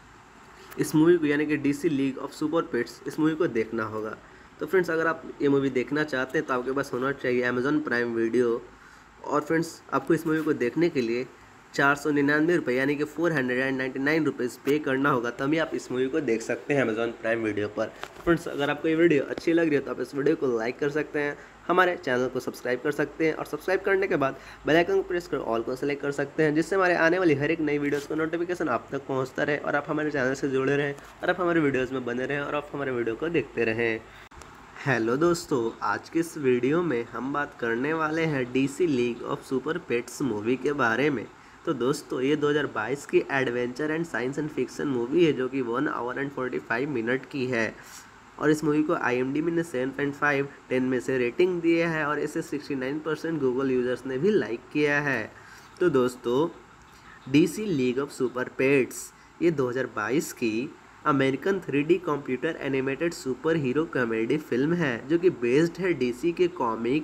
इस मूवी को यानी कि DC league of super pets इस मूवी को देखना होगा। तो फ्रेंड्स, अगर आप ये मूवी देखना चाहते हैं तो आपके पास होना चाहिए अमेजॉन प्राइम वीडियो। और फ्रेंड्स, आपको इस मूवी को देखने के लिए चार सौ निन्यानवे रुपये यानी कि four hundred and ninety nine rupees pay करना होगा, तभी आप इस मूवी को देख सकते हैं अमेजॉन प्राइम वीडियो पर। फ्रेंड्स, अगर आपको ये वीडियो अच्छी लग रही है तो आप इस वीडियो को लाइक कर सकते हैं, हमारे चैनल को सब्सक्राइब कर सकते हैं और सब्सक्राइब करने के बाद बेल आइकन को प्रेस कर ऑल को सेलेक्ट कर सकते हैं, जिससे हमारे आने वाली हर एक नई वीडियोस का नोटिफिकेशन आप तक पहुँचता रहे और आप हमारे चैनल से जुड़े रहें और आप हमारे वीडियोज़ में बने रहें और आप हमारे वीडियो को देखते रहें। हेलो दोस्तों, आज के इस वीडियो में हम बात करने वाले हैं DC league of super pets movie के बारे में। तो दोस्तों, ये दो हज़ार बाईस की adventure and science and fiction movie है जो कि one hour and forty five minute की है और इस मूवी को आईएमडीबी ने सेवन पॉइंट फाइव टेन में से रेटिंग दिया है और इसे sixty nine percent Google users ने भी लाइक किया है। तो दोस्तों, DC league of super pets ये दो हज़ार बाईस की American three D computer animated super hero comedy film है जो कि बेस्ड है डीसी के comic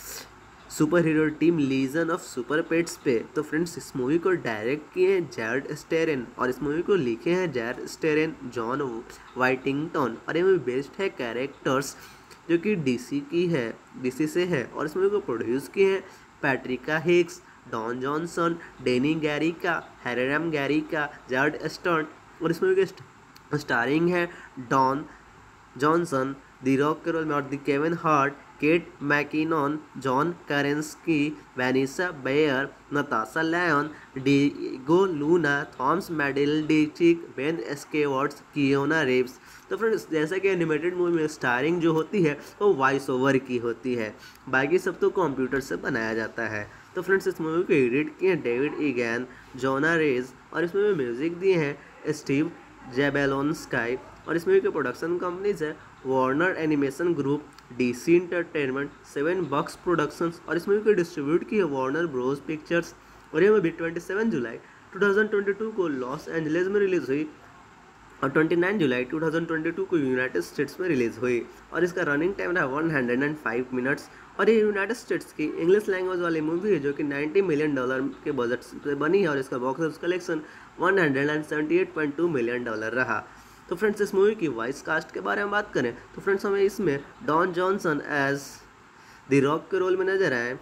super hero team legion of super pets पे। तो फ्रेंड्स, इस मूवी को डायरेक्ट किए हैं जैरेड स्टेरन और इस मूवी को लिखे हैं जैरेड स्टेरन, जॉन वाइटिंगटन और ये मूवी बेस्ड है कैरेक्टर्स जो कि डीसी की है डीसी से है और इस मूवी को प्रोड्यूस किए हैं पैट्रिका हिक्स, डॉन जॉनसन, डेनी Garcia, Hiram Garcia, Jared Stern और इस मूवी के स्टारिंग है डॉन जॉनसन द रॉक के रोल में और the Kevin Hart, Kate McKinnon, John Krasinski, Vanessa Bayer, Natasha Lyonne, Diego Luna, Thomas Middleditch, Ben Schwartz, Keanu Reeves. तो friends, जैसा कि एनिमेटेड मूवी में स्टारिंग जो होती है वो वॉइस ओवर की होती है, बाकी सब तो कंप्यूटर से बनाया जाता है। तो फ्रेंड्स, इस मूवी को एडिट किए हैं डेविड ईगैन, जोना रेज और इस मूवी में म्यूजिक दिए हैं स्टीव जेबेलोनस्काई और इस मूवी के प्रोडक्शन कंपनीज है Warner Animation Group, DC Entertainment, Seven box Productions और इस मूवी को डिस्ट्रीब्यूट की है वार्नर ब्रोस पिक्चर्स और ये मूवी सत्ताईस जुलाई दो हज़ार बाईस को लॉस एंजलिस में रिलीज हुई और उनतीस जुलाई दो हज़ार बाईस को यूनाइटेड स्टेट्स में रिलीज हुई और इसका रनिंग टाइम रहा एक सौ पाँच मिनट्स और ये यूनाइटेड स्टेट्स की इंग्लिश लैंग्वेज वाली मूवी है जो कि नब्बे मिलियन डॉलर के बजट से बनी है और इसका बॉक्स ऑफिस कलेक्शन एक सौ अठहत्तर पॉइंट दो मिलियन डॉलर रहा। तो फ्रेंड्स, इस मूवी की वॉइस कास्ट के बारे में बात करें तो फ्रेंड्स, हमें इसमें don Johnson as the Rock के रोल में नजर आए,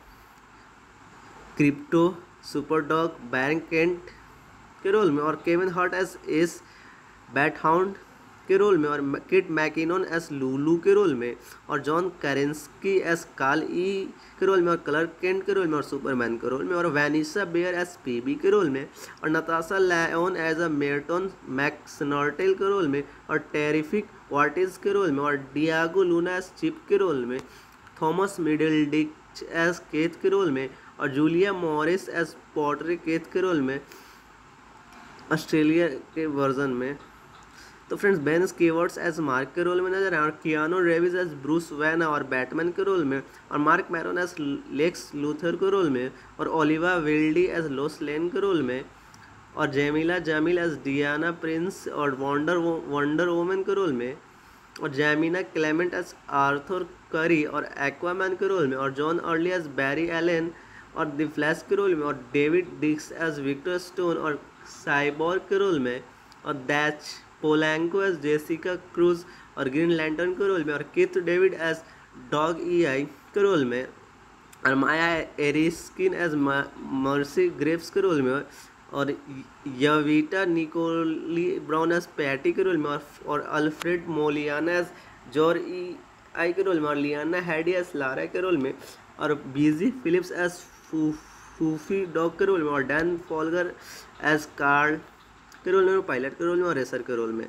क्रिप्टो सुपरडॉग बैंक केंट के रोल में और Kevin Hart as Ace Bathound के रोल में और किट मैकिनॉन एस लूलू के रोल में और जॉन करेंस्की एस काल ई के रोल में और क्लर्क केंट के रोल में और सुपरमैन के रोल में और वैनिसा बेयर एस पीबी के रोल में और Natasha Lyonne as a Merton McSnurtle के रोल में और टेरिफिक वाटिस के रोल में और डियागो लूना एस चिप के रोल में, थॉमस मिडलडिच एस केथ के रोल में और Julia Morris as pottery Keith के रोल में ऑस्ट्रेलिया के वर्जन में। तो friends, Ben Schwartz as Mark के रोल में नजर आए और Keanu Reeves as Bruce Wayne और बैटमैन के रोल में और Marc Maron as Lex Luthor के रोल में और Olivia Wilde as Lois Lane के रोल में और Jameela Jamil as Diana Prince और वंडर वंडर वुमन के रोल में और जैमिना क्लेमेंट एज आर्थर करी और एक्वामैन के रोल में, और John Early as Barry Allen और द फ्लैश के रोल में, और David Diggs as Victor Stone और साइबोर्ग के रोल में, और Dascha Polanco as Jessica Cruz और ग्रीन लैंटर्न के रोल में, और Keith David as dog E I के रोल में, और Maya Erskine as Mercy Graves के रोल में, और Yvette Nicole Brown as Patty के रोल में, और, और Alfred मोलियाना as Jor E I के रोल में, और लियाना हैडी एज लारा के रोल में, और बीजी फिलिप्स एज फू फूफी डॉग के रोल में, और डैन फॉलगर एज कार्ल के रोल में, और पायलट के रोल में, और रेसर के रोल में।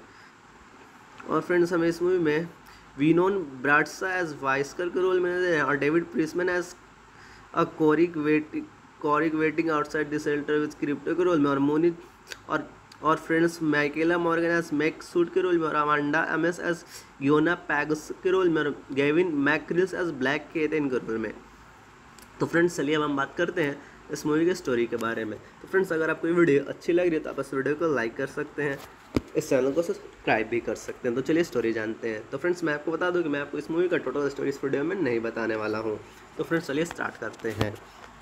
और फ्रेंड्स हमें इस मूवी में विनोन ब्राडसा एज वाइस्कर के रोल में नजर आए, और David प्रिसमैन as a कोरिक waiting कोरिक waiting outside the shelter with Krypto के रोल में, और मोनी और और friends माइकेला Morgan as Mac suit के रोल में, और अमांडा एमएस एज योना पैग्स के रोल में, और गेविन मैक्रिल्स एज ब्लैक केथन के रोल में। तो फ्रेंड्स चलिए अब हम बात करते हैं इस मूवी के स्टोरी के बारे में। तो फ्रेंड्स अगर आपको ये वीडियो अच्छी लग रही है तो आप इस वीडियो को लाइक कर सकते हैं, इस चैनल को सब्सक्राइब भी कर सकते हैं। तो चलिए स्टोरी जानते हैं। तो फ्रेंड्स मैं आपको बता दूं कि मैं आपको इस मूवी का टोटल स्टोरी इस वीडियो में नहीं बताने वाला हूं। तो फ्रेंड्स चलिए स्टार्ट करते हैं।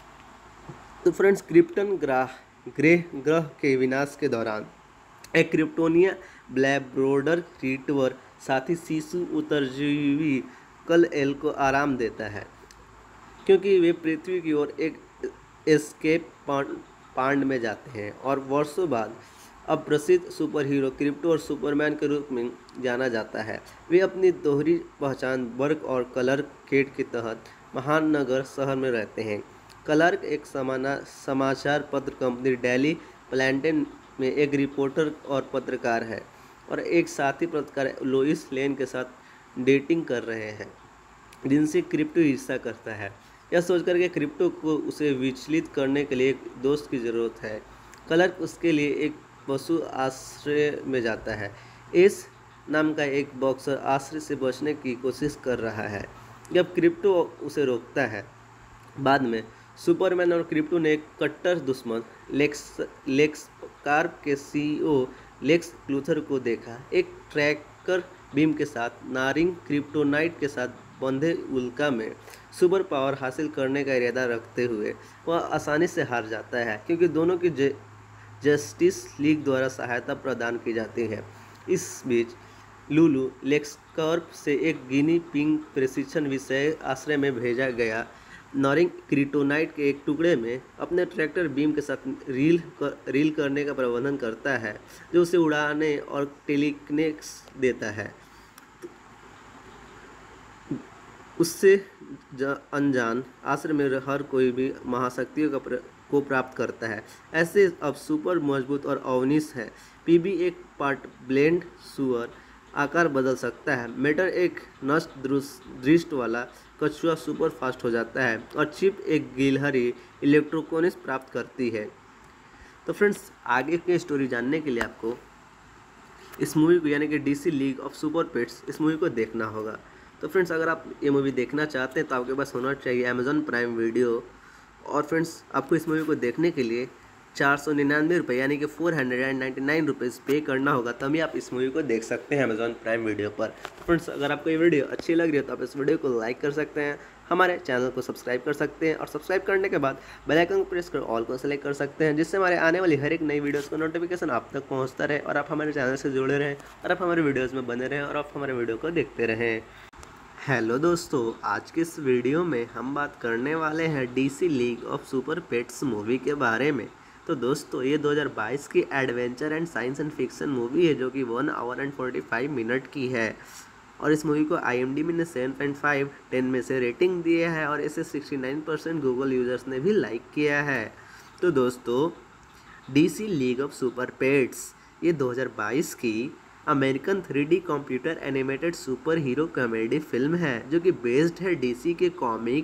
तो फ्रेंड्स क्रिप्टन ग्रह ग्रह ग्रह के विनाश के दौरान एक क्रिप्टोनिया ब्लैब्रोडर रिट्रीवर साथी शिशु उत्तरजीवी कल एल को आराम देता है, क्योंकि वे पृथ्वी की ओर एक एस्केप पांड में जाते हैं और वर्षों बाद अब प्रसिद्ध सुपर हीरो क्रिप्टो और सुपरमैन के रूप में जाना जाता है। वे अपनी दोहरी पहचान वर्क और क्लार्क केंट के तहत महान नगर शहर में रहते हैं। क्लार्क एक समाना समाचार पत्र कंपनी डेली प्लैंटन में एक रिपोर्टर और पत्रकार है और एक साथी पत्रकार लोइस लेन के साथ डेटिंग कर रहे हैं, जिनसे क्रिप्टो ईर्ष्या करता है। यह सोचकर कि क्रिप्टो को उसे विचलित करने के लिए एक दोस्त की ज़रूरत है, क्लार्क उसके लिए एक पशु आश्रय में जाता है। एस नाम का एक बॉक्सर आश्रय से बचने की कोशिश कर रहा है जब क्रिप्टो उसे रोकता है। बाद में सुपरमैन और क्रिप्टो ने एक कट्टर दुश्मन लेक्स लेक्स कार्प के सीईओ लेक्स लूथर को देखा, एक ट्रैकर बीम के साथ नारिंग क्रिप्टोनाइट के साथ बंधे उल्का में सुपर पावर हासिल करने का इरादा रखते हुए वह आसानी से हार जाता है, क्योंकि दोनों की जस्टिस लीग द्वारा सहायता प्रदान की जाती है। इस बीच लुलू लेक्सकॉर्प से एक गिनी पिंग प्रशिक्षण विषय आश्रय में भेजा गया नॉरिंग क्रिप्टोनाइट के एक टुकड़े में अपने ट्रैक्टर बीम के साथ रील कर, रील करने का प्रबंधन करता है, जो उसे उड़ाने और टेलीकिनेसिस देता है। उससे अनजान आश्रय में हर कोई भी महाशक्तियों का प्र, को प्राप्त करता है। ऐसे अब सुपर मजबूत और अवनिश है। पीबी एक पार्ट ब्लेंड सुअर आकार बदल सकता है। मेटर एक नष्ट दृष्टि वाला कछुआ सुपर फास्ट हो जाता है और चिप एक गिलहरी इलेक्ट्रोकोनिस प्राप्त करती है। तो फ्रेंड्स आगे की स्टोरी जानने के लिए आपको इस मूवी को यानी कि DC league of super pets इस मूवी को देखना होगा। तो फ्रेंड्स अगर आप ये मूवी देखना चाहते हैं तो आपके पास होना चाहिए अमेज़ॉन प्राइम वीडियो। और फ्रेंड्स आपको इस मूवी को देखने के लिए चार सौ निन्यानवे रुपये यानी कि four hundred and ninety nine rupees pay करना होगा, तभी आप इस मूवी को देख सकते हैं अमेज़ॉन प्राइम वीडियो पर। फ्रेंड्स अगर आपको ये वीडियो अच्छी लग रही है तो आप इस वीडियो को लाइक कर सकते हैं, हमारे चैनल को सब्सक्राइब कर सकते हैं और सब्सक्राइब करने के बाद बेल आइकन को प्रेस कर ऑल को सेलेक्ट कर सकते हैं, जिससे हमारे आने वाली हर एक नई वीडियोज़ का नोटिफिकेशन आप तक पहुँचता रहे और आप हमारे चैनल से जुड़े रहें और आप हमारे वीडियोज़ में बने रहें और आप हमारे वीडियो को देखते रहें। हेलो दोस्तों, आज के इस वीडियो में हम बात करने वाले हैं DC league of super pets movie के बारे में। तो दोस्तों ये दो हज़ार बाईस की adventure and science and fiction movie है, जो कि one hour and forty five minute की है और इस मूवी को आईएमडीबी ने सेवन पॉइंट फाइव टेन में से रेटिंग दिया है और इसे sixty nine percent Google users ने भी लाइक किया है। तो दोस्तों DC league of super pets ये दो हज़ार बाईस की American three D computer animated super hero comedy film है, जो कि बेस्ड है डीसी के comic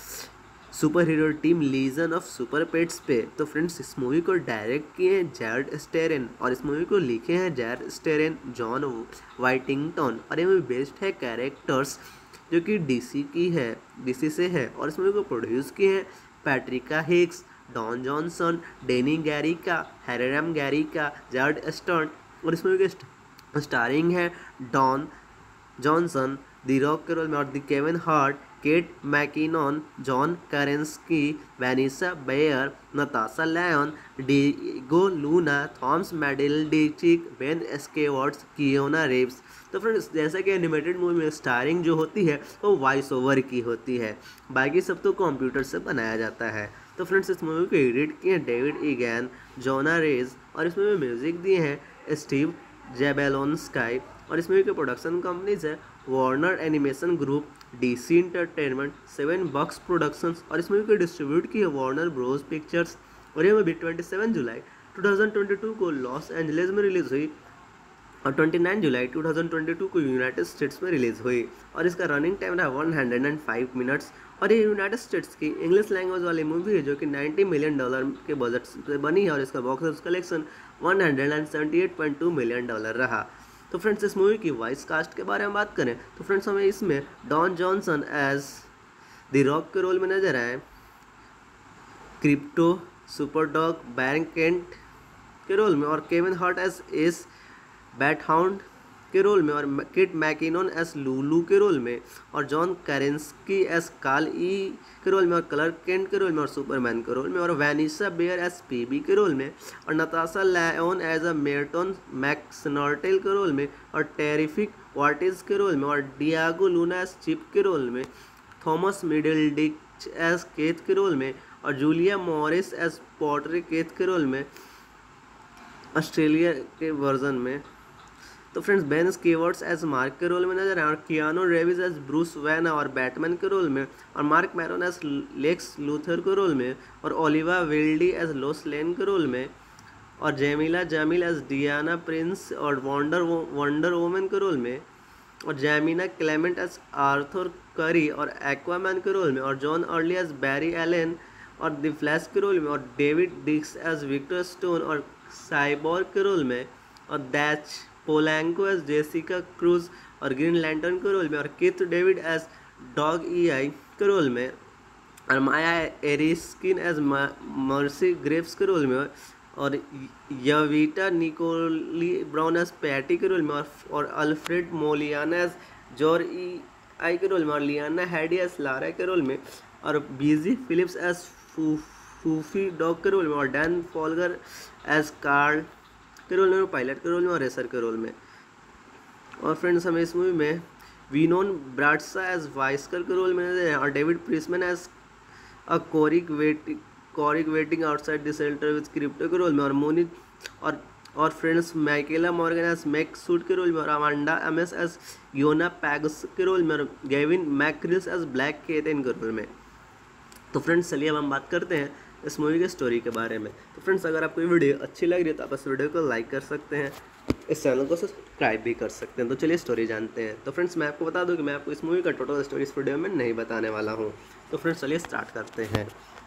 super hero team legion of super pets पे। तो फ्रेंड्स इस मूवी को डायरेक्ट किए हैं जैरेड स्टेरन और इस मूवी को लिखे हैं जैरेड स्टेरन, जॉन वाइटिंगटन और ये मूवी बेस्ड है कैरेक्टर्स जो कि डीसी की है डीसी से है और इस मूवी को प्रोड्यूस किए हैं पैट्रिका हिक्स, डॉन जॉनसन, डेनी Garcia, Hiram Garcia, Jared Stern और इस मूवी के स्टारिंग है डॉन जॉनसन द रॉक के रोल में, और the Kevin Hart, Kate McKinnon, John Krasinski, Vanessa Bayer, Natasha Lyonne, Diego Luna, Thomas Middleditch, Ben Schwartz, Keanu Reeves. तो friends जैसा कि एनिमेटेड मूवी में स्टारिंग जो होती है वो वॉइस ओवर की होती है, बाकी सब तो कंप्यूटर से बनाया जाता है। तो फ्रेंड्स इस मूवी को एडिट किए हैं डेविड ईगैन, जोना रेज, और इसमें में म्यूजिक दिए हैं स्टीव जेबेलोनस्काई, और इस मूवी के प्रोडक्शन कंपनीज है Warner Animation Group, DC Entertainment, Seven Bucks Productions, और इस मूवी को डिस्ट्रीब्यूट की है वार्नर ब्रोस पिक्चर्स। और ये मूवी सत्ताईस जुलाई दो हज़ार बाईस को लॉस एंजलिस में रिलीज हुई और उनतीस जुलाई दो हज़ार बाईस को यूनाइटेड स्टेट्स में रिलीज हुई, और इसका रनिंग टाइम रहा एक सौ पाँच मिनट्स। और ये यूनाइटेड स्टेट्स की इंग्लिश लैंग्वेज वाली मूवी है जो कि नब्बे मिलियन डॉलर के बजट से बनी है, और इसका बॉक्स ऑफिस कलेक्शन एक सौ अठहत्तर पॉइंट दो मिलियन डॉलर रहा। तो फ्रेंड्स इस मूवी की वॉइस कास्ट के बारे में बात करें तो फ्रेंड्स हमें इसमें don Johnson as the Rock के रोल में नजर आए, क्रिप्टो सुपरडॉग बैरन केंट के रोल में, और Kevin Hart as Ace Bathound के रोल में, और किट मैकिनॉन एस लूलू के रोल में, और जॉन करेंस्की एस काल ई के रोल में, और क्लर्क केंट के रोल में, और सुपरमैन के रोल में, और वैनिसा बेयर एस पीबी के रोल में, और Natasha Lyonne as a Merton McSnurtle के रोल में, और टेरिफिक वाटिस के रोल में, और डियागो लूना एस चिप के रोल में, थॉमस मिडलडिच एस केथ के रोल में, और जूलिया मॉरिस एस पॉटरे केथ के रोल में ऑस्ट्रेलिया के वर्जन में। तो friends Ben Schwartz as Mark के रोल में नजर आए, और Keanu Reeves as Bruce Wayne और बैटमैन के रोल में, और Marc Maron as Lex Luthor के रोल में, और Olivia Wilde as Lois Lane के रोल में, और Jameela Jamil as Diana Prince और वंडर वंडर वोमन के रोल में, और जैमिना क्लेमेंट एज आर्थर करी और एक्वामैन के रोल में, और John Early as Barry Allen और द फ्लैश के रोल में, और David Diggs as Victor Stone और साइबोर्ग के रोल में, और Dascha Polanco as Jessica Cruz और ग्रीन लैंटर्न के रोल में, और Keith David as dog E I के रोल में, और Maya Erskine as Mercy Graves के रोल में, और Yvette Nicole Brown as Patty के रोल में, और, और Alfred मोलियाना as Jor E I के रोल में, और लियाना हैडी एज लारा के रोल में, और बीजी फिलिप्स एज फूफी डॉग के रोल में, और डैन फॉलगर एज कार्ल के रोल में, पायलट के रोल में, और रेसर के रोल में। और फ्रेंड्स हमें इस मूवी में विनोन ब्राडसा एज वाइस्कर के रोल में नजर आए, और David प्रिसमैन as a कोरिक waiting कोरिक waiting outside the shelter with Krypto के रोल में, और मोनी और और friends माइकेला Morgan as Mac suit के रोल में, और अमांडा एमएस एज योना पैग्स के रोल में, और गेविन मैक्रिल्स एज ब्लैक केटन के रोल में। तो फ्रेंड्स चलिए अब हम बात करते हैं इस मूवी के स्टोरी के बारे में। तो फ्रेंड्स अगर आपको ये वीडियो अच्छी लग रही है तो आप इस वीडियो को लाइक कर सकते हैं, इस चैनल को सब्सक्राइब भी कर सकते हैं। तो चलिए स्टोरी जानते हैं। तो फ्रेंड्स मैं आपको बता दूं कि मैं आपको इस मूवी का टोटल स्टोरी इस वीडियो में नहीं बताने वाला हूं। तो फ्रेंड्स चलिए स्टार्ट करते हैं।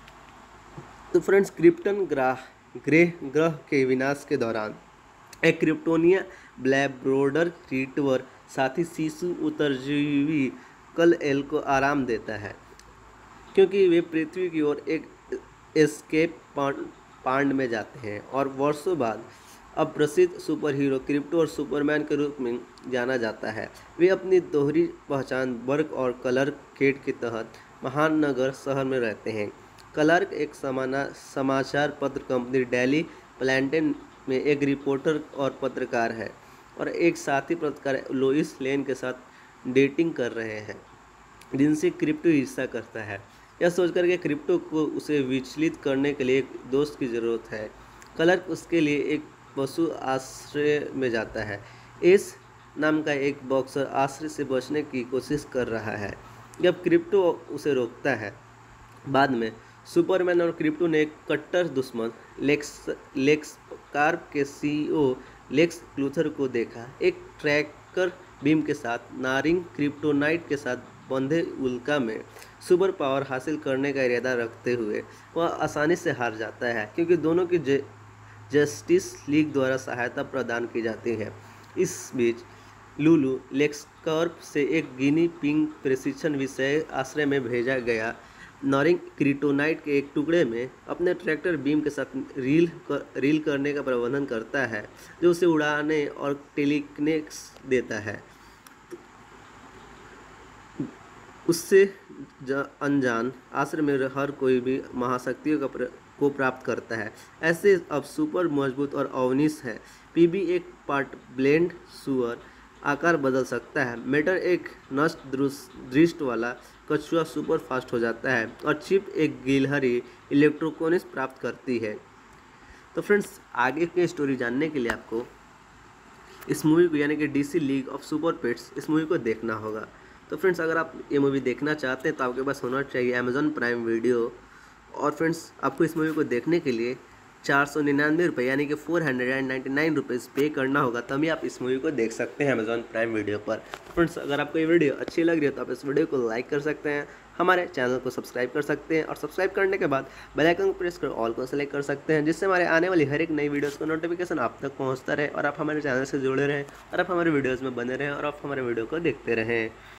तो फ्रेंड्स क्रिप्टन ग्रह ग्रह ग्रह के विनाश के दौरान एक क्रिप्टोनिया ब्लैब्रोडर रिट्रीवर साथी शिशु उत्तरजीवी कल एल को आराम देता है क्योंकि वे पृथ्वी की ओर एक एस्केप पांड में जाते हैं और वर्षों बाद अब प्रसिद्ध सुपर हीरो क्रिप्टो और सुपरमैन के रूप में जाना जाता है। वे अपनी दोहरी पहचान वर्क और क्लर्क केट के तहत महान नगर शहर में रहते हैं। क्लर्क एक समाना समाचार पत्र कंपनी डेली प्लैंटन में एक रिपोर्टर और पत्रकार है और एक साथी पत्रकार लोइस लेन के साथ डेटिंग कर रहे हैं जिनसे क्रिप्टो ईर्ष्या करता है। यह सोचकर कि क्रिप्टो को उसे विचलित करने के लिए एक दोस्त की ज़रूरत है, क्लर्क उसके लिए एक पशु आश्रय में जाता है। एस नाम का एक बॉक्सर आश्रय से बचने की कोशिश कर रहा है जब क्रिप्टो उसे रोकता है। बाद में सुपरमैन और क्रिप्टो ने एक कट्टर दुश्मन लेक्स लेक्स कार्प के सीईओ लेक्स लूथर को देखा, एक ट्रैकर बीम के साथ नारिंग क्रिप्टोनाइट के साथ बंधे उल्का में सुपर पावर हासिल करने का इरादा रखते हुए वह आसानी से हार जाता है क्योंकि दोनों की जस्टिस लीग द्वारा सहायता प्रदान की जाती है। इस बीच लूलू लेक्सकॉर्प से एक गिनी पिंग प्रशिक्षण विषय आश्रय में भेजा गया नॉरिंग क्रिप्टोनाइट के एक टुकड़े में अपने ट्रैक्टर बीम के साथ रील कर, रील करने का प्रबंधन करता है जो उसे उड़ाने और टेलीकिनेसिस देता है। उससे अनजान आश्रम में हर कोई भी महाशक्तियों का प्र, को प्राप्त करता है। ऐसे अब सुपर मजबूत और अवनिश है। पीबी एक पार्ट ब्लेंड सुअर आकार बदल सकता है। मेटर एक नष्ट दृष्ट वाला कछुआ सुपर फास्ट हो जाता है और चिप एक गिलहरी इलेक्ट्रोकोनिस प्राप्त करती है। तो फ्रेंड्स, आगे की स्टोरी जानने के लिए आपको इस मूवी को यानी कि DC league of super pets इस मूवी को देखना होगा। तो फ्रेंड्स, अगर आप ये मूवी देखना चाहते हैं तो आपके पास होना चाहिए अमेज़ॉन प्राइम वीडियो। और फ्रेंड्स, आपको इस मूवी को देखने के लिए चार सौ निन्यानवे रुपये यानी कि four hundred and ninety nine rupees pay करना होगा, तभी आप इस मूवी को देख सकते हैं अमेज़ॉन प्राइम वीडियो पर। फ्रेंड्स, अगर आपको ये वीडियो अच्छी लग रही है तो आप इस वीडियो को लाइक कर सकते हैं, हमारे चैनल को सब्सक्राइब कर सकते हैं और सब्सक्राइब करने के बाद बेल आइकन को प्रेस कर ऑल को सेलेक्ट कर सकते हैं, जिससे हमारे आने वाली हर एक नई वीडियोस का नोटिफिकेशन आप तक पहुंचता रहे और आप हमारे चैनल से जुड़े रहें और आप हमारे वीडियोस में बने रहें और आप हमारे वीडियो को देखते रहें।